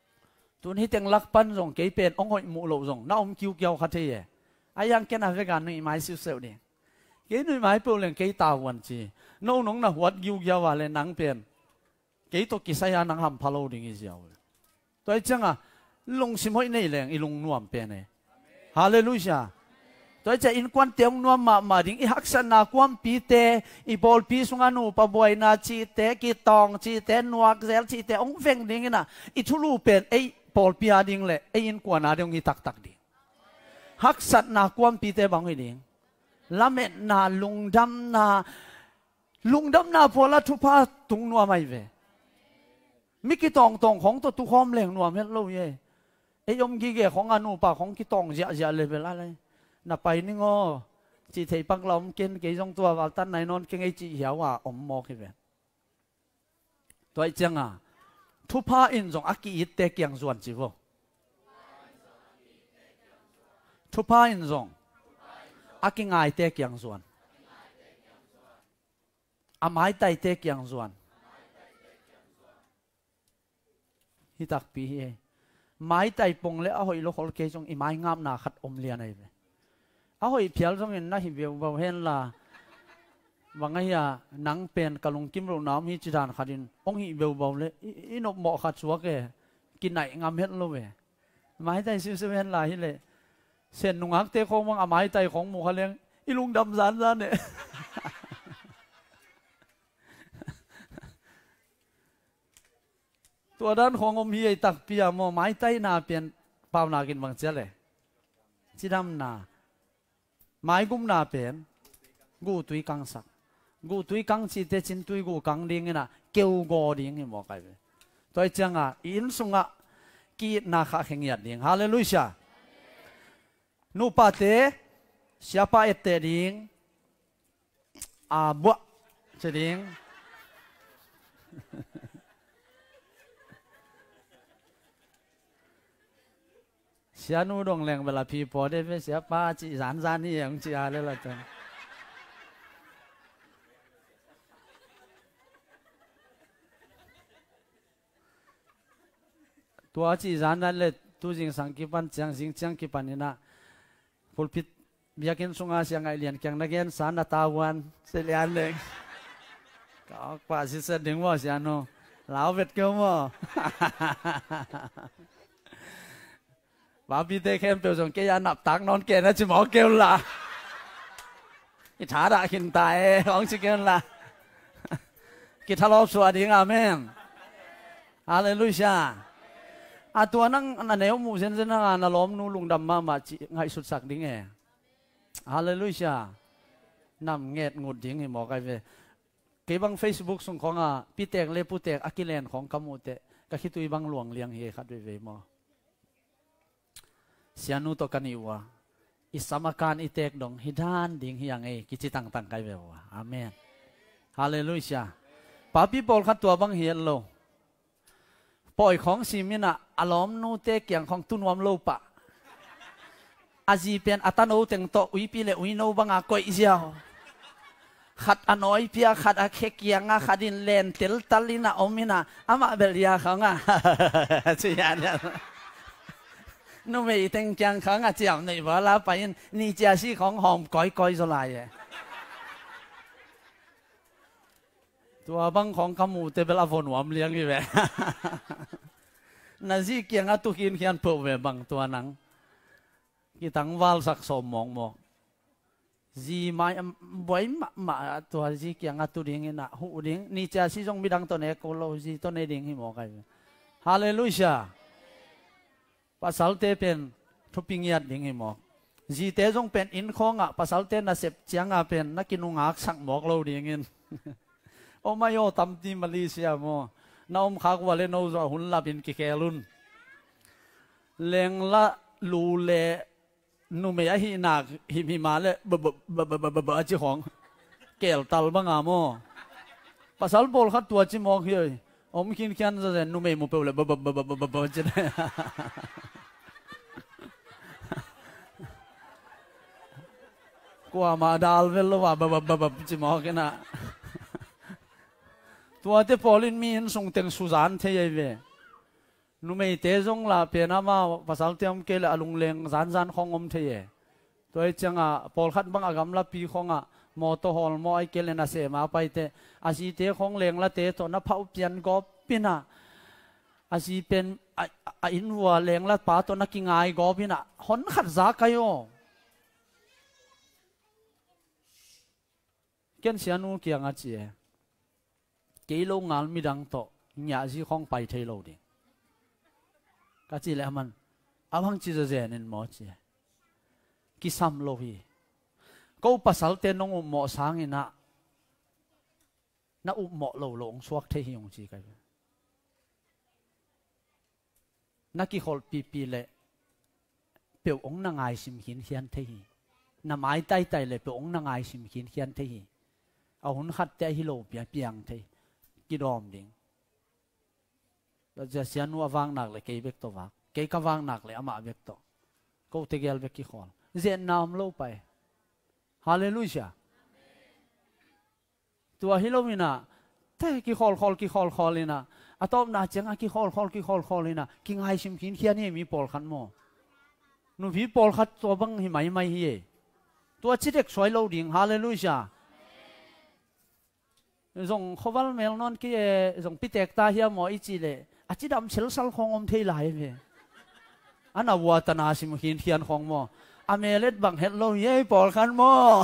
ตัวนี้เต็งลักปันส่งเกยเป็นองหอยมูโลส่งน้าอมคิวเกี่ยวขัดเทียไอ้ยังแกน่าเวกันหนุ่ยไม้ซิวเซลเนี่ยเกยหนุ่ยไม้เปล่าเกยตาวันจีน้องน้องน่ะวัดคิวเกี่ยวอะไรนังเป็นเกยตัวกิสยานังหำพะโลดิ่งอีเจ้าตัวจังอ่ะลงสิมหอยนี่แหละอีลงนวมเป็นเนี่ยฮาเลลูยาตัวจะอินควันเตียงนวมมาดิ่งอีฮักษณะความปีเตอีบอลปีสุงานูปะบวยนาจีเตกีตองจีเตนวกเซลจีเตองเฟงดิ่งน่ะอีทุลูเป็นไอบอลปีอาดิ่งเลยไออินควันอาดิ่งอีตักตักดิ่งฮักษณะความปีเตบังอีดิ่งละเม็ดนาลุงดำนาพอละทุพาตุงนวมไม่เวมิกิตองของตัวตุคอมเหลงนวมเฮ็ดโลเย่ไอยมกีเกของอนุปะของกิตองเสียเลยเวลาเลยน่ะไปนี่งอจีเทปักลมกินกี่จงตัวว่าตันไหนนอนกินไอจีเหี่ยวว่าอมมอกให้เวตัวไอจังอ่ะทุพาอินจงอักกีอิตเตกยังส่วนจีบทุพาอินจงอักกีง่ายเตกยังส่วนอาไม้ไตเตกยังส่วนฮิตักปีเอไม้ไตปงและเอาหอยโลกเกจงอีไม้งามนาขัดอมเลียนไอเวเอาหอยเพียลจงเห็นน่าหิวเบาเห็นละว่าไงอะนังเป็นกะลงกิมโรน้ำฮิจิดานขัดินองหิวเบาเลยอินบเหมาะขัดชัวแกกินไหนงามเห็นโลเวไม้ไตซิวเห็นลายเลยเส้นนุ่งอักเตะของมังไม้ไตของหมูเขาเลี้ยงอีลุงดำซานเนี่ยตัวด้านของอมฮีไอตักเปียมอไม้ไตนาเปลี่ยนเปล่านากินบางเจ้าเลยจีดำนาไม้กุมนาเปลี่ยนกูตุยกังสักกูตุยกังจีเตจินตุยกูกังดิ้งน่ะเกี่ยวกอดิ้งให้หมอไก่เลยตัวจังอ่ะอินสุงอ่ะกีนาข้าเข่งยัดดิ้งฮาเลลูยานูปาเตsiapaเอเตดิ้งบัวจะดิ้งเสียนูดงแรงเวลาพี่พอได้ไปเสียป้าจีสานนี่อย่างจีอะไรล่ะจังตัวจีสานนั่นเลยตัวจริงสังกิปันจังกิปันนี่นะพลพิษอยากเห็นสงอาเสียงไอเลียนแข่งนักเรียนสารนาตาวันเสียนเลยก็กว่าสิเสด็จว่าเสียนูลาวเวทเกี่ยวมั้งบาบีเตเข้มเปียวจงเกียนับตักนอนเกนะจิหมอเกลล่ะอิจฉาด่าขินตายของจิเกลล่ะกิทะเลาะสวัสดีอาเมนฮาเลลูยาตัวนั่งอันเนวมูเซนเซนังอันล้อมนูลุงดำมาจิไงสุดสักดิ้งฮาเลลูยานำเงดงุดดิ้งให้หมอไกเวเก็บบังเฟซบุ๊กส่งของปีเตกเลปูเตกอากิเลนของกัมมูเตก็คิดตัวบังหลวงเลี้ยงเฮขัดเวมอเสียนูตกันอีวะอิสมาการอิเตกดงฮิดานดิ่งเฮียงกิจิตังตังไกเววะอาเมนฮาเลลูยาป้าพี่บอลขัดตัวบังเฮียนโลปล่อยของสิมินะอารมณ์นูเตกอย่างของตุนวมโลปะอาจีเป็นอัตโนเต็งโตอุยปีเลอุยโนบังอากอยเสียวขัดอนอยเปียขัดอาเคกียงขัดินเลนเตลตัลลินะอมินะอามาเบลียขังเสียเนี่ยนู่นไม่เต็งจังขังเจียวในเวลาไปนี่เจ้าสิของหอมก้อยสลายตัวบังของขมูเตเบลาฝนหวมเลี้ยงอยู่แบบนั่นสิเกียงตุกินเขียนเผื่อแบบบางตัวหนังกี่ตั้งวาลสักสมมองมองจีไม่บ่อยมาตัวจีเกียงตุดิ่งนะหูดิ่งนี่เจ้าสิจงมีดังตัวเนกโลจีตัวเนดิ่งให้หมอกันฮาเลลูยาpasal te pen thuping yat ding hi mok ji te jong pen in khonga pasal te na sep chianga pen na kinungak sak mok lo ding in o mayo tam ti malaysia mo na khak wale no zo hun la bin ki kelun leng la lu le nu me hi nak hi ma le ba chi khong kel tal banga mo pasal bol khat tua chi mok hi om kin kyan za nu me mo pe le ba chiกว่ามาดาลเวลว่าแบบจิมอกันนะตัวเตปอลินมีนส่งเต็งสุสานเทียเว nu mei te zong la pe na ma pasal tiam ke la alung leng zan zan khong om the toi changa pol khat bang agam la pi khonga mo to hol mo ai ke le na se ma pai te asi te khong leng la te to na phau pian go pina asi pen a in wa leng la pa to na ki ngai go pina hon khat za kayo ken sianu kiang a chi ke lo ngal mi dang to nya ji khong pai thei lo ding ka chi le man awang chi je nen mo chi ki sam lo hi ko pasal te nong mo sang ina na mo lo long suak the hi yong chi kai na ki hol pi pi le pe ong na ngai sim hin hian the hi na mai tai tai le pe ong na ngai sim hin hian the hi a hun khat te hi lo pia piang the ki dom ding la ja sianu awang nak le ke bek to wa ke ka wang nak le ama bek to ko te gel bek ki khol zen nam lo pai hallelujah tua hilomina te ki khol ina atom na changa ki khol ina ki ngai sim kin khian ni mi pol khan mo nu vi pol khat to bang hi mai hi tua chi dek soi lo ding hallelujah zong khowal mel non ki zong pitek ta hi mo i chi le a chi dam sel sal khong om thei lai ve ana wa ta na sim kin khian khong mo a melet bang het lo ye pol khan mo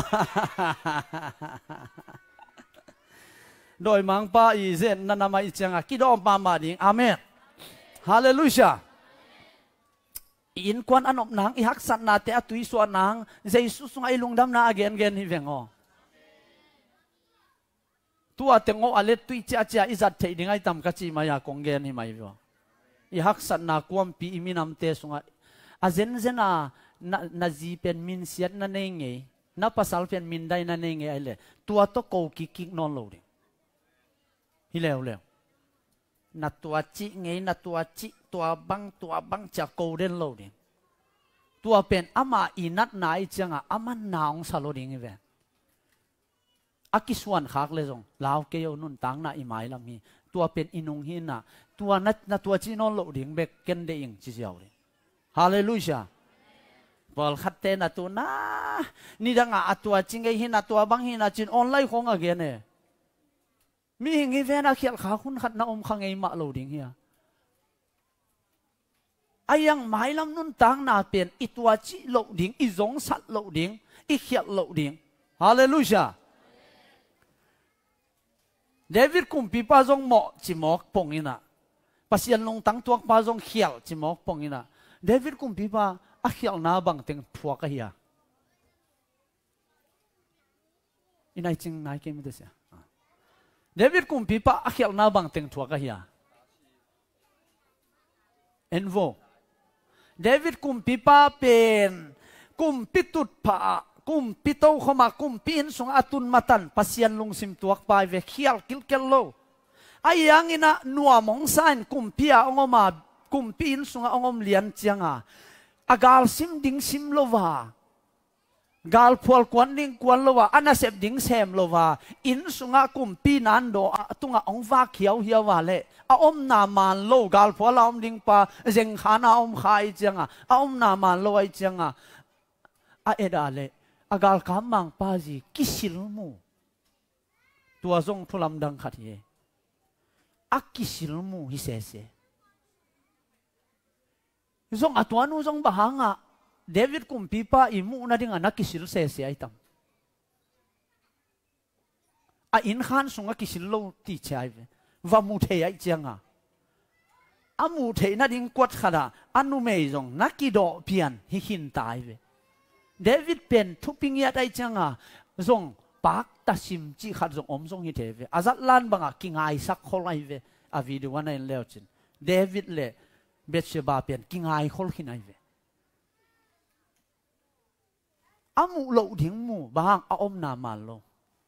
đôi mang pa i zen na nama i changa ki do pa ma ding amen hallelujah in kwan anop nang i hak sat na te atui so nang jesus sunga ilung dam na again hi vengo tua tengo alet tui cha cha izat thei dingai tam ka chi maya konggen hi mai bo i hak sat na kwam pi iminam te sunga a zen zena na ji pen min siat na nei nge na pasal pen min dai na nei nge ale tua to ko ki non lo hi leo na tua chi ngei na tua chi tua bang cha ko den lo ding tua pen ama inat nai changa aman naung salo ding ve akiswan khak le jong law ke yo nun tang na i mai lam hi tua pen inung hi tua na tua chi non lo ding bek ken de ing chi jaw hallelujah bol khatte na tu na ni danga atua chingei hi na tua bang hi na chin online khong again e mi hingi vena khial kha khun khat na khangei ma lo ding hia ayang mailam nun tang na pen itwa chi lo ding i zong sat lo ding i khial lo ding hallelujah David kum pi pa zong mo chi mok pongina pasian long tang tuak pa zong khial chi mok pongina David kum pi pa a khial na bang teng thuak ka hia inai ching nai ke mi de sia David kum pi pa akhial na bang teng thua ka hia envo David kum pi pa pen kum pitut pa kum pito khoma kum pin sung atun matan pasian lung sim tuak pa ve khial kilkel lo ayang ina nuwa mong sain kum pia ongoma kum pin sung ongom lian chianga agal sim ding sim lova gal phual kwan ding kwan lowa anasep ding sem lowa in sunga kumpi nan do tunga ongwa khiau hiawa le a om na man lo gal phual om ding pa zeng khana om khai changa a om na man lo ai changa a edale agal kam mang pa ji kisil mu tua zong thulam dang khat ye a kisil mu hi se se zong atwanu zong bahanga David kum pipa imu na dinga nakisil se aitam a in khan sunga kisil lo ti chai ve wa mu the ai changa a mu the na ding kwat khada anu mei jong nakido pian hi hin tai ve David pen thuping ya dai changa jong pak ta sim chi khat jong om jong hi the ve azat lan banga kingai sak kholai ve a video wana in leochin David le Betsheba pen kingai khol khinai ve amu lo ding mu bang a om na man lo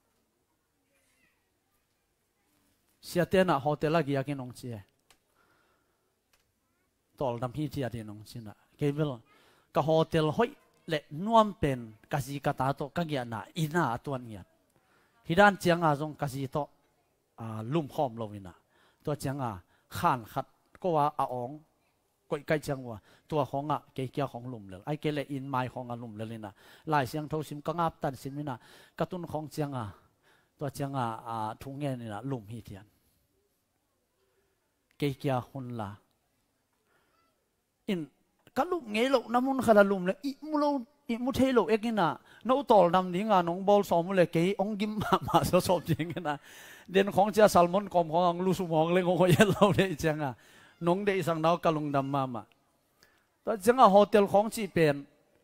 siatena hotel agi akin ong chi tol dam hi chi ati nong china kevel ka hotel hoi le nuam pen kasi kata to ka gya na ina atuan nya hidan chianga jong kasi to lum khom lo ina to chianga khan khat ko wa a ong ก็ใกล้จังวะตัวของอ่ะเกี่ยวของหลุมเลยไอ้เกลอินไม้ของอ่ะหลุมเลยนะลายเสียงเท่าซิมก็งับตันซิมนี่นะกระตุ้นของเจียงอ่ะตัวเจียงอ่ะทุ่งเงี้ยนี่นะหลุมฮีเทียนเกี่ยวหุ่นละอินก็ลุกเงี้ยลุกน้ำมันขนาดลุมเลยอีมุเทโลเอ็กนี่นะน้องตอลนำดิ้งอ่ะน้องบอลสอมเลยเกี่ยองกิมมาสอบจริงนะเด่นของเจ้าซัลมอนกอมของลูสมองเลยของเขาเยอะเราได้จังอ่ะน้องได้สั่งน้ากะลุงดำมาแต่จังอ่ะโฮเทลของจีเป็น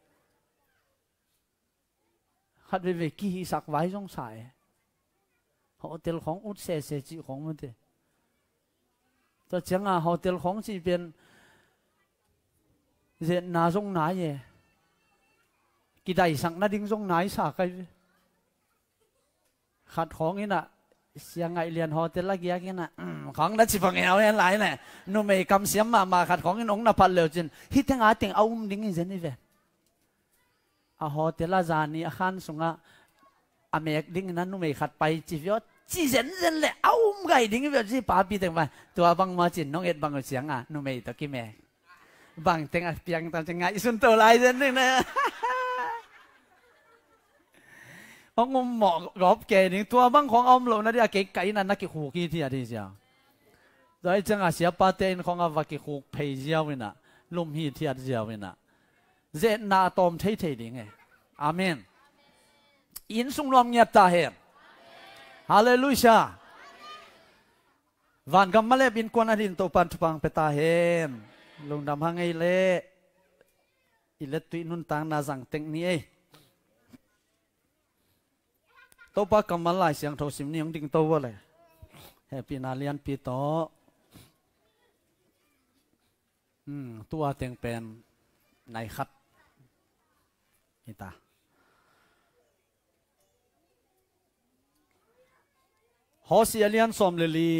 ขัดไปเวกี้สักไว้สงสัยโฮเทลของอุดเซจีของมันเถอะแต่จังอ่ะโฮเทลของจีเป็นเจน่าสงไหนเย่กี่ได้สั่งน่าดิ้งสงไหนสักไอ้ขัดของนี่นะเสียงไงเรียนโฮเทลละกี่กันนะของนัดสิฟังเอาเนี่ยหลายเนี่ยนุ่มไม่กำเสียมมาขัดของนี่น้องนับพันเหลวจริงฮิตงาติงเอาดิ้งนี่เจนี่เว้ยอาโฮเทลละจานี่อาคารส่งอเมริกดิ้งนั้นนุ่มไม่ขัดไปจีฟิวจีเจนเลยเอาไงดิ้งแบบจีป้าปีเต็งไปตัวบังมาจินน้องเอ็ดบังเสียงอ่ะนุ่มไม่ตะกี้แม่บังเต็งเปียงตามจังไงสุนตัวลายเจนนี่นะông ngom mỏ gọp kề những tua băngของông lộ nó đi cái cái này nó cái khu kia thì à đi sao rồi chẳng à xia ba tênของông và cái khu pay giao vậy nè lùm hi thì à giao vậy nè dễ na tôm thấy thấy đi nghe amen in sung lom nghiệp ta hen hallelujah van gam male bin kon adin to pan tupang peta hen lung dam hangai le ilet tu nun tang na jang teng ni eiตัวปากกำมันลายเสียงโทสิมนี่ยังดิ่งตัวเลยแฮปปี้นาเลียนปีโตตัวเต็งเป็นในคัดนี่ตาฮอสเซียเลียนสมเลลี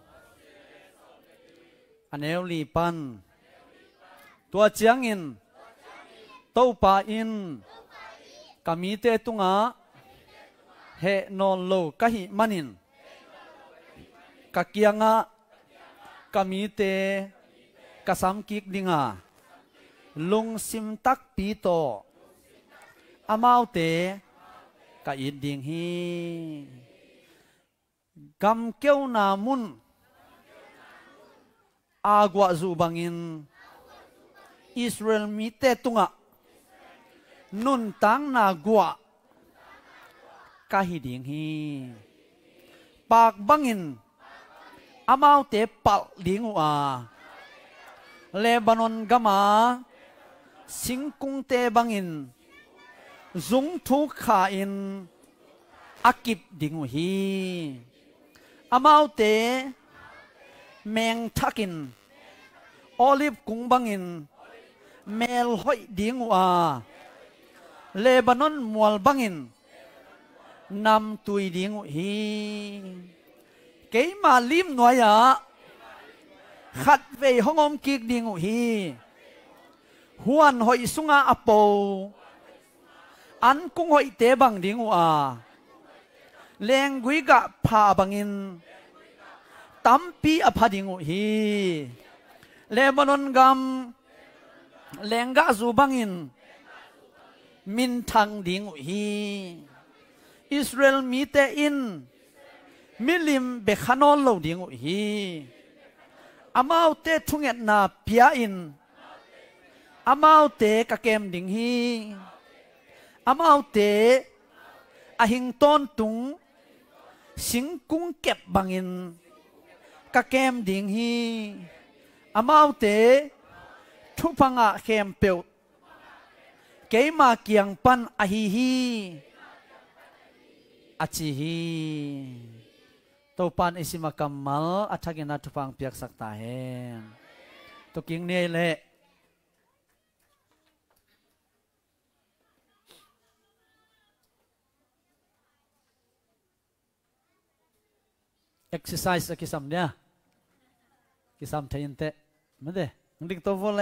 อันเอลลีปันตัวเจียงอินตัวปาอินกามีเตตุงะเฮนอนโลกะหิมันินกะเกียงะกะมีเตกะสัมกิกดิงะลุงซิมตักปีโตอามาวเตกะอิดดิงฮีกำเกียวนามุนอากวะจูบังอินอิสราเอลมีเตตุงะนุนตังนากวะกะฮิดิงฮีปากบังอินอามาวเตปัลดิงวาเลบานอนกามาสิงกุงเตบังอินซุงทุกขาอินอากิบดิงฮีอามาวเตแมงทักินโอลิฟกุงบังอินเมลหอยดิงวาเลบานอนมัวลบังอินนำตุยดิงฮีเกี่ยมาลิมหน่วยอะขัดเวห้องอมกิกดิงฮีหวนหอยสุงอาอโปอันกุ้งหอยเตบังดิงอาแรงกุยกะพาบังอินตัมปีอภาดิงฮีเลบานอนกัมแรงกะซูบังอินมินทังดิงฮีอิสราเอลมีเตอินมิลิมเบขานอลโลดิงฮีอามาวเตทุงเอ็ดนาเปียอินอามาวเตกะเกมดิงฮีอามาวเตอหิงต้นตุงสิงกุงเก็บบังอินกะเกมดิงฮีอามาวเตทุพังอะเกมเปียวเกยมาเกียงปันอหิฮีอาชีฮีตัวปันอิสิมากัมมัลอาทักินาทุฟังเปียกสักตาเฮนตัวกิ่งเนี่ยแหละ exercise กิสามเนี่ยกิสามเทียนเตะไม่ได้มึงดิ้งตัวvolle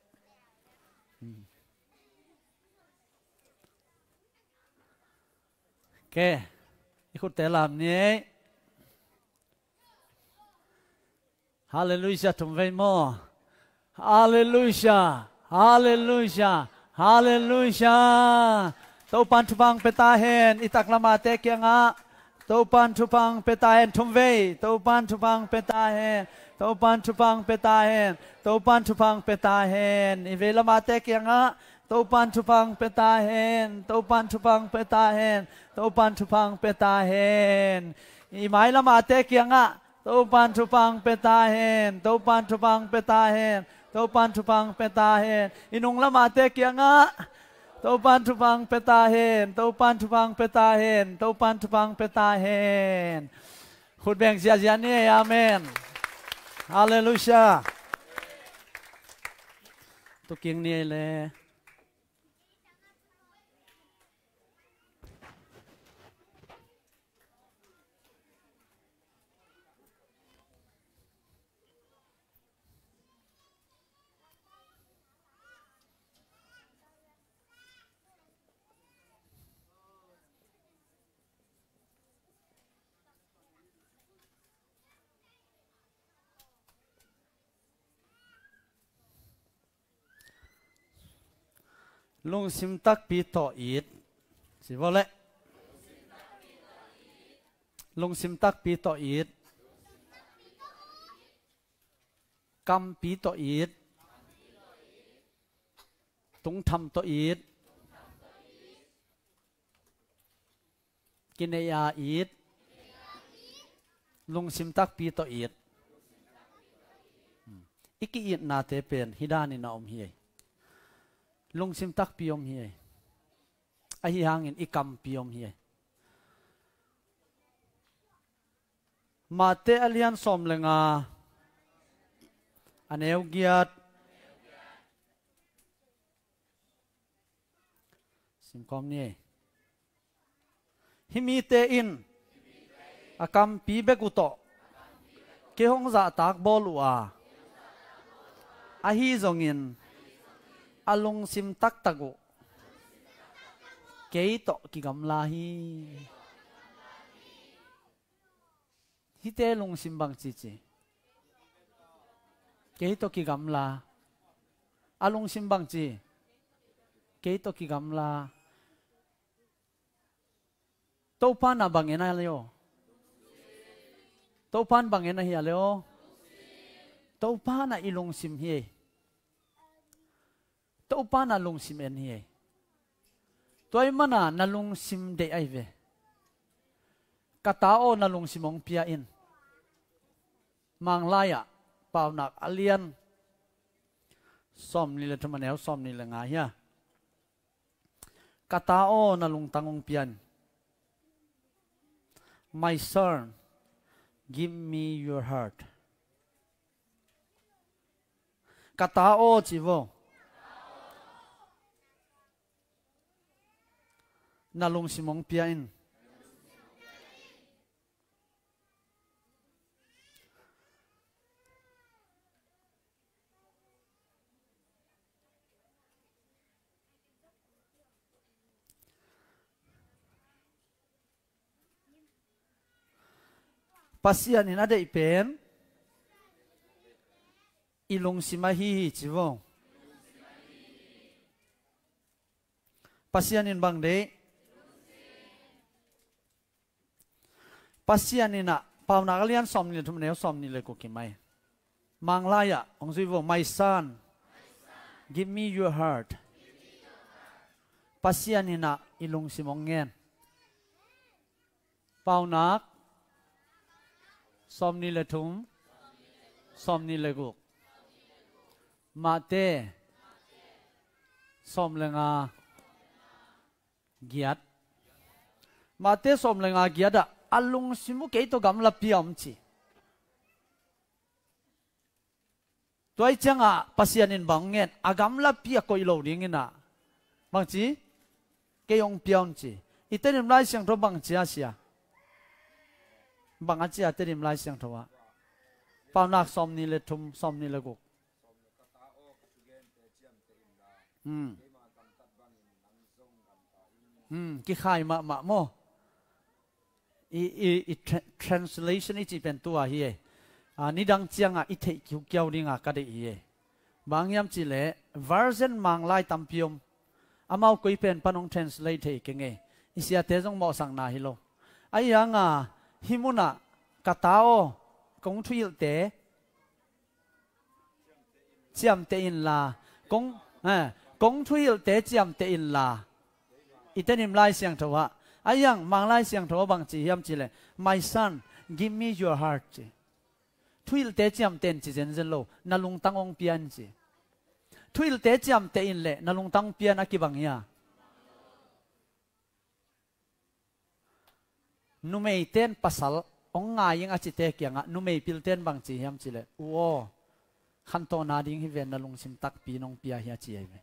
โอเคikut telam ni haleluya tum vei mo 哈利路亚，哈利路亚，哈利路亚。都pan tupang petahen itak lama tek yang a.都pan tupang petahen tumvei.都pan tupang petahen.都pan tupang petahen.都pan tupang petahen. Ive lama tek yang a.都pan tupang petahen.都pan tupang petahen.都pan tupang petahen. Imai lama tek yang a.都pan tupang petahen.都pan tupang petahen.都pan tupang petahen. Inung lama tek yang a. Tau pan tupang petahen, tau pan tupang petahen, tau pan tupang petahen. ขุดแบ่งเสียนี่อาเมนฮาเลลูยาตุกิงนี่เลยลุงซิมตักปีต่ออีดสิว่าเลยลุงซิมตักปีต่ออีดกำปีต่ออีดตุงทำต่ออีดกินเนียอีดลุงซิมตักปีต่ออีดอีกอีดนาเตเป็นฮิดานินาอมเฮียลุงซิมตักปีอมเฮียไอหางอินอีกำปีอมเฮียมาเตอเลียนสมเลงาอันเอวเกียดสิมคอมนี่ฮิมีเตอินอากำปีเบกุโตเกฮงจะตากบอลัวอาฮีจงอินอาลงซิมตักตะกุเกยโตกิกำลาฮีฮิเตลงซิมบังจิจิเกยโตกิกำลาอาลงซิมบังจิเกยโตกิกำลาโตปานาบังเงินอะไรโอโตปานบังเงินอะไรอะไรโอโตปานาอิลงซิมเฮโตปานาลงซิมเอ็นเฮตัวไอ้มันน่ะลงซิมเดไอเวกาตาโอน่ะลงซิมองเปียอินมังลายะเปล่าหนักอเลียนซ้อมนี่เลยทำไมแนวซ้อมนี่เลยไงฮะกาตาโอน่ะลงตังองเปียน My son give me your heart กาตาโอจิโวน่าลงสิมองเปียอินปัสยานินาเดเป็นอีลงสิมาฮีจิวปัสยานินบังเดปัสยานินะปาวนักเรียนสอมนี่ทุกแนวสอมนี่เลยกูกินไหมมังลายะองค์สิว My son give me your heart ปัสยานินะอีลงสิมองเงินปาวนักสอมนี่เลยทุ่มสอมนี่เลยกูมาเตสอมเลงาเกียดมาเตสอมเลงาเกียดอะอลุงสิมุเกยโตกำลับพิอมจีตัวไอ้จังอะปัสยานินบังเงินอากำลับพิอะก็อีโลดิ้งนะบางจีเกยองพิอมจีอีเตนิมไลเสียงทบังจีอาเซียบางอาจจะเตรียมลายเสียงทว่าปาวนักสอมนี่เลยทุ่มสอมนี่เลยกุกกี่ขายมาโมอี translation อีจีเป็นตัวเฮียนี่ดังเจียงอ่ะอีเทคิวเกียวนี่งะก็ได้เฮียบางยามจีเล่ version มังไล่ตัมพิมอามาคุยเป็นปนง translate เก่งอิสยาเตจงหมอสังนาฮิโลไอ้ยังฮิมุนะกะตาโอกงทุยเตเจียมเตอินลากงทุยเตเจียมเตอินลาอิตานิมไล่เสียงทัวไอ้ยังมังไล่เสียงทัวบางจียามจีเล่ my son give me your heart จีทุยเตเจียมเตนจีเจนเจนโลนาลุงตังองเปียนจีทุยเตเจียมเตอินเล่นาลุงตังเปียนอากิบังยานุเมย์เต้นภาษาองง่ายยังอาจิเตเกียงนุเมย์พิลเต้นบางจียามจีเล่โอ้ขันโตนาดิ้งฮิเวนนาลุงซิมตักปีนองเปียเฮียจีเอเว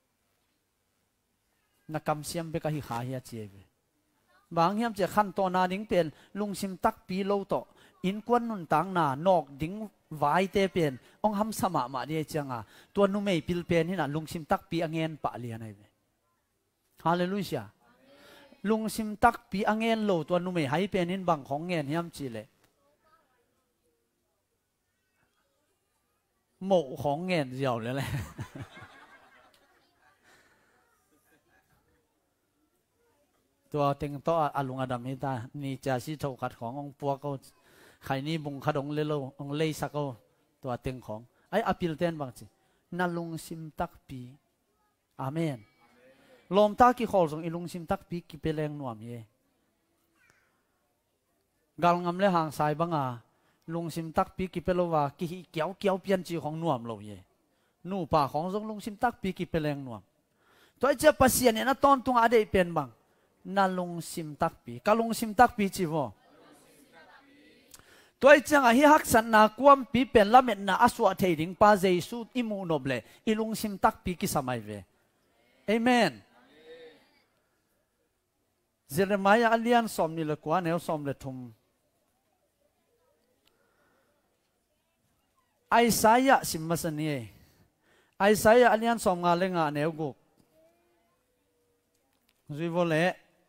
นักกำเสียมเบกะฮิขาเฮียจีเอเวบางยามจะขันโตนาดิ้งเป็นลุงซิมตักปีโลโตอินกวนนุนตังนานอกดิ้งไว้เตเป็นองหำสมามาเดียจังตัวนุเมย์พิลเป็นนี่นะลุงซิมตักปีอังเงินปะเลียนไอเวฮาเลลูยาลุงซิมตักปีอังเงินโลตัวนุเมย์ให้เป็นนินบังของเงินยามจีเล่หมู่ของเงินเดียวเลยแหละตัวเต็งโตอาลุงอดัมฮิตานี่จะสิเท่ากัดขององปัวก็ใครนี่บุงขดงเลโลองเลสักก็ตัวเต็งของไออภิลเตนบางทีนาลุงซิมตักปีอาเมนลมตากี่ขอลส่งอีลุงซิมตักปีกี่เปลงนวมเยกัลงำเลหางสายบังลุงซิมตักปีกี่เปลว่ากี่เกี่ยวเปลี่ยนจีของนวมเราเยนู่ป่าของส่งลุงซิมตักปีกี่เปลงนวมตัวเจ้าปัสยาเนี่ยนะตอนตุงอาเดย์เป็นบังนาลุงซิมตักปีกาลุงซิมตักปีจีวตัวจังฮิฮักสันนาควมปีเป็นละเม็ดนาอสวะเทดิงปาเจสุอิมูนอบเลอิลุงซิมตักปีกิสมัยเวเอเมนเจเรมายาอัลเลียนสอมนี่ละกว่าเนวสอมเลทุมไอสายะสิมมาสนีไอสายะอัลเลียนสอมงาเลงาเนวกุกรีโวเล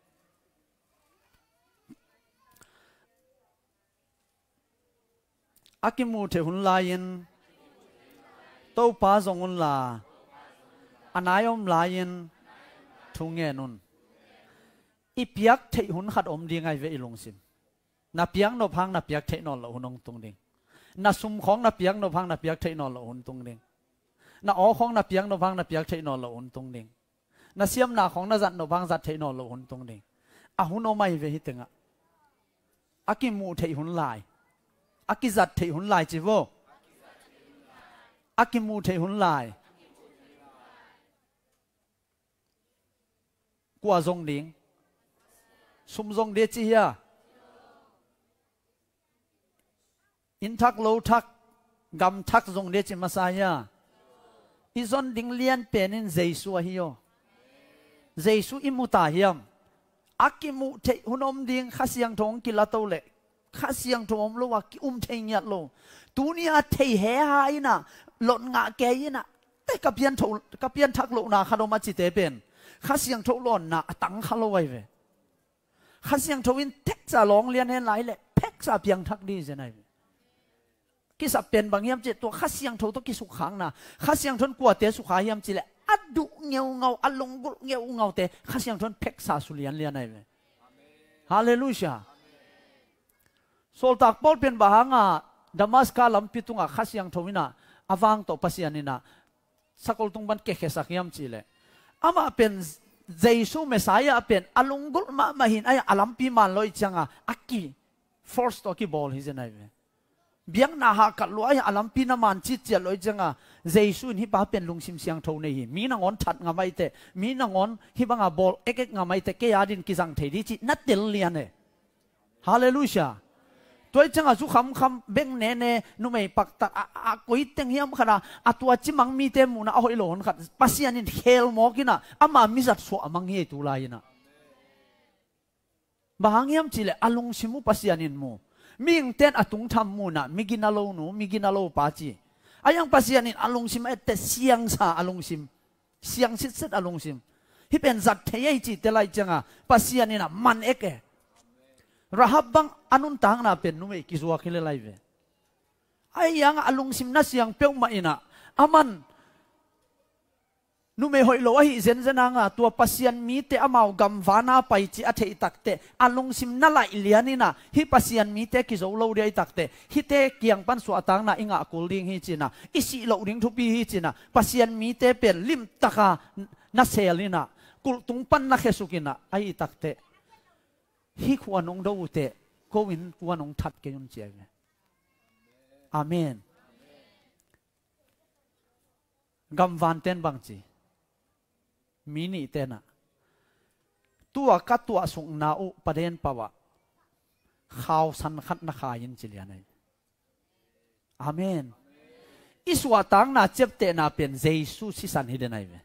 อากิมูเทหุนลายินโตปาซงุนลาอันายอมลายินทุงเงนุนอีเปียกเทหุนขัดอมดีไงเวอิลงซิมนับเปียงนพังนับเปียกเทนอลละหุนงตุงดิงนับซุมของนับเปียงนพังนับเปียกเทนอลละหุนตุงดิงนับอ๋อของนับเปียงนพังนับเปียกเทนอลละหุนตุงดิงนับเสียมนาของนับจัดนพังจัดเทนอลละหุนตุงดิงอาหุนอไม่เวหิตึงอากิมูเทหุนลายอากิจัดเทหุนลายจีโวอากิมูเทหุนลายกัวซงดิงซุมซงเดจีเฮียอินทักโลทักกำทักซงเดจิมาสายาอิซอนดิงเลียนเป็นอินเจสุอะฮิโอเจสุอิมุตาฮิยมอากิมูเทหุนอมดิงข้าเสียงทงกิลาโตเลข้าเสียงทงโลว่ากิเทงยัดโลตูนี่อาเทเฮหายนะหล่นงาแกยนะแต่กับเพียนทงกับเพียนทักโลนาขนมมาจิเตเป็นข้าเสียงทงหล่นนะตังข้าโลไว้เวข้าเสียงทวินเท็กจะร้องเรียนให้ไหลเลยเท็กจะเพียงทักดีจะไหนกิสับเป็นบางยามจิตตัวข้าเสียงทงต้องกิสุขังนะข้าเสียงทนกลัวเตะสุขายามจิเลยอัดดุเงาเงาอัดลงกุเงาเงาเตะข้าเสียงทนเท็กซาสุเลียนเรียนไหนเวฮาเลลูยาโซลตักบอลเป็นบางดามัสกาลัมพิตุงข้าเสียงทวินะอวังโตปัสยานินะสักคนตุงบันเกะสักยามจิเลยอามาเป็นเจสุเมสายาเป็นอลงกุลมาหินไออลัมปีมันลอยจังอักกี้ฟอร์สต์กีบอลฮิเจนัยเวเบียงนาฮักลอยอลัมปีนามันจิตเจลอยจังเจสุนฮิบาเป็นลุงซิมเสียงโทนหิมีนางอนทัดงาไม่เตมีนางอนฮิบังบอลเอกงาไม่เตเกียดินกิจังเทดิจินัดเดลเลียนเนฮาเลลูยาตัวจังสุขคำเบ่งเนเนนุ่มไอปักตัดกุยเต็งเฮียมขนาดตัวจิมังมีเต็มมุนะเอาไอหลอนขัดปัสยานินเฮลมอกินะอามามิจัดสวมังเฮตุลายนะบางเฮียมจิเลอลงชิมุปัสยานินมูมีงเต้นอตุงทำมูนะมิกินาโลนูมิกินาโลปาจีอายังปัสยานินอลงชิมเอเตเสียงซาอลงชิมเสียงสิดอลงชิมที่เป็นจัดเทียจิเตลัยจังปัสยานินะมันเอกระหับบังอนุนตังนาเป็นนุ่มกิจวัตรเลยไลฟ์ไอ้ยังอลุงซิมนัสยังเปียวมาอินะอามัน nu me hoi lo hi zen zen anga tua pasian mi te amau gam vana pai chi a thei takte alung sim na lai lianina hi pasian mi te ki zo lo ri takte hi te kiang pan su atang na inga kul ding hi china isi lo ding thu pi hi china pasian mi te pen lim taka na selina kul tung pan na khesukina ai takte hi khuanong do te ko in khuanong that ke yun che amen gam van ten bang chi mini tena tua ka tua sung na u paden pawa khaw san khat na khayin chilianai amen iswa tang na chepte na pen jesu si san hidenai ve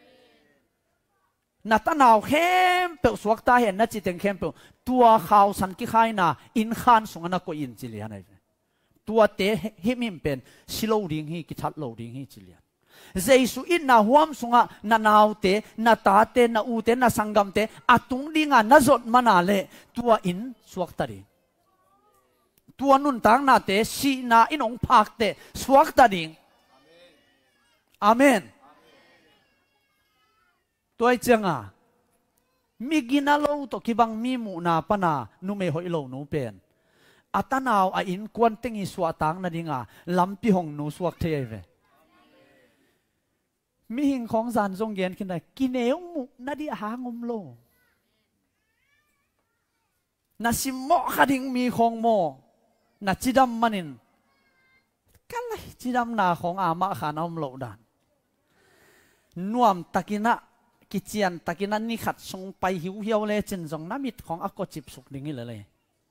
na ta naw khem pe suak ta hen na chi teng khem pe tua khaw san ki khai na in khan sung na ko in chilianai ve tua te himim pen silo ding hi ki that lo ding hi chilian Jesu in na huam sunga na naute na tate na ute na sangam te atung dinga na zot manale tua in suak tari tua nun tang na te si na in ong phak te suak tading amen toy changa migina lo to kibang mi mu na pana nu me hoi lo nu pen atanaw a in kwan tengi suatang na dinga lampi hong nu suak the ve mi hìnhของสารทรงเย็นขึ้นได้กินเอวมุนาดีหางมโลนาซิมโมขัดิงมีของโมนาจิดำมันินกันเลยจิดำนาของอามาขานอมโลดานนวมตะกินะกิเจียนตะกินะนี่ขัดทรงไปหิวเหี่ยวเลยจินทรงน้ำมิดของอากจิบสุกดิ่งนี่เลย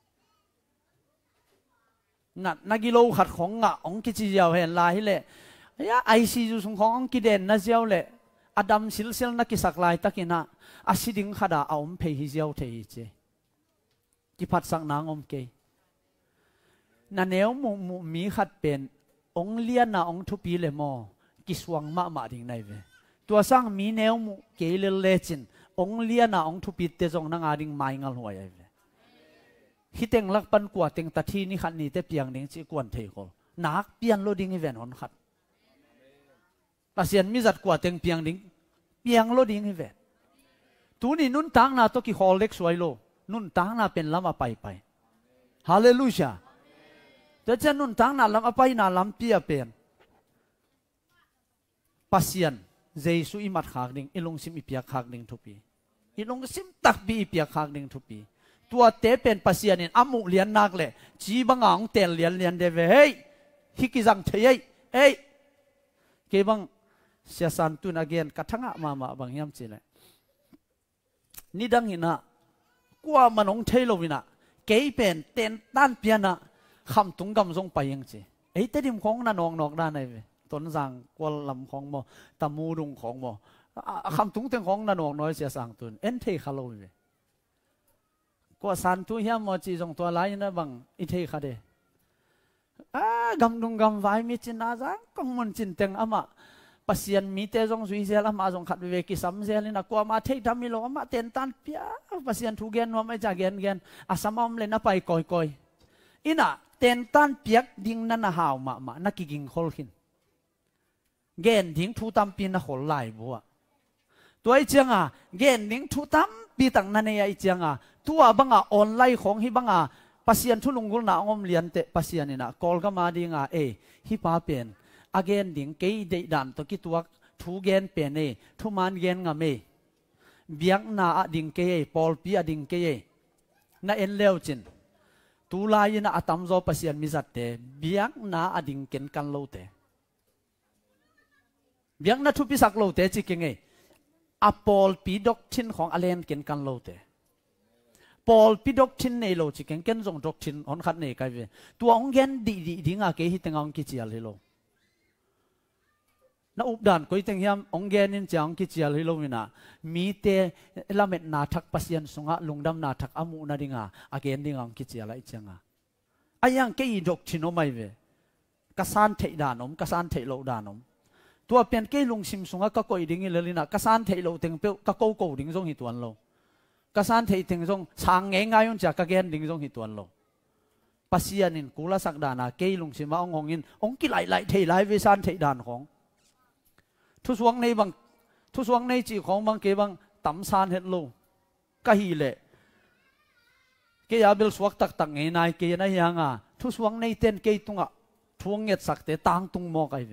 นักกิโลขัดของงะองกิจิเยาวเห็นลายเลยไอซีจูสงของกิเดนนะเจ้าเล่อดัมซิลซิลนักกิสักลายตะกินะอาศิดิงขดาเอาเพฮิเจ้าเทฮิเจกิพัดสังนางอมเกยนันเอวมุมีขัดเป็นองเลียนนะองทุปีเลมอกิสวงมาดิ่งในเวตัวสังมีเนวมุเกยเลจินองเลียนนะองทุปีเตจงนางอาดิงไม่งัลหัวใหญ่เวฮิตเต็งลักปันกว่าเต็งตัดที่นี่ขันนี้เตเปียงดิ่งจีกวนเทโกนักเปียนโลดิ่งอีเวนหอนขัดปัสยันมิจัดกว่าเต็งเปียงดิ่งเปียงโลดิ่งอีเวนตูนี่นุ่นตังนาตัวกี่ฮอลเล็กสวยโลนุ่นตังนาเป็นลำอไปฮาเลลูยาแต่เจ้านุ่นตังนาลำอไปนาลำเปียเป็นปัสยันเจสุอิมัดขากดิ่งอิลงซิมอิเปียขากดิ่งทุปีอิลงซิมตักบีอิเปียขากดิ่งทุปีตัวเตเป็นปัสยันนี่อามุเลียนนักเลยจีบังอ่างเตลเลียนเดเวเฮ้ยฮิกิจังเทยเฮ้ยเก็บังเสียสันตุนอาเกนกระทั่งมาบางยามจีเลยนี่ดังหินะกว่ามันองเทโลวินะเก็เป็นเต็นด้านเปียนะคำตุงกำทรงไปยังจีไอ้เตดิมของนั่นนองด้านไหนเวต้นสังกวลลำของโมตะมูดุงของโมคำตุงเต็งของนั่นนองน้อยเสียสังตุนเอ็นเทคาโลเวกว่าสันตุยามมอจีทรงตัวไรนะบังอิเทคาเดกำดุงกำไว้มีจินอาจังกงมันจินเต็งอามาปัสยันมีเตจงสุยเซลมาจงขัดเวกิสัมเซลินะกว่ามาเททามิโลมาเต็นตันเปียปัสยันทุเกนว่าไม่จะเกนอาสมอมเลยนะไปก่อยอินะเต็นตันเปียกดิ่งนั่นนะหาวมานักกิงฮอลขินเกนดิ่งทุตัมปีนะฮอลไลบัวตัวไอเจียงอ่ะเกนดิ่งทุตัมปีตั้งนั่นไอเจียงอ่ะตัวบังอ่ะออนไลน์ของฮิบังอ่ะปัสยันทุลุงกุลนะองมเลียนเตปัสยันนี่นะกอลก็มาดิ่งอ่ะฮิปาเป็นagain ding kei de dan to ki tuak thu gen pe ne thu man gen nga me biang na a ding ke pol pi a ding ke na en leo chin tu la yin a tam zo pasian mi zat te biang na a ding ken kan lo te biang na thu pi sak lo te chi ke nge a pol pi dok chin khong alen ken kan lo te pol pi dok chin nei lo chi ken zong dok chin on khat nei kai ve tu ong gen di dinga ke hi tengong ki chial hi lo na up dan koi teng hiam ong gen in chang ki chial hi lo mina mi te lamet na thak pasian sunga lungdam na thak amu na dinga again dingang ki chial ai changa ayang ke i dok chino mai ve kasan thei danom kasan thei lo danom tua pen ke lung sim sunga ka koi ding le lina kasan thei lo teng pe ka ko ding jong hi tuan lo kasan thei teng jong chang nge nga yon cha ka gen ding jong hi tuan lo pasian in kula sak dana ke lung sim ma ong in ong ki lai thei lai ve san thei dan khongทุสวงในบางทุสวงในจีของบางเกบังตำซานเฮ็ดโลกะฮีเละเกียเบลสวกตักตักไงนายเกียนายยังอ่ะทุสวงในเต้นเกยตุงอ่ะทวงเงียดสักเตต่างตุงมอกไอเว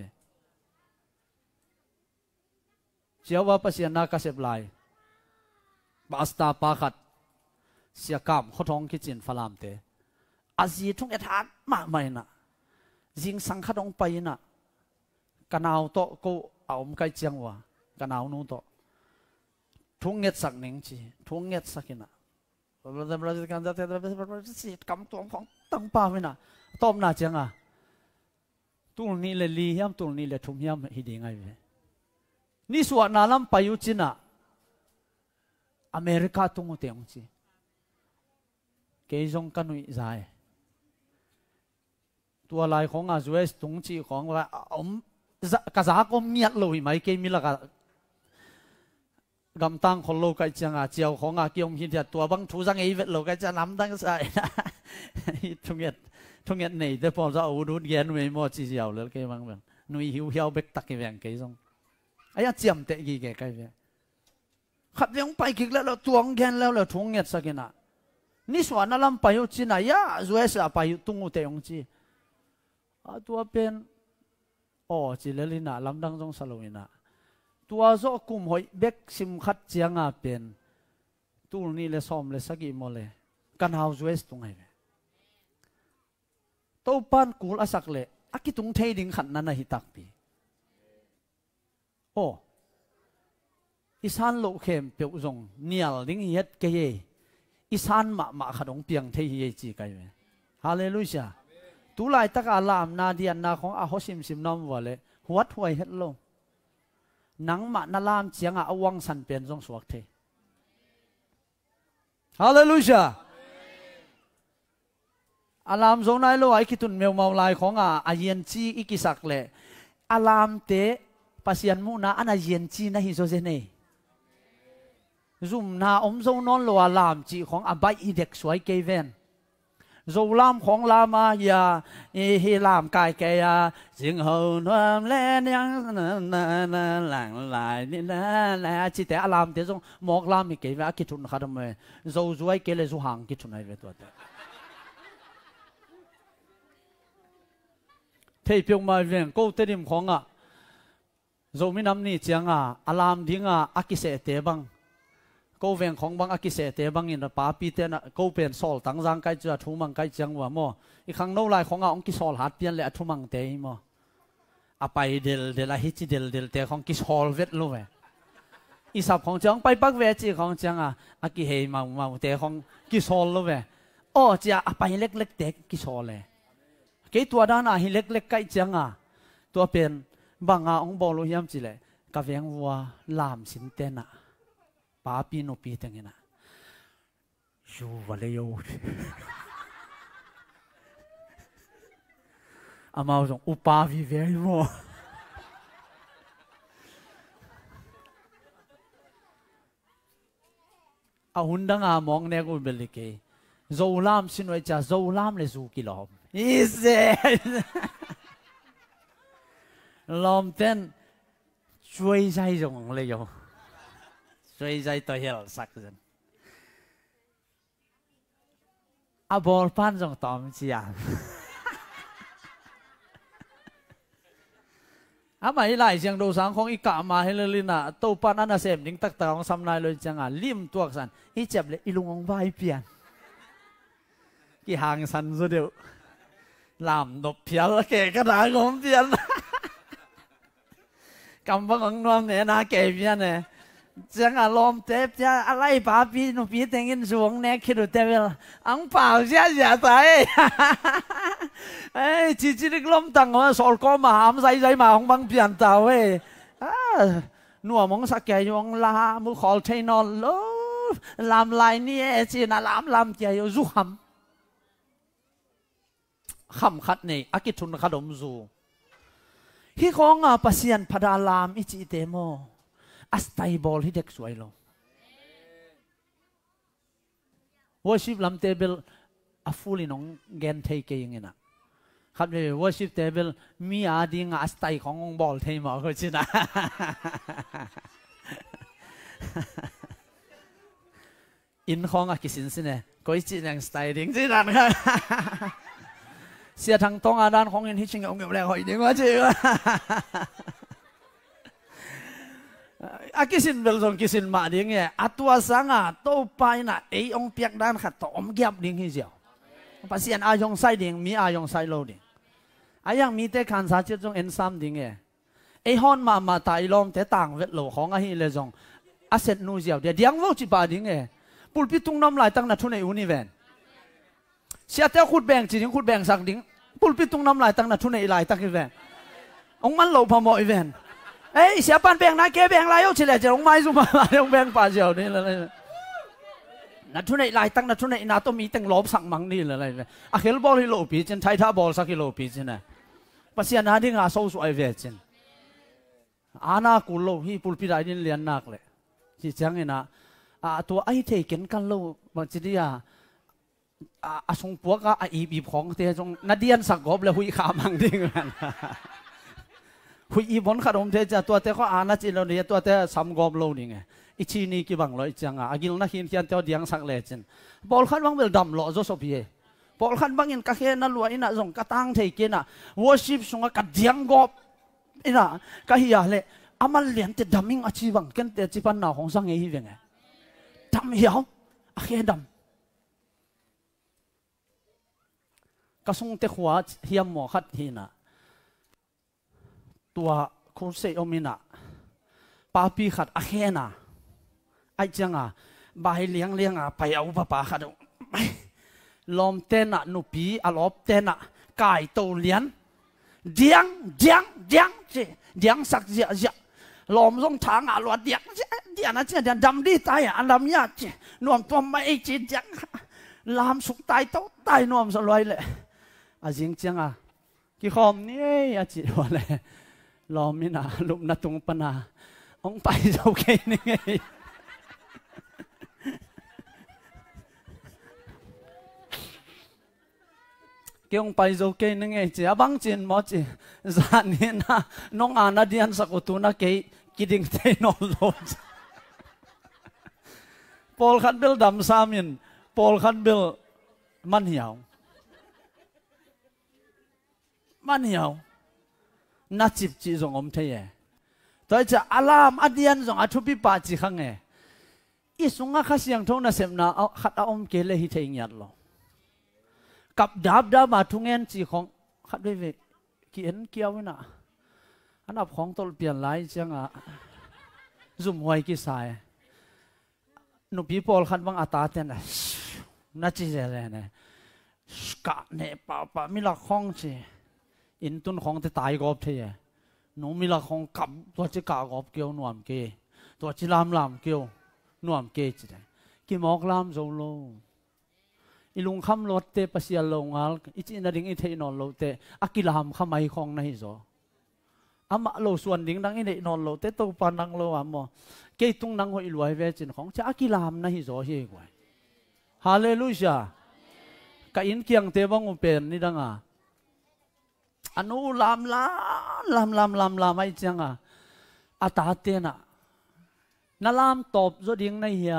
เจ้าว่าภาษาหน้ากระเสบลายบาสตาปาขัดเสียกรรมเขาท้องคิดจินฟลามเตอาจีทุ่งเอ็ดฮัดมากไม่น่ะยิงสังขดงไปน่ะกันเอาโตกูเอาไม่ไกลจังวะกันเอานู่นโตทุ่งเงียดสักหนึ่งจีทุ่งเงียดสักน่ะเราจะการจะสิกำตัวของตั้งป่าไม่น่ะต้มน่าจังอ่ะตุลนี้เลยลียมตุลนี้เลยทุ่งยมฮิดีไงเว้นี่ส่วนนาลัมไปอยู่จีน่ะอเมริกาตุงเตียงจีเกยจงกันวิจัยตัวลายของอาจุเอสตุงจีของว่ากระจาก็มีอัดลอยไหมเกยมีละกกำตังคนโลกจังอาเจียวของอาเกี่ยมหินตัวบังทูจังเอเวตโลกจะน้ำตั้งใส่ทุ่งเงียดนี่แต่พอจะเอาดูเย็นไม่หมดจีเจียวเลยเกยบังแบบนุยหิวเหี่ยวเบกตักเกยแบงเกยจงไอ้ยาเจียมเตะกี่เกยเกยขับยังไปกิกแล้วเราตัวงแกนแล้วเราทุ่งเงียดสักน่ะนี่ส่วนนั่นลำไปอยู่จีน่ะยาจุเอสไปอยู่ตุงอุเตยงจีตัวเป็นอ๋อจีเลลิน่ะลำดังจงสโลวิน่ะตัวโจกุมหอยเบกซิมขัดเจียงเป็นตูนี่เลซ้อมเลสักกี่โมเลกันหาวจุเอสตุงไงตัวปันกูลอาศักเลอากิตุงเทดิงขันนั่นน่ะฮิตักปีโอ้อิสานโลเข้มเปียวจงเนียลดิ้งเฮ็ดเกยอิสานมาขนมเปียงเทเยจีกันเว้ฮาเลลูยาตุลายตะกาลามนาเดียนนาของอาฮอซิมน้ำวัวเลยหัวถวยเฮ็ดลงหนังมานาลามเจียงอาวังสันเป็นจงสวกเทฮาเลลูยาอารามจงนายโลไอคิตุนเมลมาลายของอาเยนจีอิกิสักเลอารามเตปัสยันมุนาอันอาเยนจีนะฮิโซเซเนซุมนาอมจงนอนโลอารามจีของอาบายอีเด็กสวยเกเวนโจลามของลามายาเฮลามกายแกยาสิงห์นวมแลนยังหลังลายนี่นะนะจิตแต่อารามเดี๋ยวจงมอกลามมีเกยว่าคิดทุนขาดมั้ยโจสวยเกเลยสุหังคิดทุนไอ้เวตัวเตเที่ยวมาเวียงกูเตดิมของโจมินำนี่เจียงอารามดิ้งอากิเสเตบังกูเวียงของบางอากิเสเตบังอินป้าปีเตนะกูเป็นสอลตั้งร่างกายจะทุ่มังกายจังว่าโมอีกครั้งโน้นลายขององกิสอลหัดเปลี่ยนเลยทุ่มังเตยโมอาไปเดลฮิจิเดลเตของกิสอลเวทรู้ไหมอีสับของจังไปปักเวจีของจังอากิเฮมาเตของกิสอลรู้ไหมโอ้จะอาไปเล็กเตกิสอลเลยเกยตัวด้านหิเล็กใกล้จังตัวเป็นบางองบอลยามจีเลยกะเวียงวัวลามสินเตนะป้าปีโนปีตังเงินะยูวะเลยยูอามาส่งอุปาวิเวย์มัวอาหุ่นดังมองเนกูเบลิเกย์โจลามสินไว้จ้าโจลามเลยซูกิลอมอีเซ่ลอมเต้นช่วยใจจงเลยโยช่วยใจตัวเฮลสักเดือนอาบอลพันจงตอมเชียร์อาไม่ไล่เสียงดูสังของอีกะมาให้เลยลินะตัวปันอันเสพดิ้งตักตาของสำนายเลยจังลิมตัวสันอีเจ็บเลยอีลุงองใบเปลี่ยนกี่หางสันสุดเดียวลามดบเพียลเกะกระดาษของเปลี่ยนกำบังของนวมเนี่ยนาเกะเปลี่ยนเนี่ยจังลมเจ็บจะอะไรป้าพี่หนุ่มพี่แต่งกินสวงเนี่ยคิดดูเต็มเลยอังเปล่าเสียใจเอ้ยจีนึกลมตั้งว่าสอลก็มาหามใจมาของบางเปลี่ยนเต่าเว้ยหนัวมองสักแก่ยองลามือขอเทนอนโลลามลายนี่จีน่าลามใจอยู่จุ่มคำคัดนี่อากิทุนขดมจูฮีของปัสยันพดาลามอิจิเตโมอัสไตบอลที่เด็กสวยลงวอชิปลำเทเบิลอัฟูลินองเกนเทเกยังไงนะครับเดี๋ยววอชิปเทเบิลมีอาดิงอัสไตของบอลเทมาก็ชินะอินของอากิสินสิเนี่ยก็อีจีนังสไตล์ดิ้งจีนั่นค่ะเสียทางตรงอาดานของอินที่ชิงเอาเงินแรงหอยดิ้งว่าจีอากิสินเบลซงกิสินมาดิ้งเนี่ยอัตัวสังอาโตไปน่ะไอองเปียกด้านขัดต่อมเก็บดิ้งที่เดียวภาษาอายองไซดิ้งมีอายองไซโลดิ้งอายังมีแต่ขันสาจิตจงเอ็นซ้ำดิ้งเนี่ยไอฮอนมาตายลมแต่ต่างเวทโลของอาฮิเลจงอาเซตนูเจียวเดียงว่าจีบาดิ้งเนี่ยปุลปิตุงน้ำลายตั้งนัดทุนในอุนิเวนเสียแต่ขุดแบ่งจีนขุดแบ่งสักดิ้งปุลปิตุงน้ำลายตั้งนัดทุนในลายตั้งอีเวนองมันโลพมออีเวนเอ้ยเสียปันแบ่งนะแกแบ่งลายเอาเฉลี่ยจะองไม้ซุ่มมาองแบ่งป่าเจียวนี่เลยนัดทุนในลายตั้งนัดทุนในนาต้องมีตั้งลบสักมังนี่เลยอะเฮลบอลฮิโลปีจินไทท่าบอลสักฮิโลปีจินนะปัศยานาดิ้งอาโซ่สวยเวจินอาณากุลโลฮีปุลปิดายดินเลียนนักเลยที่จังเงินะตัวไอเทกันกันโลบางทีอ่ะสงพวกอีบีของเตจงนาเดียนสักกบเลยหุยขามังดิ้งกันหุยอีบอนขนมเตจตัวเตก็อาณาจินเราเนี่ยตัวเตสามกบโลนี่ไงอิชินีกี่บังเลยจังอากิลนักหินเทียนเตอเดียงสักเลจินบอลขันบังเวลดำหล่อโจสบีบอลขันบังอินกะเคนนั่นลวยน่ะส่งกระตังเทกินวอชิปส่งกัดเดียงกบอิน่ะกะฮิยาเลอามันเลียนเตดำมิงอาชีบังกันเตจิปันหน้าของสังเฮียงไงดำเหี่ยวอาเขดำกระสุนเตขวาเฮียมหมอขัดหินะตัวคุณเซอมินะปาปีขัดอาเขนะไอจังบายเลี้ยงไปเอาป้าขัดลมเตนะนุปีอลอบเตนะกายโตเลียนเดียงเดียงสักเจียลมลงทางหลวดเดียงนะเจ้าเดียงดำดีตายอันดำยากเจ้านวมตัวไม่จีเดียงลามสุกตายโตตายนวมสลายเลยจริงจังกี่คอมนี่จีว่าเลยลมนี่นะลุมนัดตรงปนาองไปโอเคนี่ไงเกี่ยงไปโอเคนี่ไงจีบังจินมอจีจานนี้นะน้องอานาเดียนสักตัวนะเกยกิดิงเทนอลโลปอลขันเบลดำสามินปอลขันเบลมันเหี่ยวนัดจิบจีจงอมเทียตัวจะอารามอดียนจงอัทุบิปาจีขังเงอีสุงอาข้าเสียงทงน่ะเสมนาเอาขัดเอาอมเกลหิเทียงยัดโลกับดาบมาทุงเงินจีของขัดด้วยเวกีเอ็นเกี่ยวนะอันดับของตลเปลี่ยนหลายจังซุ่มหวยกี่สายนุปีปอลขันบังอาตาเตนนัดจีเจเลยเนี่ยกะเนี่ยป่ามิลักของจีอินตุนของจะตายกอบเทียหนูมิลักของกับตัวจะกะกอบเกี่ยวนวมเกตัวจิลามเกี่ยวนวมเกจีได้กี่หมอกลามโซโลอีลุงคำรถเตปเสียลงอ่ะอีจีนาดิ้งอีเทนอนโลเตอากิลามขมายของในโซอามาโลส่วนดิ้งดังอีเทนอนโลเตตัวปานังโลอ่ะมอเกตุงนังหัวอีลวยเวจินของจะอากิลามในโซเฮกวยฮาเลลูยากับอินเกียงเตบังอุเปนนี่ดังอนุลามไม่จังอาตาเตนะนาลามตบจดิ้งในเฮีย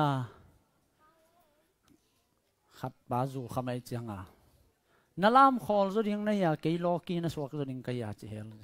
ขัดบาจูขมายจังนาลามขอลจดิ้งในเฮียเกยโลกีนสวกจดิ้งกายาจิเฮล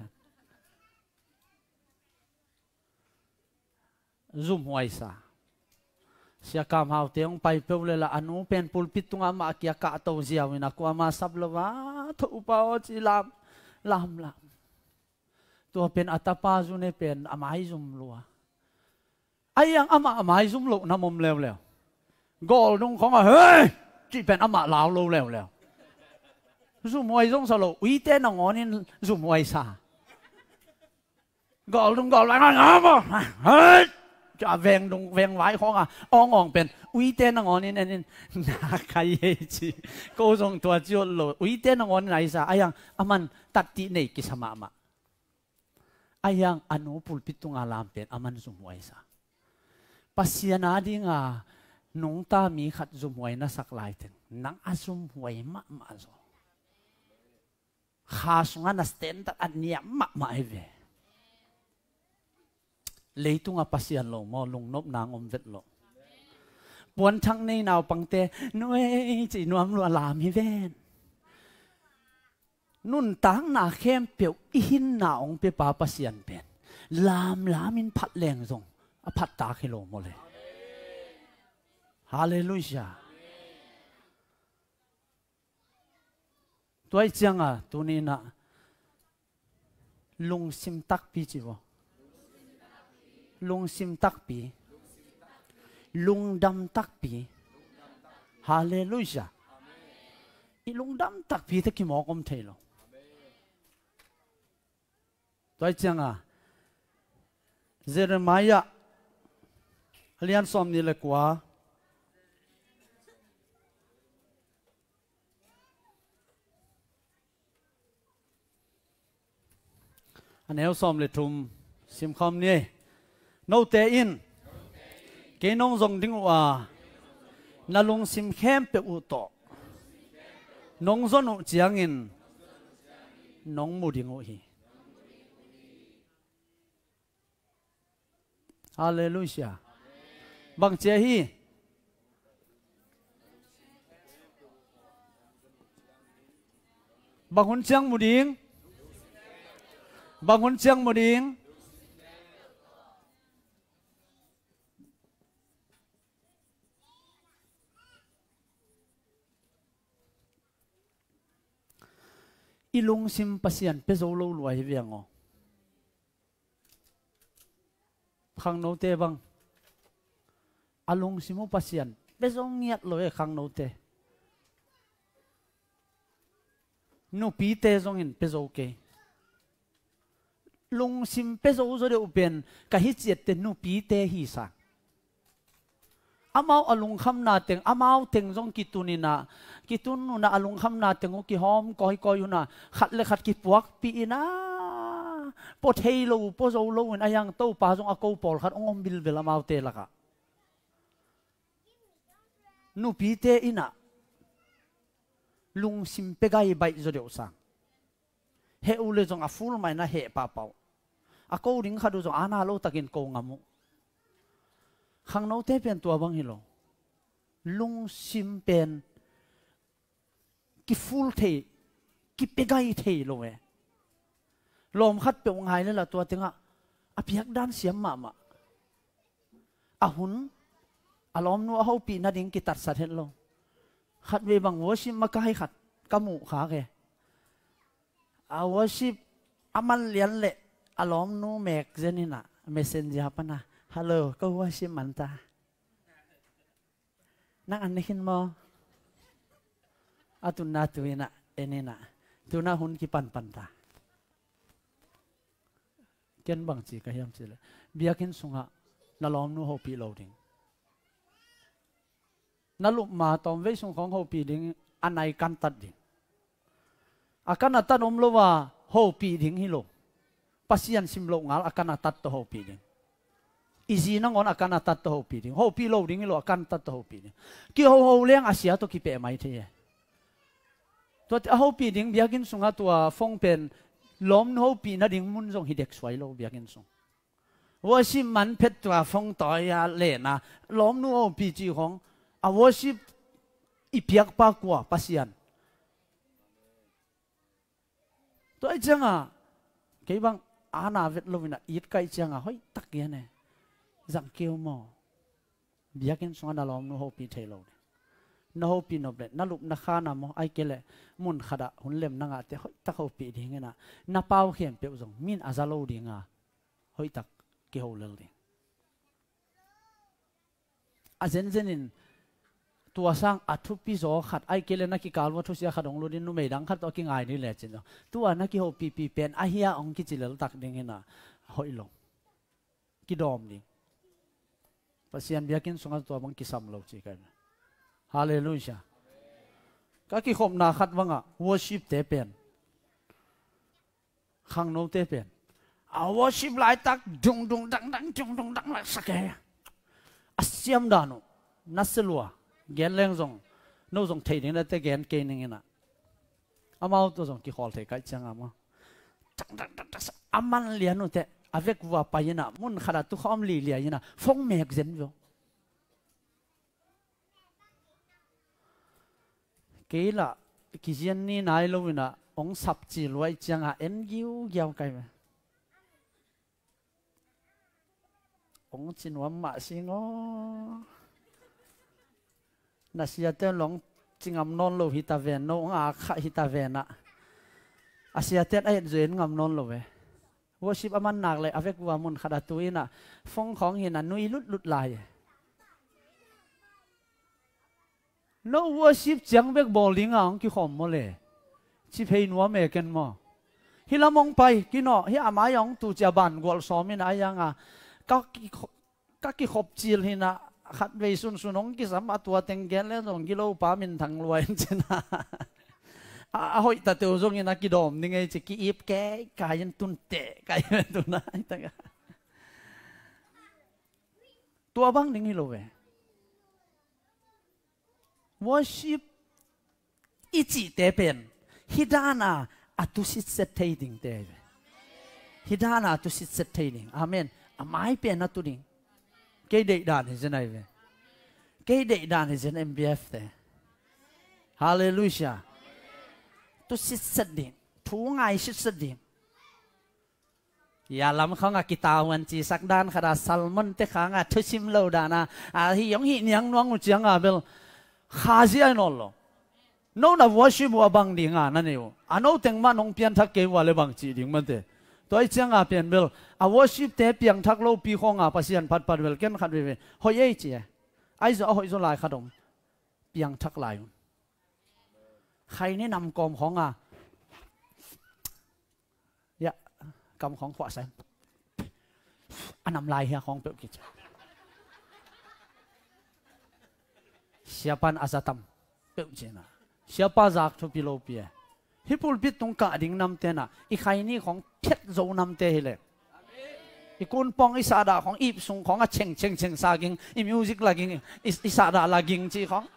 ซุ่มหวยซาเสียกรรมหาวเตียงไปเปล่าเลยละอนุเป็นปุลปิตุงอามาเกียกะโตเสียวินักว่ามาสับละวะทุปาวจิลามตัวเป็นอัตปาจุนเป็นอามาซุ่มลัวไอ้ยังอามาซุ่มลุน้ำมแล้วกอลนุ่งของเฮ้ยจีเป็นอามาลาวโลแล้วซุ่มหวยซุ่มสโลวิเตนงอนี่ซุ่มหวยซากอลนุ่งกอลอะไรนะเฮ้ยจะแวงไว้ของอ่องเป็นวิเตนงอนี่นี่นาคายจีก็ส่งตัวจิโอโลวิเตนงอนไหนซะไอ้ยังอามันตัดตีเนกิสมามาไอ้ยังอนุปุลปิตุงอาลามเป็นอามันซุมวยซะปัสยานาดิงนงตามีขัดซุมวยนะสักหลายถึงนังอาซุมวยมาโซข้าสงานัสเตนตัดอันเนี้ยมาไอเว lấy tung áp pasian lo mò lung nộp nàng om vết lo buồn thằng này nào bằng tê nuôi chỉ nuông lo làm hi ven nun tang na khem piu in na ong pe pa pasian pen làm in phát leng zong a phát ta khi lo mo le hallelujah tôi chăng à tu ni na lung sim tak pi chi wo lung sim tak pi lung dam tak pi hallelujah i lung dam tak pi te ki mo kom thei lo tôi chăng à Jeremiah lian som ni le kwa anh em xóm lệ thùng sim khom ni nô tê in cái nông dòng đinh hòa na lung sim khem pe u to nông dân u chiang in nông mu đinh u hi hallelujah bằng chế hi bằng huân chiang mu đinh bằng huân chiang mu đinh ilung sim pasian pe zo lo luai viango khang no te bang alung simu pasian pe zo ngiat lo e khang no te nu pi te zong in pe zo ke lung sim pe zo zo de upen ka hi chiat te nu pi te hi sa amau alung kham na teng amau teng zong kitunina kitun nu na alung kham na teng ki hom koi koi na khat le khat ki puak pi ina po thei lo po zo lo in ayang to pa zong a ko pol khat ongom bil bel amau te laka nu pi te ina lung sim pe gai bai zo de sang he u le zong a ful mai na he pa pau a ko ring khadu zong ana lo takin ko ngamu khang no te pen tua bang hilo lung sim pen ki full the ki pegai the lo e lom khat pe ngai le la tua tenga apiak dan siam ma ma ahun alom nu ho pi na ding ki tat sat het lo khat ve bang worship ma kai khat kamu kha ke a worship aman lian le alom nu mek zenina messenger pana hello ko worship man ta nang an hin mo atun na tuina enina tuna hun ki pan pan ta ken bang chi ka hiam chi le biakin sunga nalom nu ho pi loading nalup ma tom ve sung khong ho pi ding anai kan tat ding akan atan om lo wa ho pi ding hi lo pasian sim lo ngal akan atat to ho pi ding easy na ngon akan atat to ho pi ding ho pi loading hi lo akan tat to ho pi ding ki ho leng asia to ki pe mai the to ho pi ding biakin sunga tua phong pen lom ho pi na ding mun jong hi dek swai lo biakin sung worship man phet tua phong toy ya le na lom nu ho pi chi khong a worship ipiak pa kwa pasian to ai changa ke bang ana vet lovina it kai changa hoi tak ye ne zang kêu mo biakin sung na lom nu ho pi thelo na ho pi no ble na lup na kha na mo ai kele mun khada hun lem na nga te hoi tak ho pi ding na pau khem pe zong min azalo dinga hoi tak ke ho lel ding a zen zenin tua sang athu pi zo khat ai kele na ki kalwa thu sia khadong lodin nu mei dang khat to ki ngai ni le chin tua na ki ho pi pi pen a hia ong ki chilel tak ding ina hoi lo ki dom ni pasian biakin sunga tua bang ki sam lo chi kan hallelujah ka ki khom na khat wanga worship te pen khang no te pen a worship lai tak dung dung dang dang dung dung dang la sake asiam dano naselua gen leng zong no zong thei ding na te gen ke ning ina amau to zong ki khol thei kai chang ama aman lian no te avec vous pa yana mun khada tu khom li lia yana phong mek zen vô cái là cái chuyện này nãy lâu na ông sắp chỉ loại chẳng à em yêu giàu cái mà ông chỉ nói mà xin ngó na sia tên long chỉ ngắm non lâu hita ven nó ông à khá hita ven à sia tên ai duyên ngắm non lâu về worship aman nạc lại avec vous amun khada tuin à phong khong hiền à nuôi lút lại no worship chẳng biết bowling à ông kêu khom mà lệ chỉ phải nuôi mẹ cái mà hi làm ông bay cái nọ hi à mai ông tu chia bàn gọi xóm mình ai yang à các cái khop chill hi na khát về sun ông cái sắm tua tiếng gen lên ông cái lâu pa mình thằng loài trên à hồi ta tiêu dùng na cái đom ni ngay chỉ cái ip cái yên tun tệ cái tun na tất cả tua bang ni lâu về worship ít chỉ tế bên hidana atusit setting tế hidana atusit setting amen amai bên aturing cái đệ đàn thì thế này về cái đệ đàn thì thế này MBF thế hallelujah tu sit setting thu ngay sit setting ya làm không à kita hoàn chỉ sắc đan khada salmon te khang à thu sim lâu đàn à hi yong hi niang nuang một chiang à bel khazi ai nol lo no na worship wa bang ding à na neu ano teng ma nong pian thak ke wa le bang chi ding man te toy chiang à pian bel a worship te piang thak lo pi khong à pasian phat phat bel ken khat ve hoi ei chi ai zo hoi zo lai khadom piang thak lai khai ne nằm còm khong à ya cầm khong khỏa sáng anh nằm lại ha khong bự kịch siapa azatam bự chena siapa zak thu pilo pia hipul bit tung ka ding nam te na i khai ni khong phet zo nam te hele i kun pong i sa da khong ip sung khong a cheng sa ging i music la ging i sa da la ging chi khong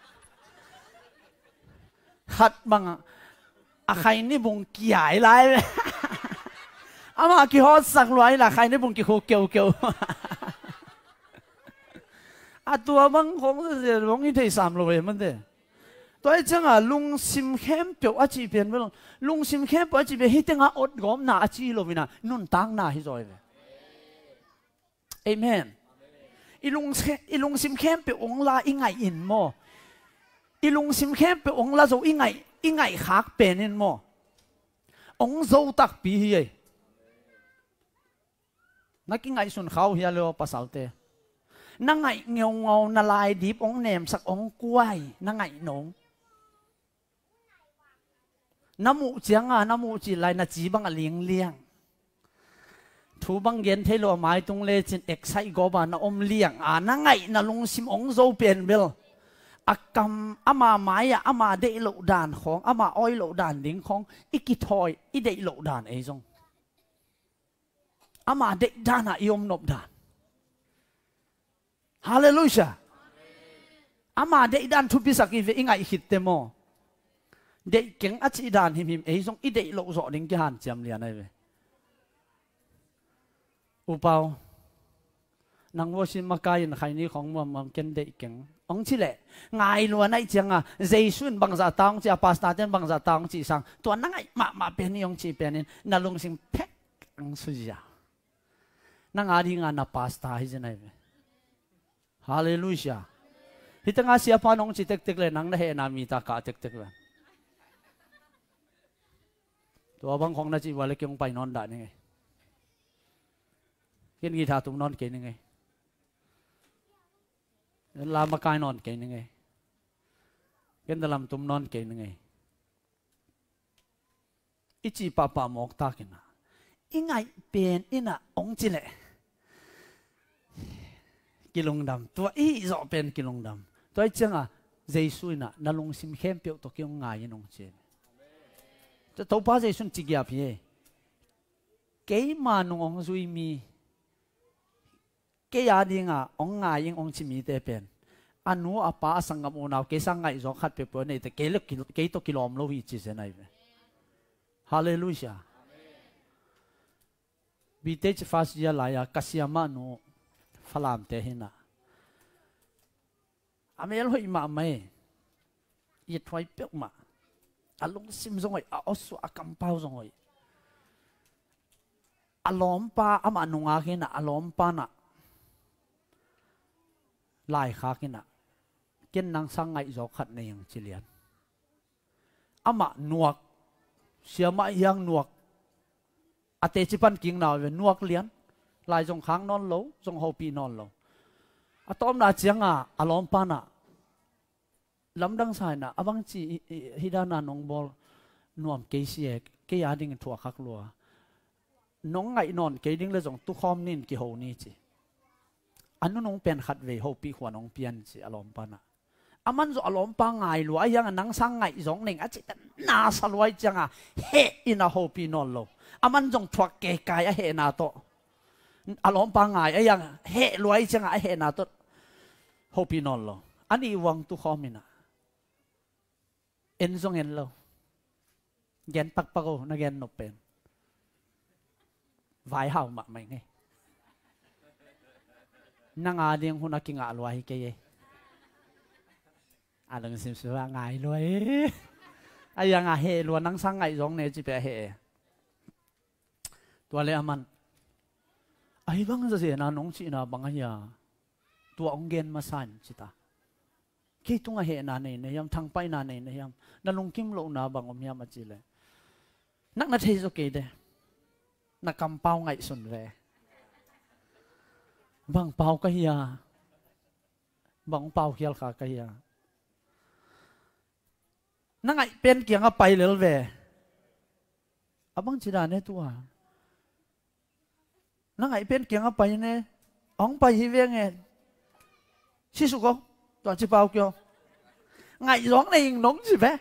khát bằng khai ni bung kiai lại ama ki hot sak loài là khai ni bung ki ho kêu tua bang không sẽ bung ít thấy sam loài mình thế tôi chẳng à lung sim khem biểu à chỉ biến với lung sim khem biểu à chỉ biến hít tiếng ốt gom na à chỉ lo vina nun tang na hi rồi amen ilung sim khem biểu ông la ingai in mo ilung sim khem pe ong la zo ingai khak pen in mo ong zo tak pi hi na ki ngai sun khau hi lo pasalte na ngai ngeu na lai dip ong nem sak ong kuai na ngai nong namu chianga namu chi lai na chi bang liang thu bang gen thelo mai tung le chin excite go ba na om liang na ngai na lung sim ong zo pen bel akam ama maya ama de lo dan khong ama oi lo dan ding khong ikithoi I de lo dan e jong ama de dana iom nop dan hallelujah ama de dan thu pi sak ve ingai hit te mo de keng a chi dan him e jong I de lo zo ding ki han cham lian ai ve upau nang wo sin makai in khai ni khong mam ken de keng ông chỉ lệ ngài luôn này chẳng à dây xuân bằng giả tang chỉ pasta tên bằng giả tang chỉ sang tuần năng mà bên ông chỉ bên na lung sinh pek ang suya nang adi nga na pasta hay này hallelujah hita nga siapa nong chỉ tek le nang na he na mi ta ka tek le tua bang khong na chỉ wale kyong pai non da ni ken gi tha tum non ke ni làm mà cái non cái này cái đó làm tụm non cái này ít chỉ papa mọc ta cái nào ít ngày bên ít na ông chỉ lệ kilong đam tua ít rõ bên kilong đam tôi chẳng à dây suy na na lung sim khem biểu tôi kêu ngài nông trên tôi tàu ba dây xuân chỉ gặp gì cái mà nông ông duy mi cái gia đình à ông ngài nhưng ông chỉ mi tế bên anh nu apa sang ngam unau cái sang ngài gió khát bể này thì cái to kilom lo hi chỉ thế này hallelujah บีเตจฟาสยาลายากัสยามานุฟลามเตหินะอเมลหอยมาไม่ยัดไว้เปียกมาอารมณ์ซิมซงไออสวะกัมพาวซงไออารมณ์ป้าอามานุงอากินะอารมณ์ป้านะลายขากินะเกินนังสังไงจอกขัดในยังเฉลียนอามาหนวกเสียมายังหนวกอเตจิปันกิ่งหนาวเป็นนวกเลียนลายจงค้างนอนโลจงหัวปีนอนโลอะตอมนาเจียงอารมณ์ป้านะลำดังสายนะอบังจีฮิดานานองบอลนวมเกษียเกียดิ่งถั่วคักลัวน้องไงนอนเกดิ่งเลยจงตุคอมนินกิโหนี่จีอันนู้นน้องเป็นขัดเวหัวปีหัวน้องเปียนจีอารมณ์ปานะอามันจะอารมณ์ปังไงลัวยังนังสังไงจงหนึ่งอาจิตน่าสลวยจังเฮอินาหัวปีนอนโลอามันจงถั่วเกยกายเฮนาโตอารมณ์ปังไงยังเฮรวยจังเฮนาโตหัวปีนอนโลอันนี้วังตุคอมินะเอ็นซงเอ็นโลเย็นปักปักโอนักเย็นนบเป็นไว้เห่ามาไม่ไงนั่งอาเดียงหุ่นกิงอาลวยเกยอาลังสิมสว่าไงลวยไอ้ยังอาเฮลวนั่งสังไงจงเนี่ยจีเปเฮตัวเลี้ยมันไอ้บังจะเสียนะน้องชีนะบังอะไรตัวองเกนมาสั่นจิตาคิดตรงเหตุนั้นเนี่ยยังทางไปนั้นเนี่ยยังนั่นลงกิมลงนาบางอมยามาจีเลยนักนาทีโอเคเด้นักกำเป้าไงสุนเวบางเป้าก็เฮียบางเป้าเขียลขาก็เฮียนั่งไงเป็นเกี่ยงไปเลยเวอบางจีดาเนี่ยตัวนั่งไงเป็นเกี่ยงไปเนี่ยอ๋องไปฮีเวงเงชิสุโกตัวจีเปาเกี่ยวไงร้องในยิงน้องจีเป้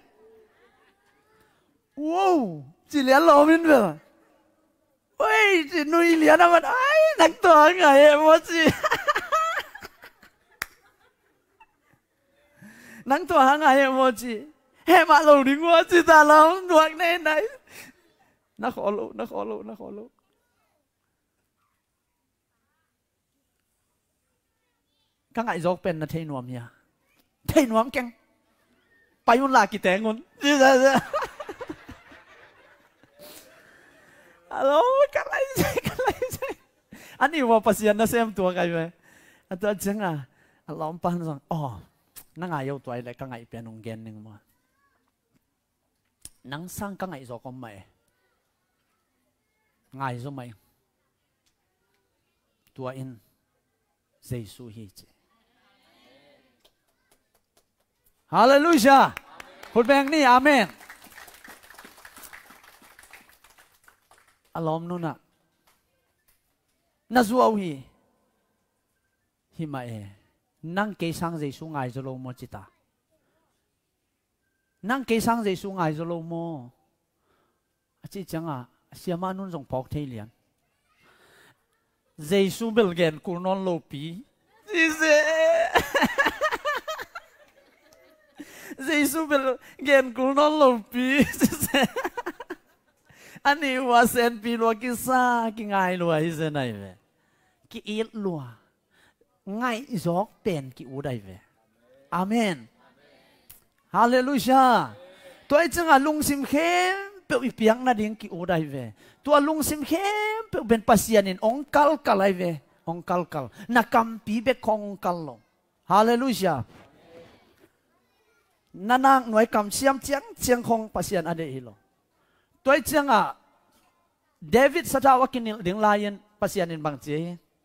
ว้าวจีเลี้ยนล้อมินเปล่าเฮ้ยจีนุยเลี้ยนมันไอ้นักตัวไงโมจีนักตัวไงโมจีเฮ้มาลงดิ้งว่าจีตาเราดวงในไหนนักขอโลนักขอโลนักขอโลก็ไงจอกเป็นนะเทนวมเนี่ยเทนวมแกงไปยุ่นลากี่แต่งนจีจ้าจ้าฮัลโหลกันไรใช่กันไรใช่อันนี้ว่าปัสยันนะเซมตัวกันไหมอันตัวจริงล้อมปันสั่งอ๋อนั่งไงยาวตัวเลยก็ไงเป็นองเกนหนึ่งมานั่งสร้างก็ไงจอกก็ไม่ไงจอกไม่ตัวอินเจสุฮิจฮาเลลูยาคุณแบงนี่อาเมนอารมณ์นู่นน่ะน่าสู้ฮีฮิมานั่งเกสังเจสุงไงจะลงโมจิตานั่งเกสังเจสุงไงจะลงโมอาจิจังเสียมานุ่นส่งพอกเทเลียนเจสุเบลเกนกูนอนโลปีจีเซเจสุเบลเกนกูนอนโลปีจีเซอันนี้ว่าเซนปีลัวกิซากิง่ายลัวฮิเซนไอเวกิอีดลัวง่ายจอกเป็นกิอูได้เวอาเมนฮาเลลูยาตัวไอ้จังลุงซิมเข้มเปียวอีเปียงนาดิ่งกิอูได้เวตัวลุงซิมเข้มเปียวเป็นปัสยานินองคัลกัลไอเวองคัลกัลนักกัมปีเบคองคัลลงฮาเลลูยานั่นหน่วยกำเชียมเชียงคงปัสยานอเดอิโลตัวจังเดวิดสตาวักินดิ่งลายันปัสยานินบางจี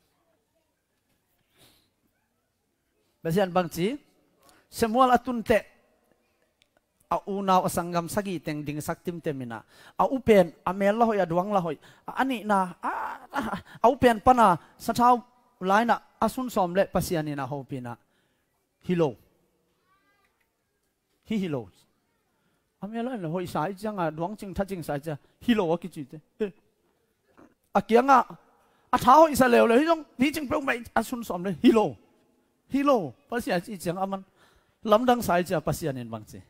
ปัสยานบางจีสมัวลตุนเตเอาอุณาวสังกัมสกีเต็งดิ่งสักติมเตมินะเอาอุเปนอเมลละหอยดวงละหอยอันนี้นะเอาอุเปนปนาสตาไลน์นะอาสุนสอมเละปัสยานินะฮอปีนะฮิโลฮิโลอเมลละหอยสายจังดวงจริงทัดจริงสายจะฮิโลว่ากี่จุดเกียงท้าหอยสเลวเลยที่จริงเปล่าไม่อาสุนสอมเลยฮิโลปัสยาจีจังมันลำดังสายจะปัสยานินบางจี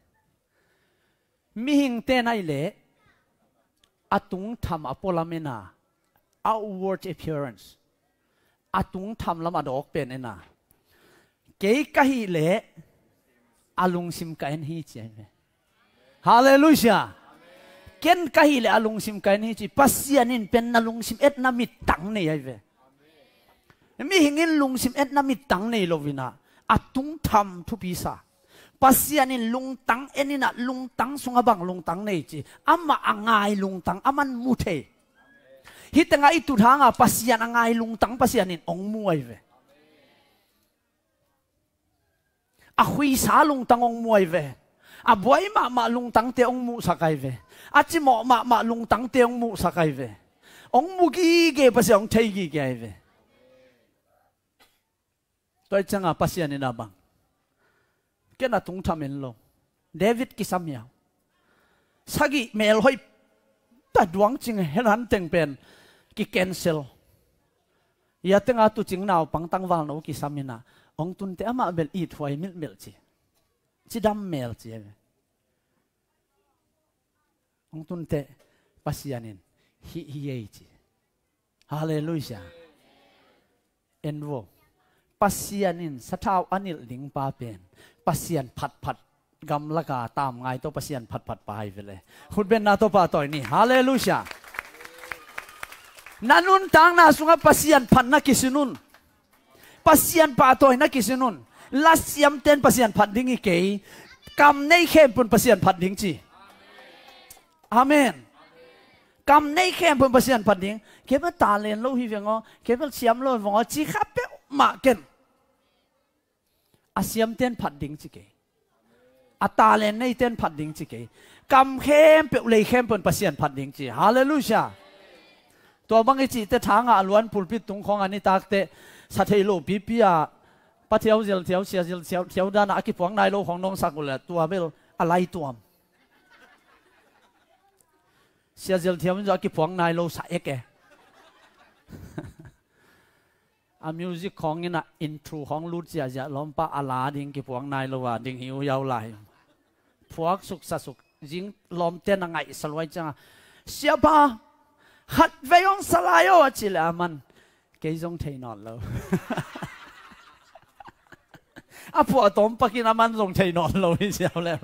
มีหิงเตนไอเล่อตุงทำอโปลาเมนา outward appearance อาตุงทำละมาดอกเป็นเนาเก๋กะฮิเละอาลุงซิมกันฮีเจนฮาเลลูยาเกณฑ์กะฮิเละอาลุงซิมกันฮีจีปัสยานินเป็นนาลุงซิมเอ็ดนามิตังเนี่ยไอ้เว้มีหิงินลุงซิมเอ็ดนามิตังเนี่ยโลวินาอาตุงทำทุพิสาปัสยานินลุงตังเอ็นน่ะลุงตังสุงบังลุงตังเนี่ยจีอามาอ่างายลุงตังอามันมุเทฮิตงาitu thanga pasian angai lungtang pasianin ongmu ai ve a hui sa lungtang ongmu ai ve a boy ma lungtang te ongmu sakai ve a chi mo ma lungtang te ongmu sakai ve ongmu gi ge pasiang thei gi ge ai ve toi changa pasianin abang kena tung thamen lo David ki samya sagi mel hoi ta duang ching heran teng pen ki cancel ya tenga tu ching naw pang tang wal no ki samina ong tun te ama bel i thwai mil chi dam mel chi ong tun te pasianin hi ye chi hallelujah envo pasianin sathaw anil ding pa pen pasian phat gam laka tam ngai to pasian phat pai vele khut ben na to pa toy ni hallelujah nanun tang na sunga pasian phat na kisinun pasian pa toy na kisinun lasiam ten pasian phat ding i ke kam nei khem pun pasian phat ding chi amen kam nei khem pun pasian phat ding ke ba ta len lo hi vengo ke ba siam lo vengo chi khap pe ma ken asiam ten phat ding chi keตาเลนในเต้นผัดดิ้งจีเกกำเข้มเปเลยเข้มเป็นปัสยันผัดดิ้งจีฮาเลลูยาตัวบางจีเตทางอ่ะล้วนปุลปิดตรงของอันนี้ตากเตสัตย์โลปีปีอ่ะปะเทียวเจียวเสียเทียวด้านอากิพวงนายโลของน้องสักเลยตัวเบลอะไรตัวเสียเทียวมันจะอากิพวงนายโลสายแกอามิวสิกของนี่นะอินทรูของลูดเสียจะล้อมป้าอาลาดิ่งกี่พวงนายละว่าดิ่งหิวยาวไหลพวกสุขสุขยิ่งล้อมเต้นไงสลายจังเสียบ้าหัดเวียงสลายโอจิเลมันเกยจงเทนอนแล้วอาพวกตอมปักินามันจงเทนอนแล้วเสียวแล้ว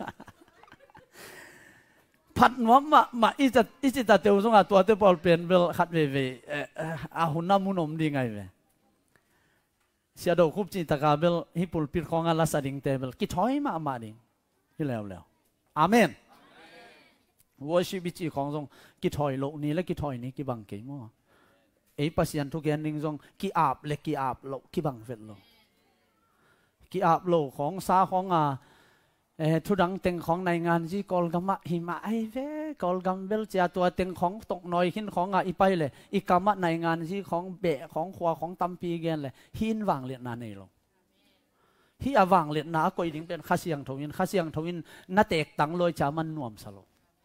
ผัดหัวมาอีจิตาเตียวจงตัวเตียวบอลเปลี่ยนเวลขัดเวอาหุ่นน้ำมุนอมดีไงเวเสียดอกคุบจีตะกาเบลฮิปุลปิดของอัลลาสดิงเตเบลกิถอยมาดิงที่แล้วอาเมนวอชิบิจีของทรงกิถอยโลนี้และกิถอยนี้กิบังเกยมั่วไอ้ปัสยันทุกแกนนิงทรงกิอาบเล็กกิอาบโลกิบังเฟลโลกิอาบโลของซาของทุดังเต็งของในงานที่กอลกัมะหิมะไอเวกอลกัมเบลเจ้าตัวเต็งของตกน้อยหินของอีไปเลยอีกามะในงานที่ของเบะของขวาของตัมปีเกนเลยหินวางเลียนนาเนลงที่อวางเลียนนาก็ยิ่งเป็นข้าเสียงทวินนาเตกตังลอยจามันน่วมสโล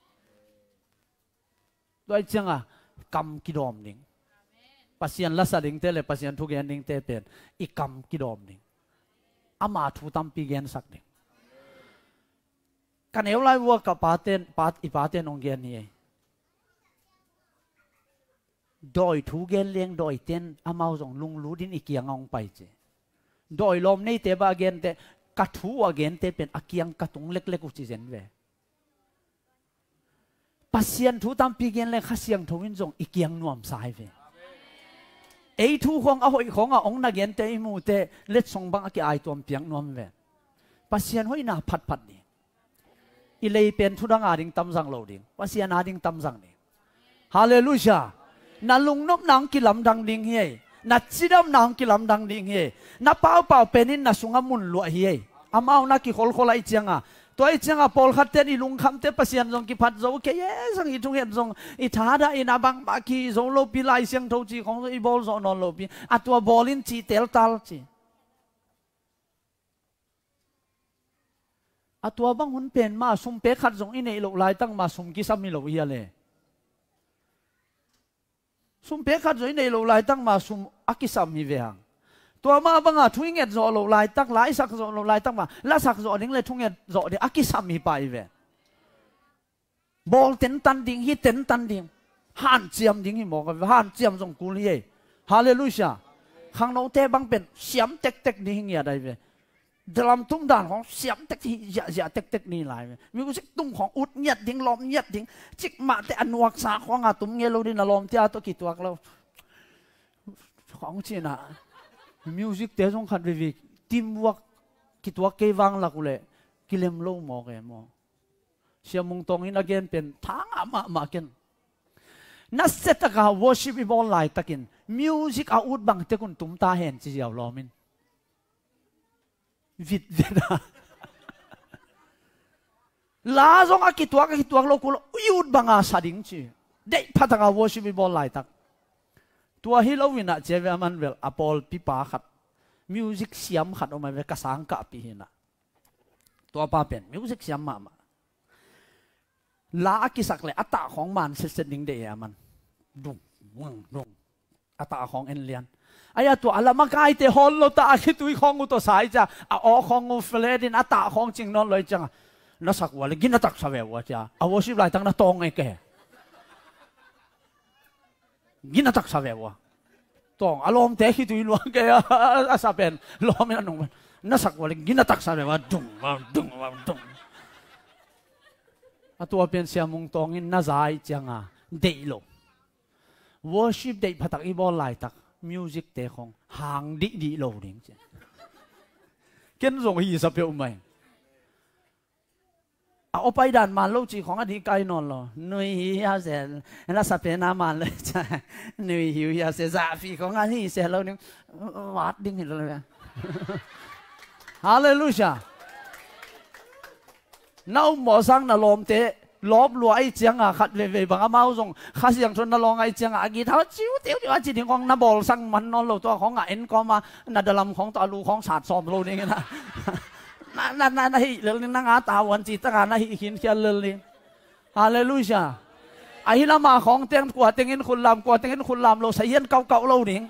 ด้วยจังกำกิดอมนิ่งปัสยันลัสดิ่งเตเลยปัสยันทุกแกนนิ่งเตเป็นอีกำกิดอมนิ่งอามาทูตัมปีเกนสักดิ่งกันเอวไลวัวกับปาเตนองเกนนี่ดอยทูเกนเลี้ยงดอยเต้นอามาส่งลุงรู้ดินอีกอย่างองไปเจดอยลมนี่เตบาเกนเตกัดทูอาเกนเตเป็นอากียงกัดตุงเล็กๆอุจิเซนเวปัสยันทูตามปีเกนเลยข้าเสียงทวินส่งอีกอย่างนวมสายเวไอทูของเอาอีกขององนักเกนเตอิมูเตเล็ดส่งบังอากีไอตัวเปียงนวมเวปัสยันห้อยหน้าพัดนี่อีเลยเป็นทุดังอาดิงตำสังโลดิงว่าเสียนาดิงตำสังนี่ฮาเลลูยานาลุงนบนางกิลำดังดิงเฮนัดจิดำนางกิลำดังดิงเฮนับเป่าเป็นนินนัสุงมุนลัวเฮอามาเอานักกิขลไอเจียงตัวไอเจียงปอลขัดเตนอีลุงคำเตปเสียนทรงกิพัดโจเกยสังอีทุงเห็นทรงอีท้าได้อีนาบังบากีโจโลปีไลเสียงทูจีของอีบอลโจนอนโลปีอัตัวบอลินจีเตลตัลจีตัวบางคนเป็นมาสุมเปขัดส่งอินเอโลไลตั้งมาสุมกิสามิโลเฮียเลยสุมเปขัดส่งอินเอโลไลตั้งมาสุมอากิสามิเวียงตัวมาบางทุ่งเงินโจโลไลตั้งหลายสักโจโลไลตั้งมาละสักโจดิ้งเลยทุ่งเงินโจเดอากิสามิไปเวบอลเต็นตันดิ้งฮิเต็นตันดิ้งฮันเจียมดิ้งหิมอกฮันเจียมส่งกุลีฮาเลลูยาข้างโน้เตบังเป็นเสียมเต็กๆนี่หิ้งอะไรเว้ยดลัมตุ้มด่านของเสียมเต็กที่อย่าเต็กๆนี่หลายเว้ยมีกุศลตุ้มของอุดเงียดดิ้งลมเงียดดิ้งจิกมาแต่อันวักษาของอาตุ้มเงี้ยเราดินลมที่อาตัวกี่ตัวเราของเชียนะมิวสิกเตะส่งขัดวิทีมวักกี่ตัวเกวังหลักเลยกิเลมโลมอกเองมอเสียมุงตรงนี้นักเรียนเป็นทางมาเกินนัสเซตกาวอชิบิบอลไลตะกินมิวสิกอาอุดบังเตกุนตุ้มตาเห็นจีเดียวล้อมินวิดนะลาจงอากิตัวโลกุลอุดบังอาสาดิงจีเด็กพัฒนาวอชิบิบอลไลตักตัวฮิโลวินะเจเวมันเวลอพอลปิปาขัดมิวสิกเสียมขัดออกมาเวกสังกะปีหินะตัวป้าเป็นมิวสิกเสียมมาลากิสักเลยอัตตาของมันเสร็จนิ่งเดียมันดุงอัตตาของเอ็นเลียนไอ้ตัวอะไรมาไกลเตะฮอลโลตาคิดตุยของอุตสายจ้ะอ๋อของอุฟเลดินอัตตาของจริงนอนเลยจังนักสักวันเลยกินนักสักเววจ้ะเอาวชิบไลตั้งนักตองไอ้แกกินนักสักเววตองอารมณ์เตะคิดตุยลวงแกอาซาเป็นล้อไม่นั่นงนักสักวันเลยกินนักสักเววดุงตัวเป็นเสียมุงตองอินน่าใจจังอ่ะเดย์โล worship เดย์พัตักอีบอลไลตัก music เตะของหางดีโลดิ่งเจ้เกินส่งฮีสับเปอไหมเอาไปด่านมาโลจีของอดีตไกลนอนหรอหนุ่ยฮิอาเซนน่าสับเปน้ำมันเลยจ้ะหนุ่ยฮิวฮิอาเซซาฟีของอดีตเซลเราเนี่ยวัดดิ่งเห็นเลยฮาเลลูยาน้าหมอสังน่ะลมเตะลบลัวไอ้เจียงอ่ะขัดเว่ยบางอามาส่งข้าเสียงชนน่ะลองไอ้เจียงอ่ะกีเท้าจิ้วเตี้ยวว่าจีนของน้าบอลสังมันนอนโลตัวของเอ็นก็มาน่ะดลำของตาลูของศาสตร์สอบโลนี่ไงนะนั่นเรื่องนี้นั่งอาตาวันจีตั้งนั่นหินเขียนเรื่องนี้ฮาเลลูยาไอ้ละมาของเตียงกว่าเตียงเงินคุณลำกว่าเตียงเงินคุณลำเราใส่เย็นเก่าเราหนิ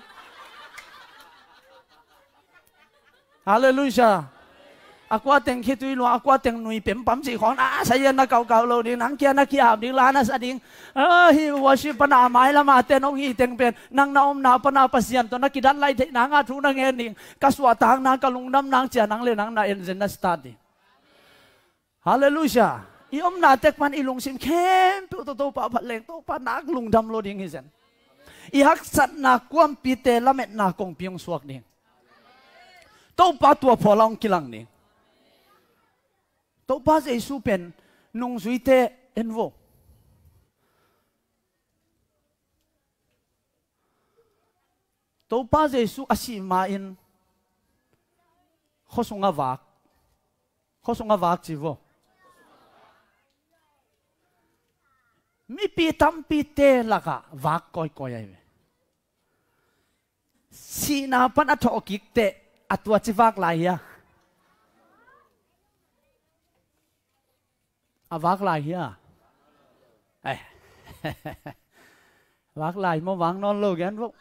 ฮาเลลูยาอากว่าเต็งคิดดูว่าอากว่าเต็งหนุ่ยเป็นปั๊มสีของใส่ยันนักเก่าเราดินังเกียนักเกียบดิลานัสดิงฮิวชิปนาไม้ละมาเต็นองฮีเต็งเป็นนางนาอมนาปนาปัสยันตัวนักกิดันไล่เทนางอาทุนางเงินดิงกสวดทางนางกลุงน้ำนางเจียนางเลนางนาเอ็นเซนัสตาดิฮาเลลูยาอีอมนาเต็กมันอีลุงซิมเข้มตัวโตปะพัดเลงโตปะนักลุงดำโลดิงฮิเซนอีฮักสัตนักความปีเตละเม็ดนักกงพิงสวกดิงโตปะตัวพอลองกิลังดิงตัวป้าเจสูเป็นนุ่งสุยเตเอ็นโวตัวป้าเจสูอาศิมาอินข้อสงฆ์วักจีโวมีปีทำปีเตลักะวักก้อยไอ้สีนาปันอัฐอกิกเตอัตวจิวักลายะวักลายเฮียวักลายมาวังนอนโลกันพวก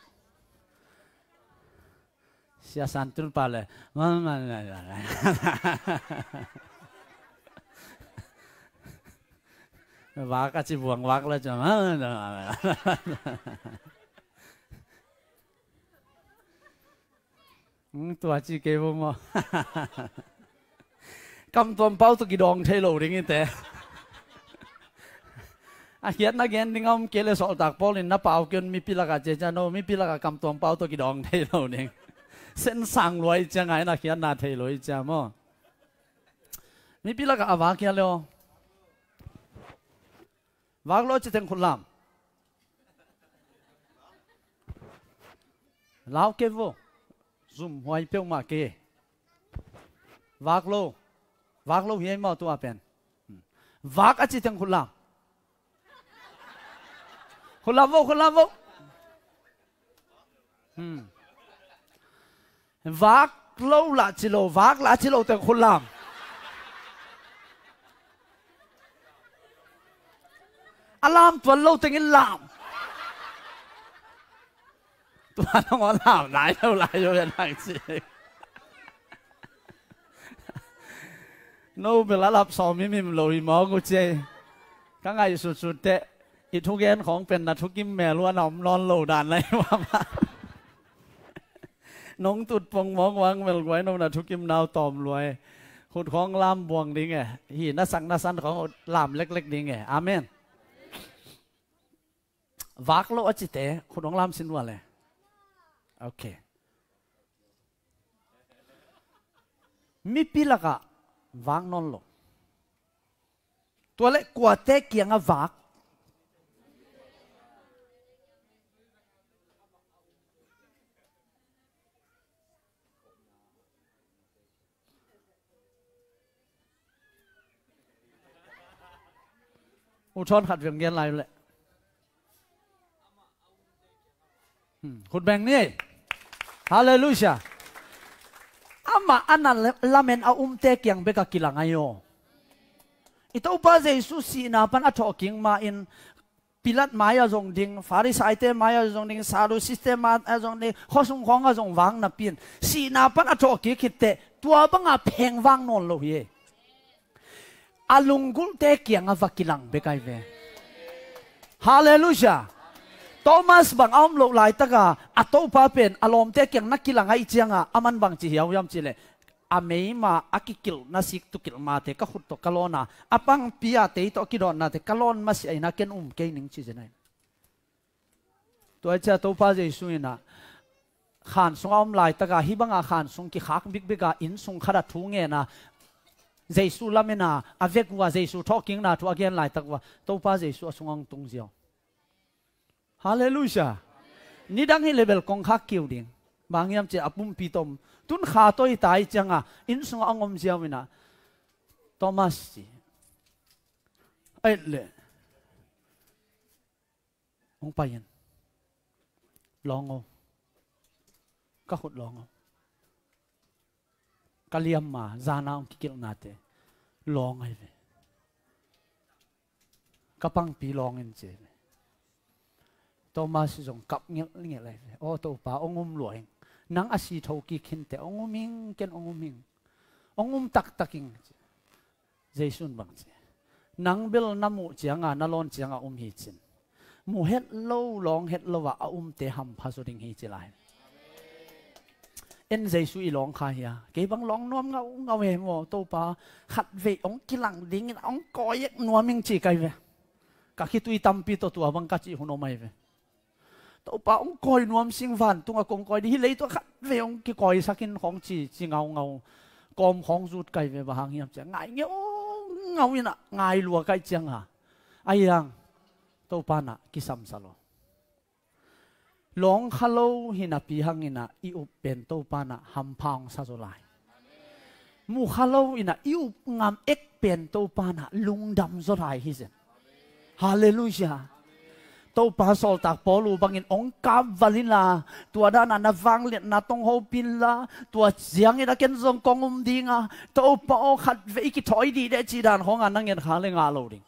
เสียสันตุนปาเลยมันวักอาชีพวงวักแล้วจ้ะตัวจีเก็บมั้งกำตัวเป้าตุกิดองเทโลดิ่งแต่อาเขียนนักเรียนที่เขาเกลี่ยสอบตักพอลินนับเปล่าเกินมีพิลากาเจจานโนมีพิลากากำตัวเป้าตุกิดองเทโลดิ่งเส้นสั่งรวยจังไงนักเขียนนาเทโลจ้ามั้งมีพิลากาวักเขียนเลยวักโลจะถึงคนลำลาวเก็บวซุ่มหอยเปียวมาเกวักโลเฮียมาตัวเป็นวักอาจจะถึงคนลำวักโลละจิโลแต่คนลำอารามตัวโลแต่เงินลำตัวน้องลำหลายเท่าไรอยู่เป็นทางสิโน้เวลารับสอบมิมโลอีหมอกูเจก็ไงสุดๆเตะอีทุกเย็นของเป็นนะทุกกิมแม่ล้วนนอนโหลดานเลยว่ามาน้องตุดปงมองวังเวลไว้น้องนะทุกกิมนาวตอมรวยขุดของลามบวงดิ้งไงหีน่าสังน่าสันของลามเล็กๆดิ้งไงอาเมนวักโลอจิเตขุดของลามสินว่าเลยโอเคมีปีละกะวางนอนโลตัวเล็กกว่าเตเกียงอะวักอุทธรขัดเวียงเย็นไรเลยคุณแบงนี่ฮาเลลูยาอามาอันนั้นละเมนเอาเตเกียงเบกกิลังไงโยอิตาอุปาเจสุสีนาปันอัฐอกิงมาอินพิลัดมายาจงดิงฟาริสัยเตมายาจงดิงซาดูซิสเตมาจงดิงข้อสงของจงวางนับปีนสีนาปันอัฐอกิคิดเตตัวบังอาเพงวางนนโลเยอาลุงกุลเตเกียงวักกิลังเบกไอเวฮาเลลูยาโทมัสบางอ้อมโลกหลายตะกาอัตโตปาเป็นอารมณ์เตเกียงนักกิลังไอเจียงอ่ะอามันบางจีเหี่ยวยำจีเลยอาเมย์มาอากิกิลนาสิกตุกิลมาเตก็ขุดตกกะโลนาอาปังพิอาเตยตกิดอนนาเตกะโลนมาสิไอนักเกนเกนิงชีเจนัยตัวเจ้าโตปาเจสุยนะขานสงอ้อมหลายตะกาฮิบังอาขานสงกิขากบิกบิกาอินสงขดัดทุงเงนะเจสุลามินาอเวกว่าเจสุทอกิงนาทัวเกนหลายตะว่าโตปาเจสุสงองตุงเจียวฮาเลลูยานี่ดังให้เลเวลกองคักคิวดิ่งบางยามเจ้าปุ่มปีตมตุนขาตัวตายจังอ่ะอินสงองอมเจียวมินะโทมัสจีเอ้ยเลยองไปยันลองเอาก็ขุดลองเอากะเลียมมาจานาองกิลนาเตลองไอ้เวกะปังปีลองเองเจโทมัสจงกับเงี้ยอะไรโอ้ตัวป้าองุมรวยนังอาศัยทกิขินเตองุมิงเกนองุมิงองุมตักตักิงเจสุนบังเจนังเบลนามุเจียงนาลอนเจียงฮิจินมูเฮ็ดโลลองเฮ็ดโลว่าเตหัมพาสุดิงฮิจิไลเอ็นเจสุอีลองคาเฮียเก็บังลองนวมเงาเฮโมตัวป้าขัดเวองกิลังดิ้งองกอยนวมิงจีไกเวกะคิตุยตัมปีตัวบังกัจิหุนอไม่เวตัวป้าองคอยนวมสิงฟันตัวกงคอยดีเลยตัวขัดเวองกี่คอยสักินของจีเงากอมของจุดไกเวบางเงียบจะง่ายเงี้ยเงาอินะง่ายลัวไกจังฮะไอ้ยังตัวป้าน่ะกิสัมสโลลองฮัลโหลหินาปีหังอินะอิอุเป็นตัวป้าน่ะฮัมพังซาโซไลมูฮัลโหลอินะอิอุงามเอ็กเป็นตัวป้าน่ะลุงดำโซไลฮิเซนฮาเลลูยาตัวป้าสอลตักปอลูบังอินองกาบวาลินลาตัวด้านนั้นฟังเลียนนาตงโฮปินลาตัวเสียงอินะเกนซงกงดิงาตัวป้าขัดเวกิถอยดีเดจีดานของอันนั่งเงินขาเลงาโลดิง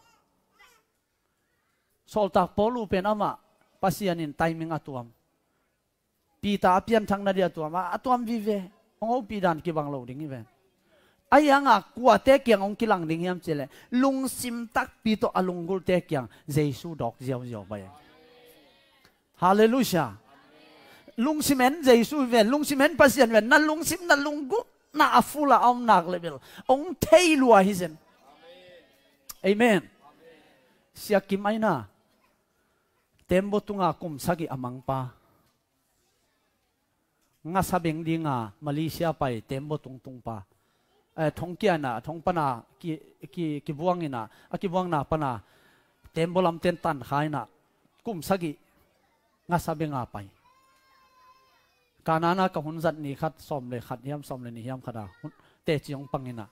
สอลตักปอลูเป็นอามาปัสยานินไทมิงอตัวมปีตาเปียนทางนาเดียตัวมาอตัวมวิเวองโฮปีดานกีบังโลดิงอีเวนไอ้ยังอ่ะกว่าเตะเกียงองกิลังดิ่งยามเจเลลุงซิมตักปีโตอลุงกุลเตะเกียงเจสูดอกเจียวไปฮาเลลูยาลุงซิเมนเจสูเวนลุงซิเมนปัสยันเวนนั่นลุงซิมนั่นลุงกุน่าฟูละอมนักเลเวลองเทยลัวฮิเซนเอเมนเสียกิมไอน่าเต็มบตุงอากุมสักิอมังปางาซาเบงดิงามาเลเซียไปเต็มบตุงปาทงเกียนะทงปนากีบวงอินะกีบวงนาปนาเต็มบลำเต็นตันขายนะกุมสกิงาซาเบงาไปการนั้นกับหุ่นจัดนี่ขัดซ้อมเลยขัดเยี่ยมซ้อมเลยนี่เยี่ยมขัดเตะจียงปังอินะ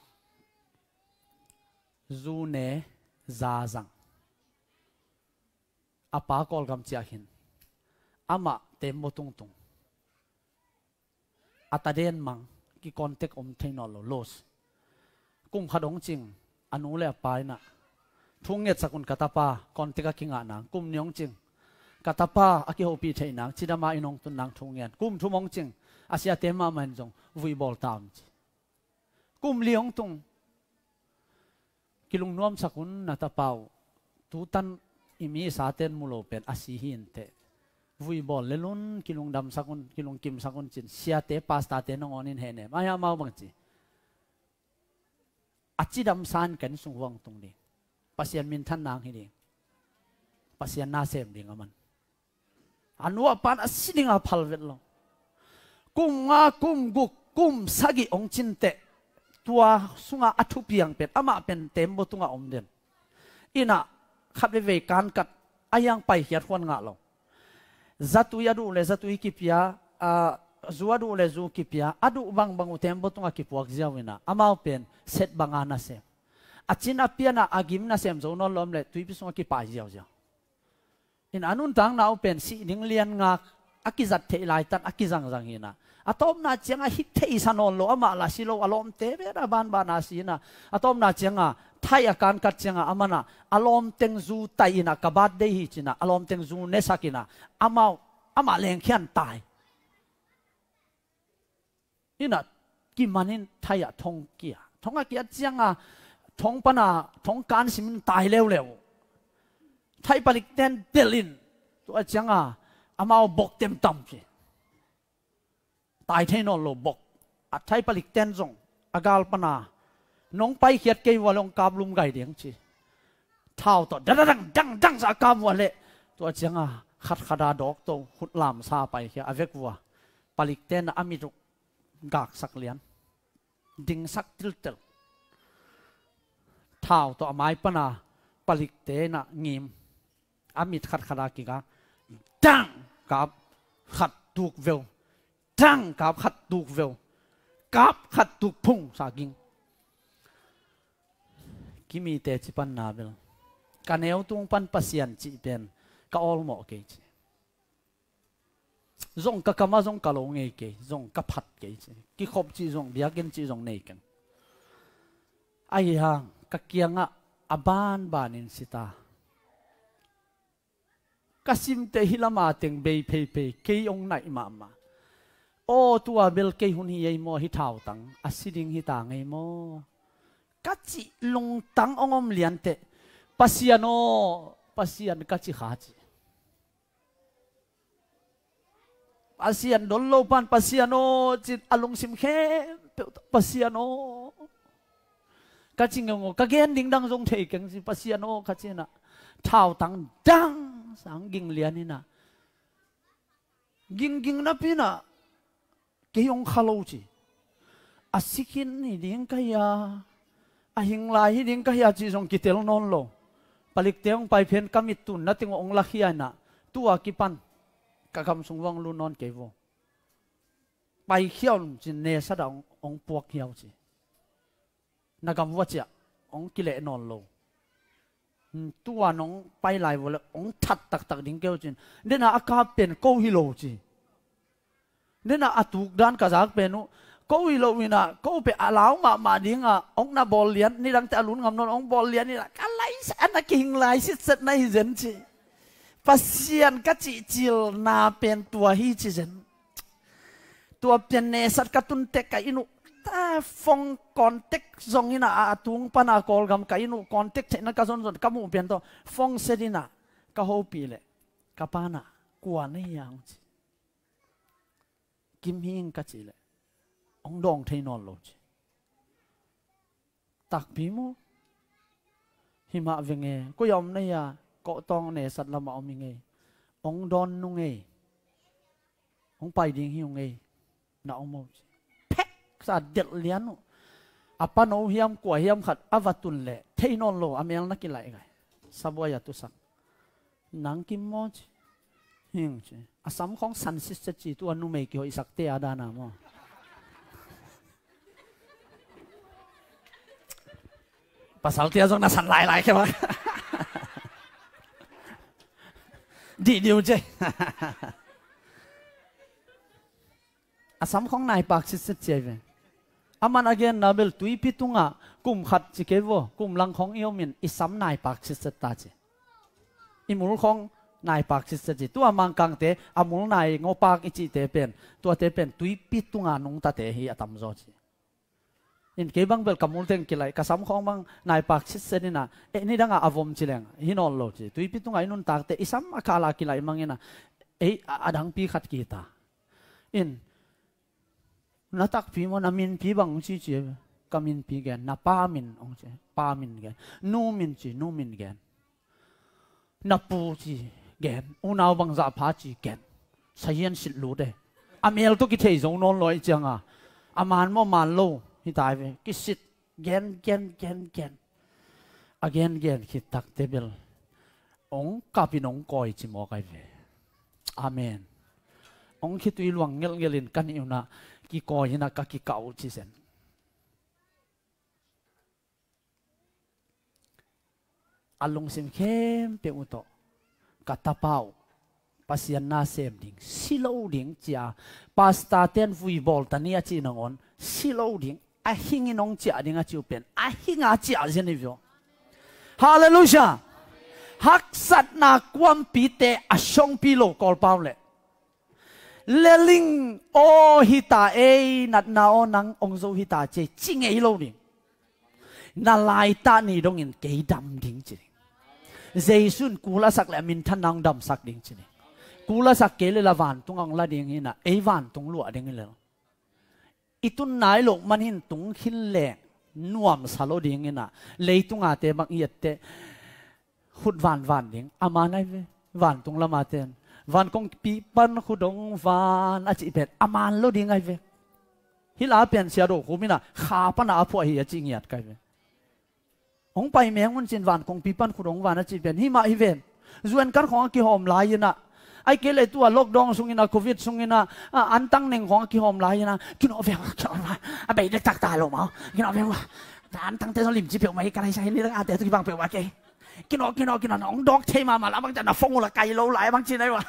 จูเนซาจังอาปากอลกำเจียหินอามาเต็มบตุงอัตเดนมังกีคอนเทกอมเทนอลโลสกุมขดงจริงอนุเลปายนะทุ่งเงสกุลกัตปาคอนเทกกิงานังกุมนิยงจริงกัตปาอากิโฮปีเทนังชิดามาอินองตุนังทุ่งเงินกุมทุ่มงจริงอาเซียเตมามันจงวุยบอลตามกุมเลี้ยงตุงกิลุงนวมสกุลนัตเปาตูตัน imi saten mulo pen asihin te vui bol lelun kilung dam sakun kilung kim sakun chin siate pasta te nong onin hene maya mau bang chi achi dam san kan sung wang tung ni pasian min than nang hi ni pasian na sem ding aman anwa pan asiding a phal vet lo kum nga kum guk kum sagi ong chin te tua sunga athu piang pet ama pen tembo tunga om den ina khat ve kan kat ayang pai hiat hon nga lo zatu yadu le zatu ikipia zuadu le zu kipia adu bang bangu tembo tunga kipuak ziawina amau pen set bangana se achina piana agim na sem zo no lom le tuipi sunga ki pa ziaw ziaw in anun tang na pen si ding lian nga akizat the lai tan akizang jang hina atom na chenga hit thei sanon lo ama la silo alom te be ra ban ban asina atom na chenga thai akan kat chenga amana alom teng zu tai na kabat de hi china alom teng zu ne sakina ama leng khian tai ina ki manin thai a thong kia thonga kia chenga thong pana thong kan sim tai lew lew thai palik ten delin to chenga amao bok tem tam chi tai thế nó lô bọc, thay balik ten zong, agal pana, nong pai khiat kei walong kap lum gai diang chi, thao to dang sa kap wale, to chiang khat khada dok to hut lam sa pai khia avek wa, balik ten amiru gak sak lian, ding sak til tel, thao to amai pana, balik ten ngim, amit khat khada kika, dang kap khat tuk vel. Trăng cáp khát tuộc vèo cáp khát tuộc phung sa kinh kimi te chi pan na bel kaneu tung pan pasian chi pen ka ol mo ke chi zong ka kama zong ka lo nge ke zong ka phat ke chi ki khop chi zong bia gen chi zong nei kan ai hang ka kianga aban banin sita kasim te hilama teng bei pe pe ke ong nai ma ma ô tua bel cây hun hi mo hi thao tang asiding hi ta ngai mo kachi long tang ongom lian te pasian kachi kha chi pasian dol lo pan pasiano chi alung sim khe pasiano kachi ngo ka gen ding dang jong thei keng si pasiano kachi na thao tang dang sang ging lian ni na ging na pina cái ông khalo chi, asikin ni ding kaya, ahing lai ding kaya chi song kitel non lo, balik teong pai pen kamit tun nating ong lakian na, tua kipan, kakam sungwang lu non kevo, pai hiao chi ne sa da ong puak hiao chi, nagam wachia ong kile non lo, tua nong pai lai wala ong that tak ding keo chin, dena akap pen ko hilo chi. Nên là atuk dan kazak penu ko ilo wina ko pe alau ma dinga ong na bol lian ni dang ta alun ngam non ong bol lian ni la kalai sa na king lai sit set na hi zen chi pasian ka chi chil na pen tua hi chi zen tua pen ne sat ka tun tek ka inu ta phong contact zong ina atung pana kol gam ka inu contact na ka zon kamu pen to phong sedina ka ho pi le ka pana kwa nei yang chi kim hiên cả chỉ lệ ông đong thấy non lột tạc bí mô him hạ về nghề có yom này à cọ tong này sạt làm ông mình nghề ông đon nung nghề ông bay điên hiu nghề na ông mô pek sa đệt lian apa no hiam kwa hiam khat avatun le thấy non lo amel na kilai gai saboya tu sak nang kim mo hiu chứ asam khong san sit chi tu anu me ki hoi sak te ada na mo pasal tia jong na san lai ke ba di diu che asam khong nai pak sit che ve aman again nabel tui pitunga kum khat chi ke wo kum lang khong yo min isam nai pak sit ta che imul khong nai pak sit chi tua mang kang te amul nai ngopak ichi te pen tua te pen tui pitunga nung ta te hi atam zo chi in ke bang bel kamul teng kilai kasam khong bang nai pak chit senina ni danga avom chileng hinol lo chi tui pitung ai nun takte isam akala kilai mangena adang pi khat kita in natak pi mo namin pi bang chi chi kamin pi gen na pa min ong che pa min gen nu min chi nu min gen na pu chi gen unaw bang za pha chi gen sayen sit lu de amel to ki thei zong non loi changa aman mo man lo hi tai ve ki sit gen again ki tak tebel ong kapinong koi chi mo kai ve amen ong ki tui luang ngelin kan iuna ki koi na ka ki kau chi sen alung sim khem pe uto katapau pasian na sem ding silo ding chia pasta ten vui bol tania chi nangon silo ding a hinginong chia ding a chiu pen a hinga chia zenivyo hallelujah hak sat na kwam pi te a shong pi lo kol paule leling o hita e nat na o nang ong zo hita che ching e lo ding na lai ta ni dong in ke dam ding chi Jaisun kula sak le min thanang dam sak ding chi kula sak ke le lawan tung ang la ding hina e wan tung lu ding le itun nai lo manin tung khin le nuam salo ding ina leitunga te bang iette hut van ding ama nai ve van tung lama ten van kong pi pan khudong van a chi pet aman lo ding ai ve hila pen sia do khumina kha pana a pho hi a chi ngiat kai ve ong pai meng mun chin van kong pi pan khudong van a chi pen hi ma hi ven zuan kar khong ki hom lai na ai ke le tua lockdown sungina covid sungina antang neng khong ki hom lai na kino ve a bei de tak ta lo ma kino ve antang te so lim chi pyo mai ka lai sai ni a te tu ki bang pyo wa ke kino ong dok thei ma la bang na phong la kai lo lai bang chi nai wa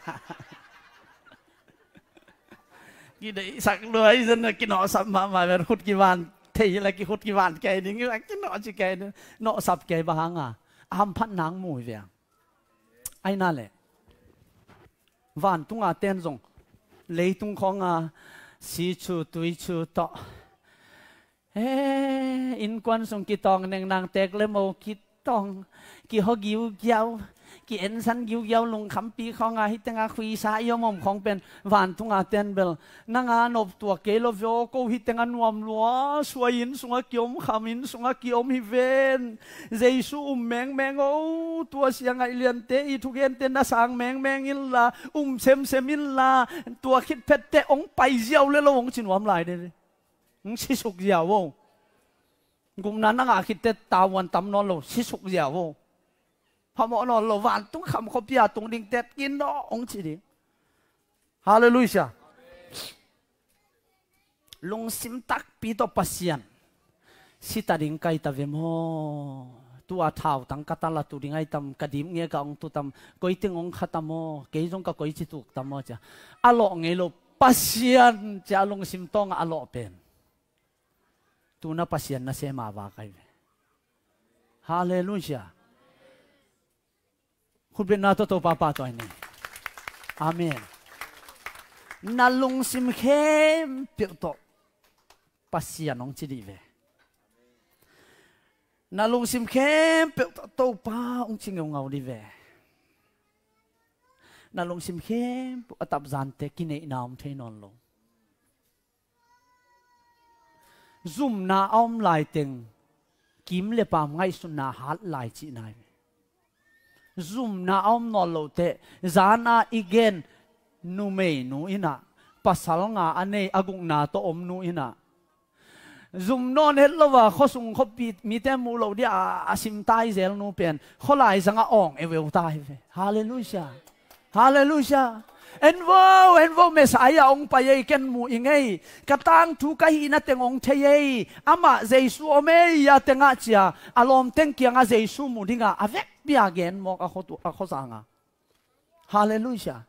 ki dei sak loi zan kino sam ma ver khut ki van thei la ki khut ki van ke ding la kino chi ke no sap ke ba hanga am phan nang mui ve ai na le van tunga ten zong leitung khong a si chu tui chu to in kwan song ki tong neng nang tek le mo ki tong ki ho giu giao ki en san giu giao lung kham pi khong a hitanga khui sa yo mom khong pen van tunga ten bel nanga nop tua ke lo vyo ko hitanga nuam lua suain sunga kiom khamin sunga kiom hi ven jesu meng o tua siang ai lian te I thu gen ten na sang meng in la sem in la tua khit phet te ong pai jiao le lo ong chin wam lai de ong si suk jiao wo gum na nanga khit te tawan tam non lo si suk jiao woพอมอนเราวันตุ้งคำขบยาตุ้งดิ่งเต็ดกินเนาะองค์จีดิฮาเลลูยาลงสิมตักปีโตปัสยันสิตาดิ่งไกตาเวมโฮตัวเท้าตั้งกัตลาตุดิ่งไอตำกระดิ่งเงี้ยกับองตุตำก้อยติงองขัตตโมเกยจงกับก้อยจิตุกตำโมจ้ะอโลเงโลปัสยันจะลงสิมตองอโลเป็นตัวน่าปัสยันน่าเสมาวาไกฮาเลลูยาคุณเป็นนาตัวป้าตัวนี้อาเมนนาลงสิมเข้มเปียโตปัสยานองจีดีเวนาลงสิมเข้มเปียโตโตป้าองจิงเงาดีเวนาลงสิมเข้มอัตับจันเตกินเอนามเทนอนลงซุ่มนาอมลายเต็งกิมเลปามไงสุนาฮัดลายจีนายzoom na om no lo te zana igen nu me nu ina pasal nga ane agung na to om nu ina zoom non het lova khosung khopi mi te mu lo dia asim tai zel nu pen kholai zanga ong eweu tai hallelujah envo mesaya ong paye ken mu ingei katang thu ka hi na tengong thei ama jesu ome ya tenga chia alom teng kianga jesu mu dinga avek bia gen mo ka khotu a khosanga hallelujah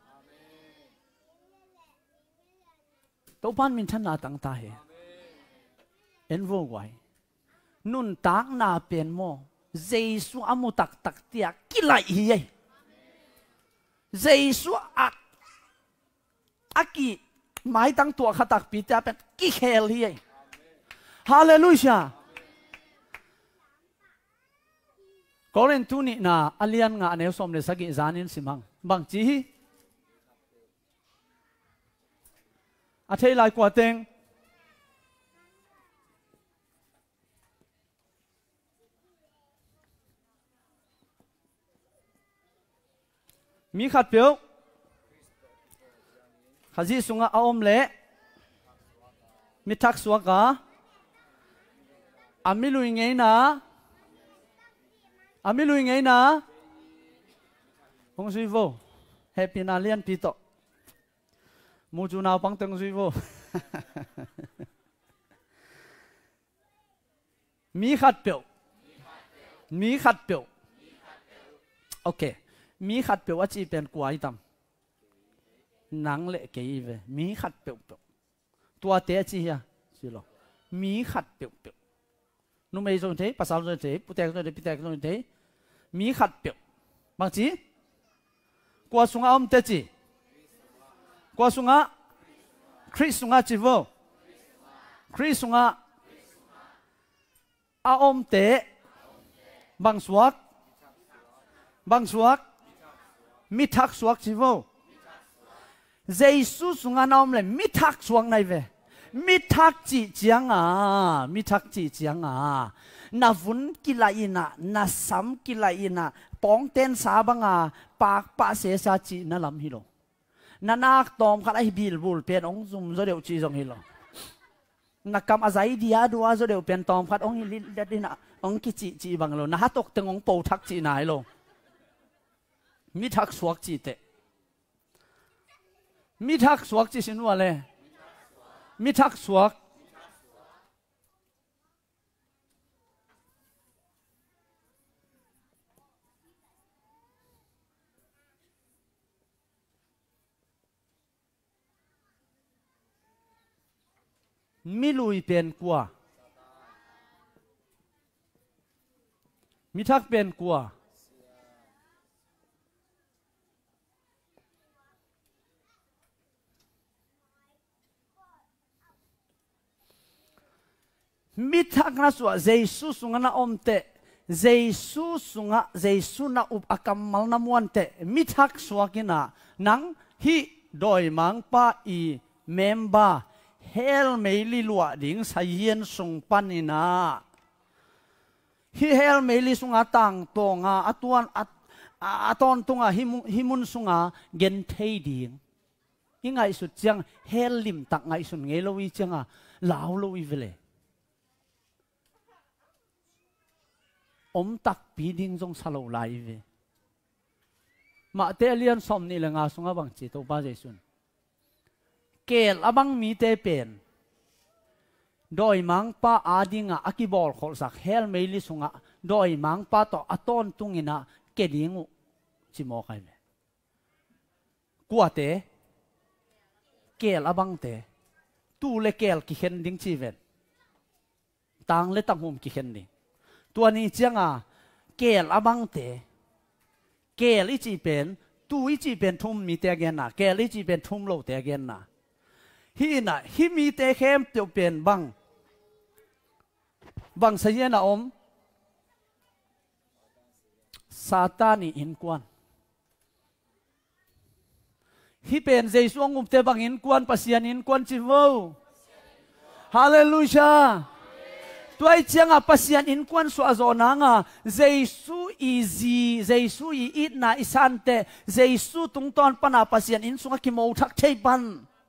to pan min than na tang ta he envo wai nun tak na pen mo jesu amu tak tia kilai hi jesu aki mai tang tua khatak pi ta pen ki khel hi Hallelujah. Có lên tu nị na alian ngã nếu xóm để sagi zanin simang bằng chỉ à thấy lại quả tên mi khát biểu khát gì sunga aom lệ mi thắc suak cả ami lui ngay na ami lui ngay na ông suy vô happy na liên pito mu chu nào băng tông suy vô mi khát biểu mi khát biểu ok mi khát biểu chỉเป็นquái tâm nắng lệ cái về mi khát biểu biểu tua té chi à xí lo mi khát biểu biểu nó mấy rồi thế, pasal rồi thế, bút tẹt rồi thế, mi khát biểu, bằng chí, qua sung âm thế chi, qua sung á, Chris sung á chi vô, Chris sung á, âm thế, bằng suak, mi thắc suak chi vô, Jesus sung á nom lên mi thắc suak này về. Mi thắc chỉ chiang à, mi thắc chỉ chiang à, na vun kilaina, na sam kilaina, bong ten sa bang à, pak pa se sa chỉ na lam hilo, na nak tom khat ai bil bul pen ong zum zo deu chi zong hilo, na kam azai dia dua zo deu pen tom khat ong hi dat dina ong ki chỉ bang lo, na hatok teng ong po thắc chỉ nai lo, mi thắc suak chỉ te, mi thắc suak chỉ sin wa le. Mi thắc suak mi lui pen qua mi thắc pen qua mi thắc na suwa Jesus sunga na omte Jesus sunga Jesus na up akamal na muante mi thắc suwa kina nang hi doi mang pa I memba hel meili lua ding sayen sung panina hi hel meili sunga tang tonga atuan aton tunga himun sunga gen thei ding ingai su chiang hel lim tak ngai sun nge lowi changa lao lowi vele tak pi ding jong salo lai ve ma te lian som ni lenga sunga bang chi to ba jesun kel abang mi te pen doi mang pa adinga akibol khol sak hel meili sunga doi mang pa to aton tungina kedingu chimo kai ve kwa te kel abang te tu le kel ki khen ding chi ven tang le tang hum ki khen dingตัวนี้เจ้าเกลอบังเตเกลอีจีเป็นตู้อีจีเป็นทุ่มมีเตเกนน่ะเกลอีจีเป็นทุ่มโลเตเกนน่ะฮีน่ะฮีมีเตเข้มเตียวเป็นบังเสียนะซาตานีอินกวนฮีเป็นเจสวงอุปเตบังอินกวนปัสยานินกวนจิวฮาเลลูยาตัวไอ้เจ้าpasien in kwan su azona nga Jesu easy Jesu it na isante Jesu tungton pana pasien in sunga kimo thak theipan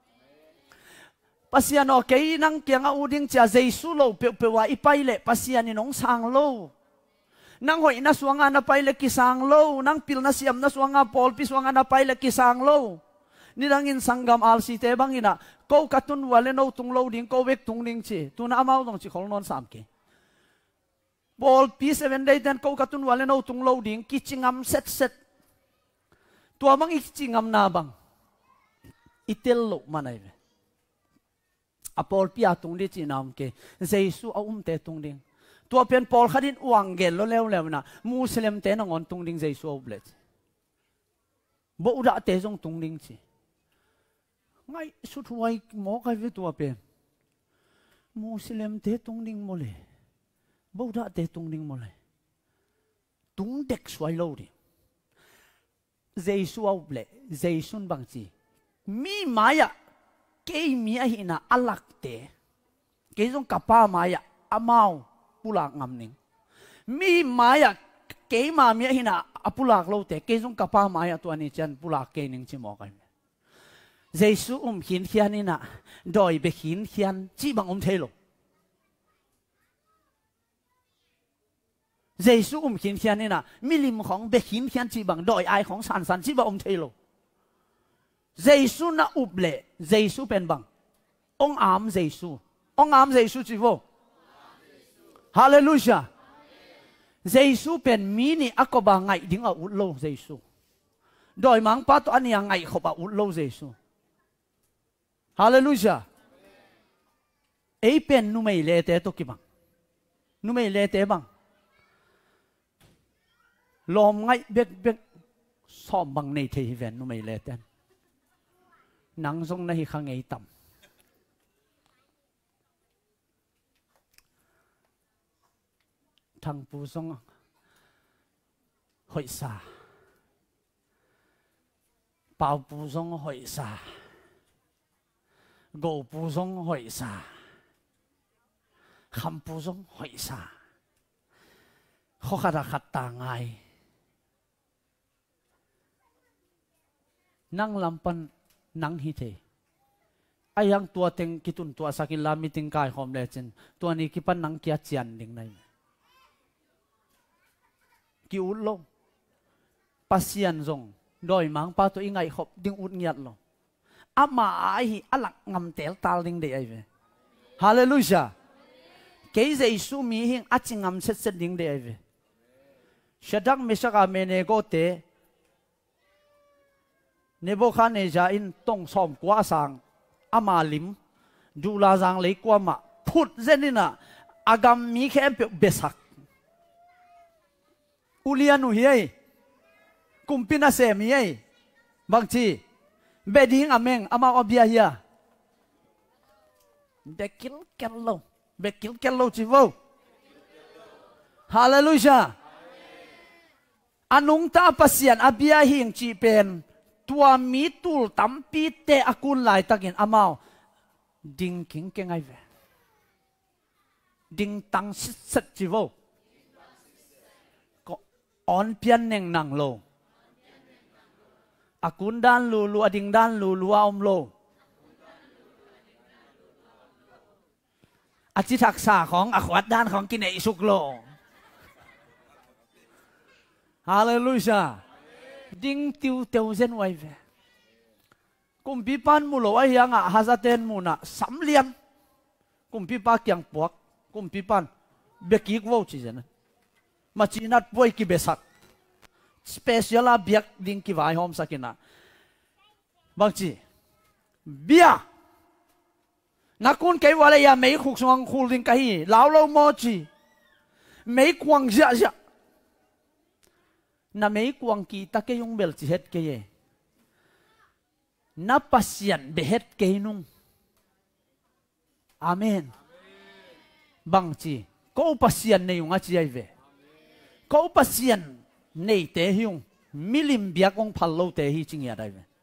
pasien o kei nang kyanga uding cha Jesu lo pe wa ipaile pasien in ong sang lo nang hoi na suanga na paile ki sang lo nang pil na siam na suanga pol pi suanga na paile ki sang lo nilangin sanggam alsi te bangina ko katun wale no tung lo ding ko wek tung ding chi tu na amau dong chi khol non sam ke bol pi 7 day den ko katun wale no tung lo ding ki chingam set tua mang ik chingam na bang itel lo manai ve apol pi atung di chi nam ke Jesu a te tung ding tua pen pol khadin uang gel lo lew na muslim te na ngon tung ding Jesu oblet bo uda te jong tung ding chi ngay suốt huay mỏ cái với tua pen Muslim te tung ding mo le Buddha te tung ding mo le tung dek suai lo di Giêsu au ble Giêsu bang chi mi maya ke mi a hina alak te ke jong kapa maya amau pulak ngam ning mi maya ke ma mi a hina apulak lo te ke jong kapa maya tu ani chan pulak ke ning chi mo kai Giêsu hin hian ina doi be hin hian chi bang thelo Giêsu hin hian ina milim khong be hin hian chi bang doi ai khong san san chi bang thelo Giêsu na uple Giêsu pen bang ong am Giêsu chi vô Hallelujah Giêsu pen mini akoba ngai ding a utlo Giêsu doi mang pa to ania ngai khoba utlo Giêsu Hallelujah ei pen nu mei le te to ki bang nu mei le te bang lom ngai bek som bang nei the hi ven nu mei le ten nang song na hi khang ei tam thằng pu song hội sa bao pu song hội sa gỗ pu song hội sa kham pu song hội sa khó khăn ta ngay nang lampan nang hi the ayang tua teng kitun tua sakin la meeting kai hom le chen tua ni kipan nang kia chian ding nai ki ulo pasian zong doi mang pa to ingai hop ding ut ngiat lo ama ai hi alak ngam tel tal ding de ai ve hallelujah ke Giêsu mi hing achingam set ding de ai ve shadak mesaka menego te Nebuchadnezzar in tong som kwa sang ama lim dula jang lei kwa ma phut zenina agam mi khe besak ulianu hiai kumpina se mi ai bangchi beding ameng ama obia hia bekil kello chi vo hallelujah anung ta pasian abia hing chi pen tua mi tul tampi te akun lai takin amao ding king kengai ve ding tang sit chi vo ko on pian neng nang lo akun dan lu ading dan lu om lo achi thak sa khong akhwat dan khong kin ei suk lo hallelujah ding tiu teu zen wai ve kum pi pan mu lo a hianga hazaten mu na samliam kum pi pa kyang puak kum pi pan beki wo chi zen ma chi nat poi ki besak special a biak ding ki vai hom sakina bang chi bia nakun kai wala ya mei khuk song khul ding kai lao lo mo chi mei kwang ja na mei kwang ki ta ke yung bel chi het ke ye na pasian be het ke nung amen bang chi ko pasian nei yung a chi ai ve ko pasian nei te hyung milim biak ong phal lo te hi ching ya dai ve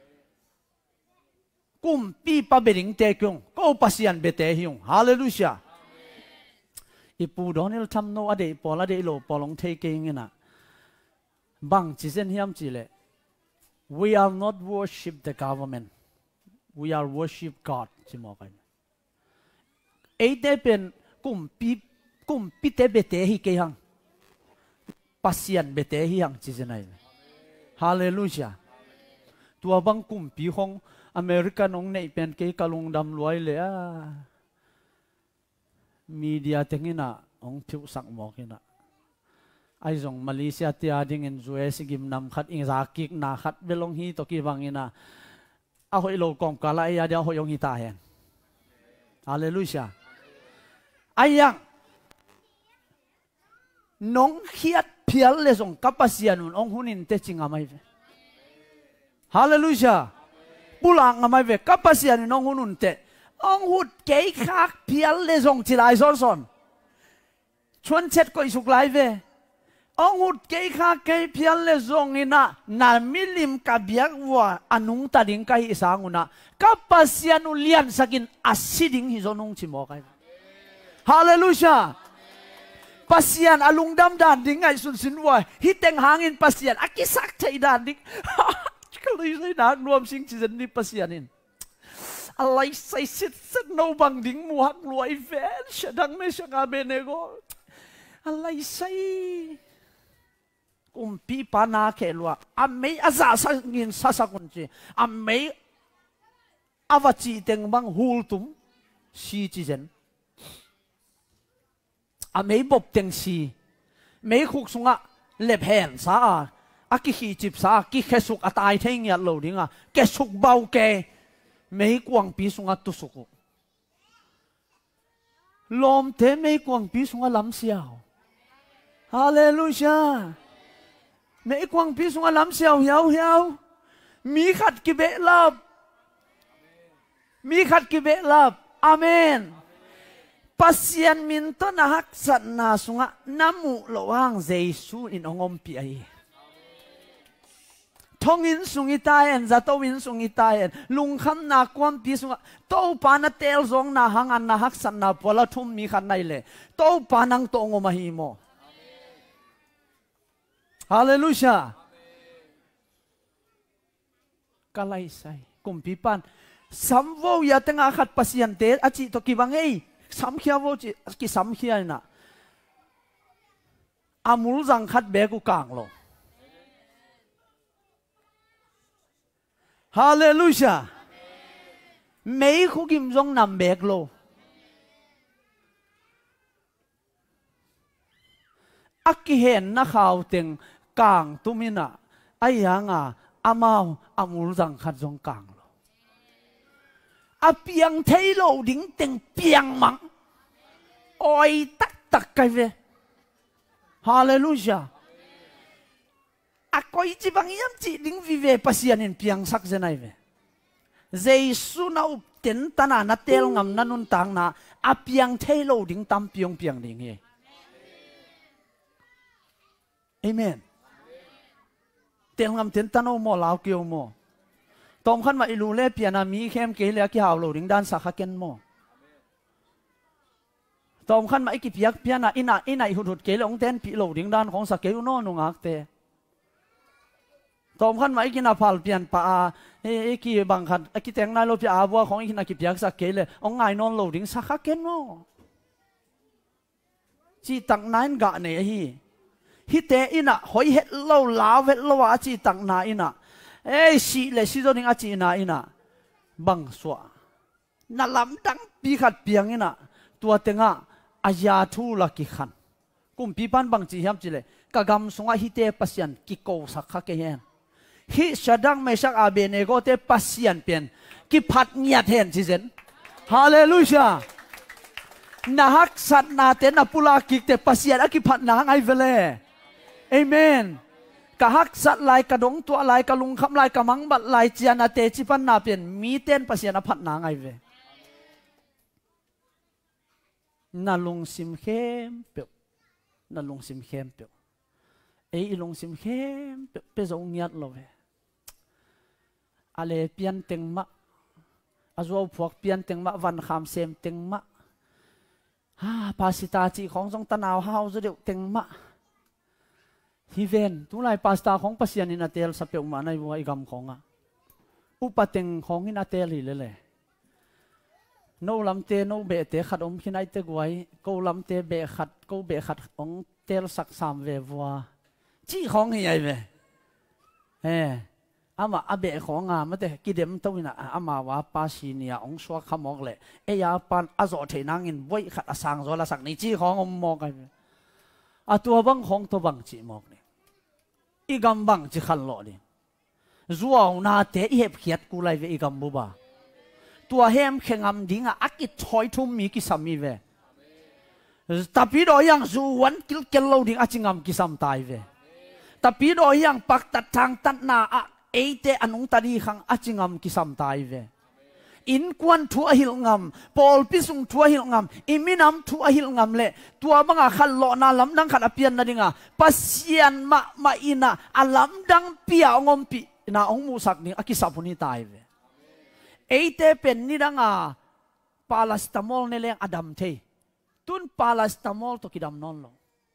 kum pi pa bering te kyung ko pasian be te hyung hallelujah ipu donel tham no ade pola de lo polong te ke ngena bang chi zen hiam chi le we are not worship the government we are worship God chi mo kai ei te pen kum pi te be te hi ke hang pasian be te hi hang chi zen ai hallelujah tua bang kum pi hong America nong nei pen ke kalung dam luai le a media tengina ong thiu sak mo kina ai zong Malaysia tia ding in US gim nam khat ing zakik na khat belong hi to ki wangina a hoi lo kong kala ya dia hoyong hi ta hen hallelujah ayang nong hiat phial le zong kapasian ong hunin te chinga mai hallelujah pulang ngamai ve kapasian nong hunun te ông hụt cái khác phiền lệ dùng chỉ lại son chuan chết coi sục lại về ông hụt cái khác cái phiền lệ dùng ina na milim kabiak wa anung ta ding kai sanguna kapasian ulian sakin asiding hizonung chimo kai hallelujah pasian alung dam dan ding ai sun sin wa hiteng hangin pasian akisak chai dan ding kalui sai na nuam sing chi zen ni pasianin alai sai sit no bang ding mu hak luai ven shadang me shanga benego alai sai pi pana ke lua amei aza sa ngin sa sa kun chi amei avachi teng bang hultum si chi zen amei bob teng si mei khuk sunga lep hen sa aki hi chip sa ki khesuk atai theng ya lo dinga ke suk bau ke mei kwang pi sunga tu suku lom te mei kwang pi sunga lam siao hallelujah mei kwang pi sunga lam siao hiao mi khat ki be lab mi khat ki be lab amen pasian min to na hak sat na sunga namu loang jesu in ongom pi ai thong in sungi taen za to in sungi taen lung kham na kwam pi sunga to pa na tel zong na hangan na hak sat na pola thum mi khat nai le to pa nang to ngom hi mo hallelujah kalai sai kumpi pan samvo ya tenga khat pasian te achi to ki bangai sam khia wo chi ki sam khia na amul jang khat be ku kang lo hallelujah mấy khu kim giống nằm bẹt lô aki hen na khao tiếng càng tu mina ai nga amao amul jang khat jong càng lo a piang thấy lô đỉnh tiếng piang mang oi tắc tắc cái về hallelujah a coi chỉ bằng yam chỉ đỉnh vi về pasianin piang sak ze nai ve Giêsu na up ten tana na tel ngam na nun tang na a piang thấy lô đỉnh tam piang piang ding ye amen tel ngam ten tano mo lao kêu mo tom khan ma ilu le piana mi khem ke le ki haw lo ding dan sa kha ken mo tom khan ma ki piak piana ina hut ke long ten pi lo ding dan khong sa ke no nu ngak te tom khan ma ki na phal pian pa e ki bang khan ki teng na lo pi a bua khong ki na ki piak sa ke le ong ngai non lo ding sa kha ken mo chi tang nain ga ne hi te ina hoi het lo lao het lo a chi tang na ina si le si do ning a chi na ina bang swa na lam dang pi khat piang ina tua tenga aya thu la ki khan kum pi pan bang chi hiam chi le ka gam sunga hi te pasian ki ko sak kha ke hen hi shadang me sak a be ne go te pasian pen ki phat ngiat hen chi zen hallelujah na hak sat na te na pula ki te pasian a ki phat na ngai vele amen ka hak sat lai ka dong tua lai ka lung kham lai ka mang bat lai chian a te chi pan na pen mi ten pasian a phat na ngai ve na lung sim khem pe na lung sim khem pe ei lung sim khem pe zong niat lo ve ale pian teng ma azo phuak pian teng ma van kham sem teng ma ha pasita chi khong jong tanaw hau zo deu teng ma hi ven tu lai pasta khong pasian in atel sa pe ma nai wa igam khonga upateng khong in atel hi le no lam te no be te khat om khinai te guai ko lam te be khat ong tel sak sam ve wa chi khong hi ai ve ama abe khonga ma te kidem tawina ama wa pa sinia ong swa khamok le e ya pan azo theinang in boi khat asang zo la sak ni chi khong om mo kai atua bang khong to bang chi mok ni igam bang chi khan lo ni zuaw na te hep khiat ku lai ve igam bu ba tua hem khengam dinga akit choi thum mi ki sami ve tapi do yang zu wan kil kel lo ding achingam ki sam tai ve tapi do yang pak tat thang tat na a eite anung tari khang achingam ki sam tai ve in kwan thu a hil ngam pol pisung thu a hil ngam iminam thu a hil ngam le tua banga khal lo na lam dang khat apian na dinga pasian ma ina alam dang pia ngom pi na ong mu sak ni akisapuni tai ve eite pen ni danga palastamol ne leng adam the tun palastamol to kidam non lo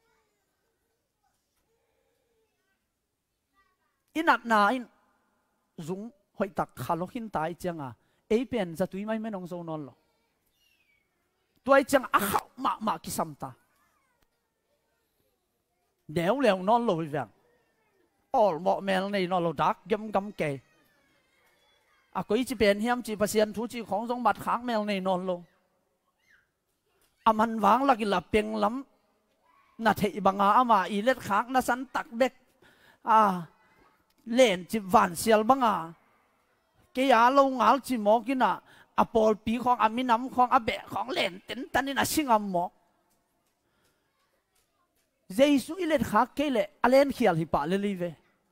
inat na in zung hoi tak khalokin tai changa ei pen za tui mai menong zo non lo tuai chang a khau ma ki samta neu leo non lo vi vang all mo mel nei non lo dak gem gam ke a koi chi pen hiam chi pasien thu chi khong jong mat khang mel nei non lo aman wang la ki la peng lam na thei banga ama i let khang na san tak bek len chi van sial banga ke ya lo ngal chi mo kina apol pi khong aminam khong abe khong len ten tanin asingam mo jesu ilet khak ke le alen khial hi pa le live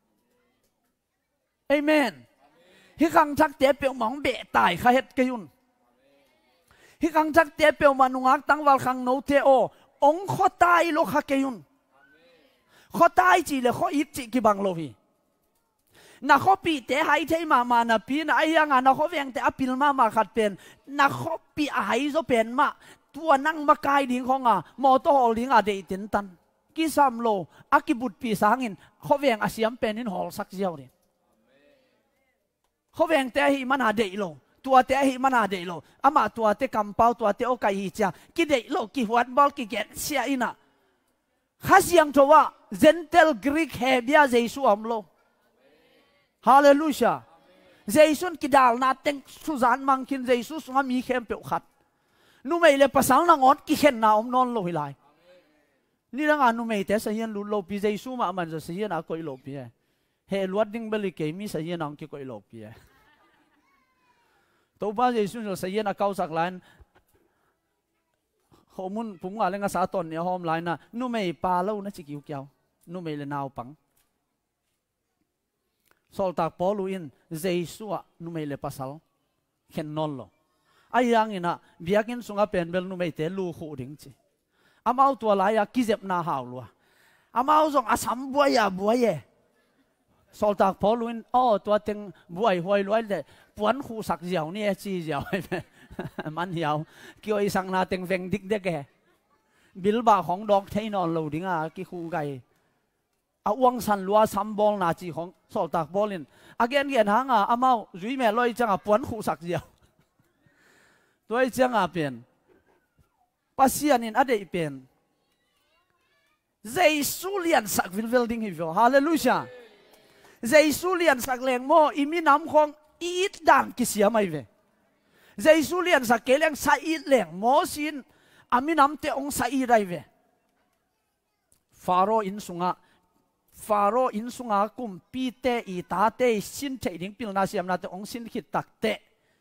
amen hi khang thak te pe mong be tai kha het ke yun hi khang thak te pe manungak tangwal khang no te o ong kho tai lo kha ke yun kho tai chi le kho it chi ki bang lo hi na kho pi te hai thei ma na pi na ai anga na kho veng te apil ma khat pen na kho pi a hai zo pen ma tua nang ma kai ding khonga mo to hol ding a de tin tan ki sam lo akibut pi sangin kho veng asiam pen in hol sak jiao ri kho veng te hi man a de lo tua te hi man a de lo ama tua te kam pau tua te o kai hi cha ki de lo ki huat bol ki get sia ina khasiang thowa gentle greek hebia jesu amlo hallelujah Jesus kidal na teng suzan mangkin Jesus nga mi khem pe khat nu mei le pasal na ngot ki khen na non lo hilai ni ranga nu mei te sa hian lu lo pi Jesus ma man sa hian a koi lo pi he luat ding beli ke mi sa hian ang ki koi lo pi to ba Jesus sa hian a kau sak lan homun pum nga lenga sa ton ne hom lai na nu mei pa lo na chi kiu kyau nu mei le naw pang sol tak poluin jesu nu mei le pasal khen non lo ayang ina biakin sunga pen bel nu mei te lu khu ding chi amau tua la ya kizep na haw lo amau zong asam buaya buaye sol tak poluin tua teng buai hoi loi le puan khu sak jiao ni chi jiao man hiao kio isang na teng veng dik de ke bilba khong dok thei non lo dinga ki khu gai awang san lua sambol na chi khong sol tak bolin again gen hanga amau zui me loi changa puan khu sak jiao toi changa pen pasian in ade pen jesu lian sak vil ding hi vo hallelujah jesu lian sak leng mo imi nam khong it dan ki sia mai ve jesu lian sak keleng sa it leng mo sin ami nam te ong sa i rai ve faro in sunga kum pi te i ta te sin te ding pil na siam na te ong sin khit tak te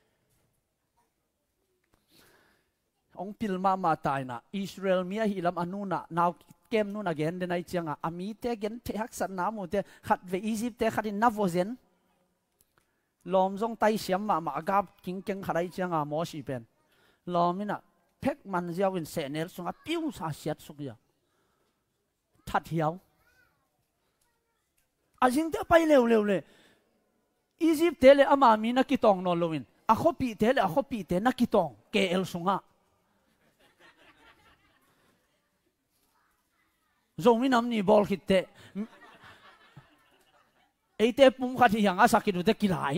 ong pil ma tai na Israel mia hi lam anuna naw kem nu na gen denai changa ami te gen te hak san na mu te khat ve Egypt te khat in navozen lom jong tai siam ma gap king keng kharai changa mo si pen lomina phek man jiao in senel sunga piu sa siat sukya that hiao ajing te pai leu le Egypt te le ama mi na kitong no loin a khopi te na kitong ke el sunga zomi nam ni bol khitte eite pum khati hanga sakidu te kilai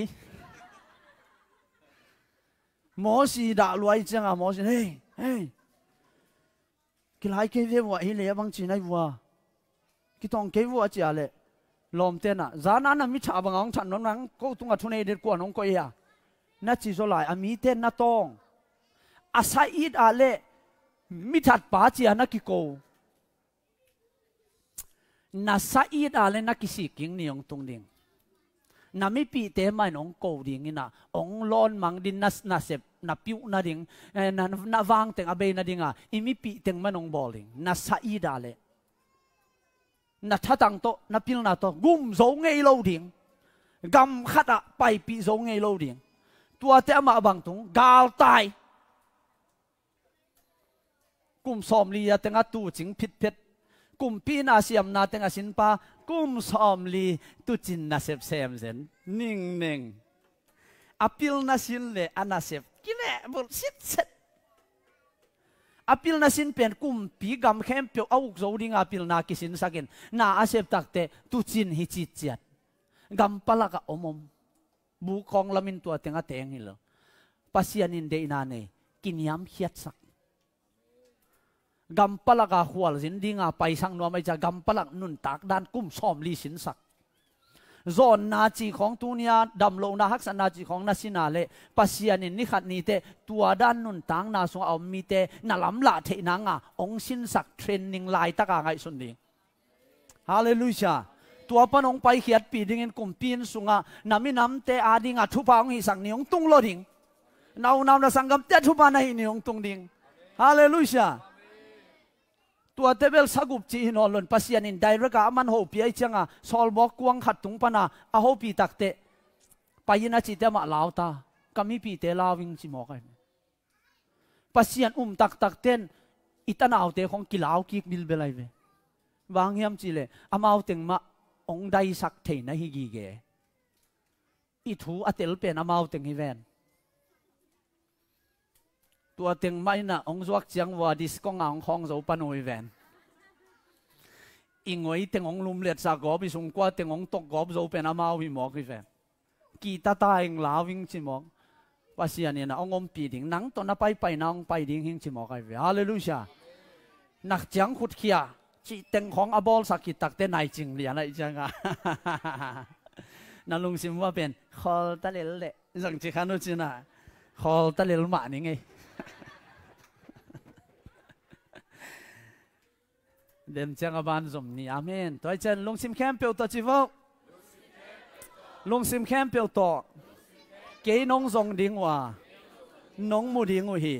mo si da luai changa mo si hey kilai ke ve wa ile bang chi nai wa kitong ke wa chi ale lom te na zana na mi cha bang ong chan non nang ko tunga thune de ko nong ko ya na chi zo lai ami te na tong asa it ale mi that pa chi ana ki ko na sa it ale na ki si king ni ong tung ding na mi pi te mai nong ko ding ina ong lon mang din na sep na piu na ding na wang teng abe na dinga imi pi teng manong bowling na sa it ale na thatang to na pil na to gum zo ngei lo ding gam khata pai pi zo ngei lo ding ตัวเตะมาบังตุงกาลตายกุมสอมลีเตงตูจิงพิษเพชรกุมปีนาเสียมนาเตงสินปากุมสอมลีตุจินนาเซบเซมเซนนิ่งนิ่งอพิลนาสินเลอนาเซบกิเลบุลสิทธิ์อพิลนาสินเป็นกุมปีกำเข้มเปียวเอาโจดิงอพิลนาคิสินสักินนาอาเซบตักเตตุจินฮิจิตจัดกำปลากะอมมบุคองลามินตัวเตงเตงฮิลปัสยานินเดอินาเนกินยามเฮียดสักกำปลักหัวสินดิ้งไปสังนัวไม่จะกำปลักนุนตากด้านกุ้มซ้อมลีสินสักโซนนาจีของตุนียดำลงนาฮักษนาจีของนาสินาเลปัสยานินนิขัดนี้เตตัวด้านนุนตางนาสงเอามีเตนาลำละเทนังองสินสักเทรนนิ่งลายตะกางไงสุนดีฮาเลลูยาตัวปนองไปเขียดปีดิ่งกุมปีนสุงนามิน้ำเตอาดิ่งทุพางหิสังนิยงตุงโลดิ่งนาวนาสังกัมเตทุพานาหินิยงตุงดิ่งฮาเลลูยาตัวเทเบลสักุบจีนอลนปัสยานินไดรักมันโฮปีไอจังสอลบอกกวงขัดตุงปนาอโฮปีตักเตไปยินาจิเตมาลาวตากามีปีเตลาวิงจิมอกไอปัสยานตักเต้นอิตานาเอาเตของกิลาวกิกบิลเบลัยเววางยามจิเลอามาเอาเต็งมาองได้สักเทนฮิกีเกอิทูอเตลเป็นอามาเอาเต็งฮิเวนตัวเต็งไม่น่ะองจวกเจียงว่าดิสกงอ่างของเราปนอยแวนอิงไว้เต็งองลุมเลียดสากอบไปส่งกว่าเต็งองตกกอบเราเป็นอามาวิมอกแวนกีตาตาเองลาวิงชิมอกว่าเสียเนี่ยนะองปีดิ่งนังตอนนั้นไปนังไปดิ่งหิงชิมอกไอเวฮาเลลูยานักเจียงขุดเขียจีเต็งของอบอลสักกิตักเต้นไหนจริงเรียนอะไรจังนั่นลุงชิมว่าเป็นคอลตะเลลเละสังจิคานุจินะคอลตะเลลมานี่ไงเดิมจังอบานสมนี่อาเมนตัวเจนลงซิมแคมเปียวต่อจีวลงซิมแคมเปียวต่อเกยน้องทรงดิ่งว่าน้องมูดิ่งหี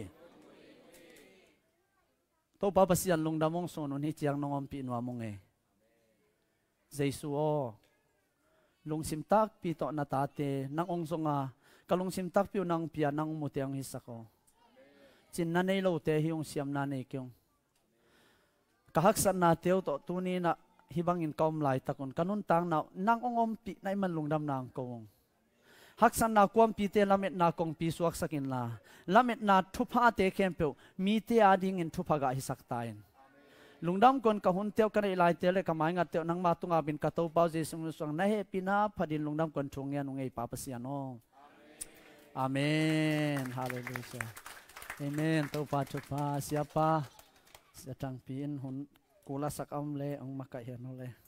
ตัวป้าปัสยันลงดามงโซนุนฮิจียงน้องอมปีนัวมงเอเจสุโอลงซิมตักปีต่อนาตาเตนังองทรงกะลงซิมตักปีนังปีนังมุเตียงฮิสักโอจินนันเอโลเตฮิองเสียมนันเอกิงกะฮักสันนาเตียวต่อตัวนี้นะฮิบังอินกอมลายตะกุนกันุนตังนานางองอมปีในมันลงดำนางกงฮักสันนาความปีเตละเม็ดนากงปีสวกสักินลาละเม็ดนาทุพาเตเคมเปียวมีเตอาดิงอินทุพากะฮิสักตายลุงดำคนกะหุนเตียวกันไอลายเตเลกะไม้งัดเตียวนังมาตุงอาบินกะโตเปาเจสมุสวงนะเฮปีนาพดินลุงดำคนชงเงียนงไอปาปะเสียโนอาเมนฮาเลลูยาเอเมนโตปาจุปาเสียปาจะจังปีนหุ่นกูละสักอมเลองมาไกเห็นเอาเลย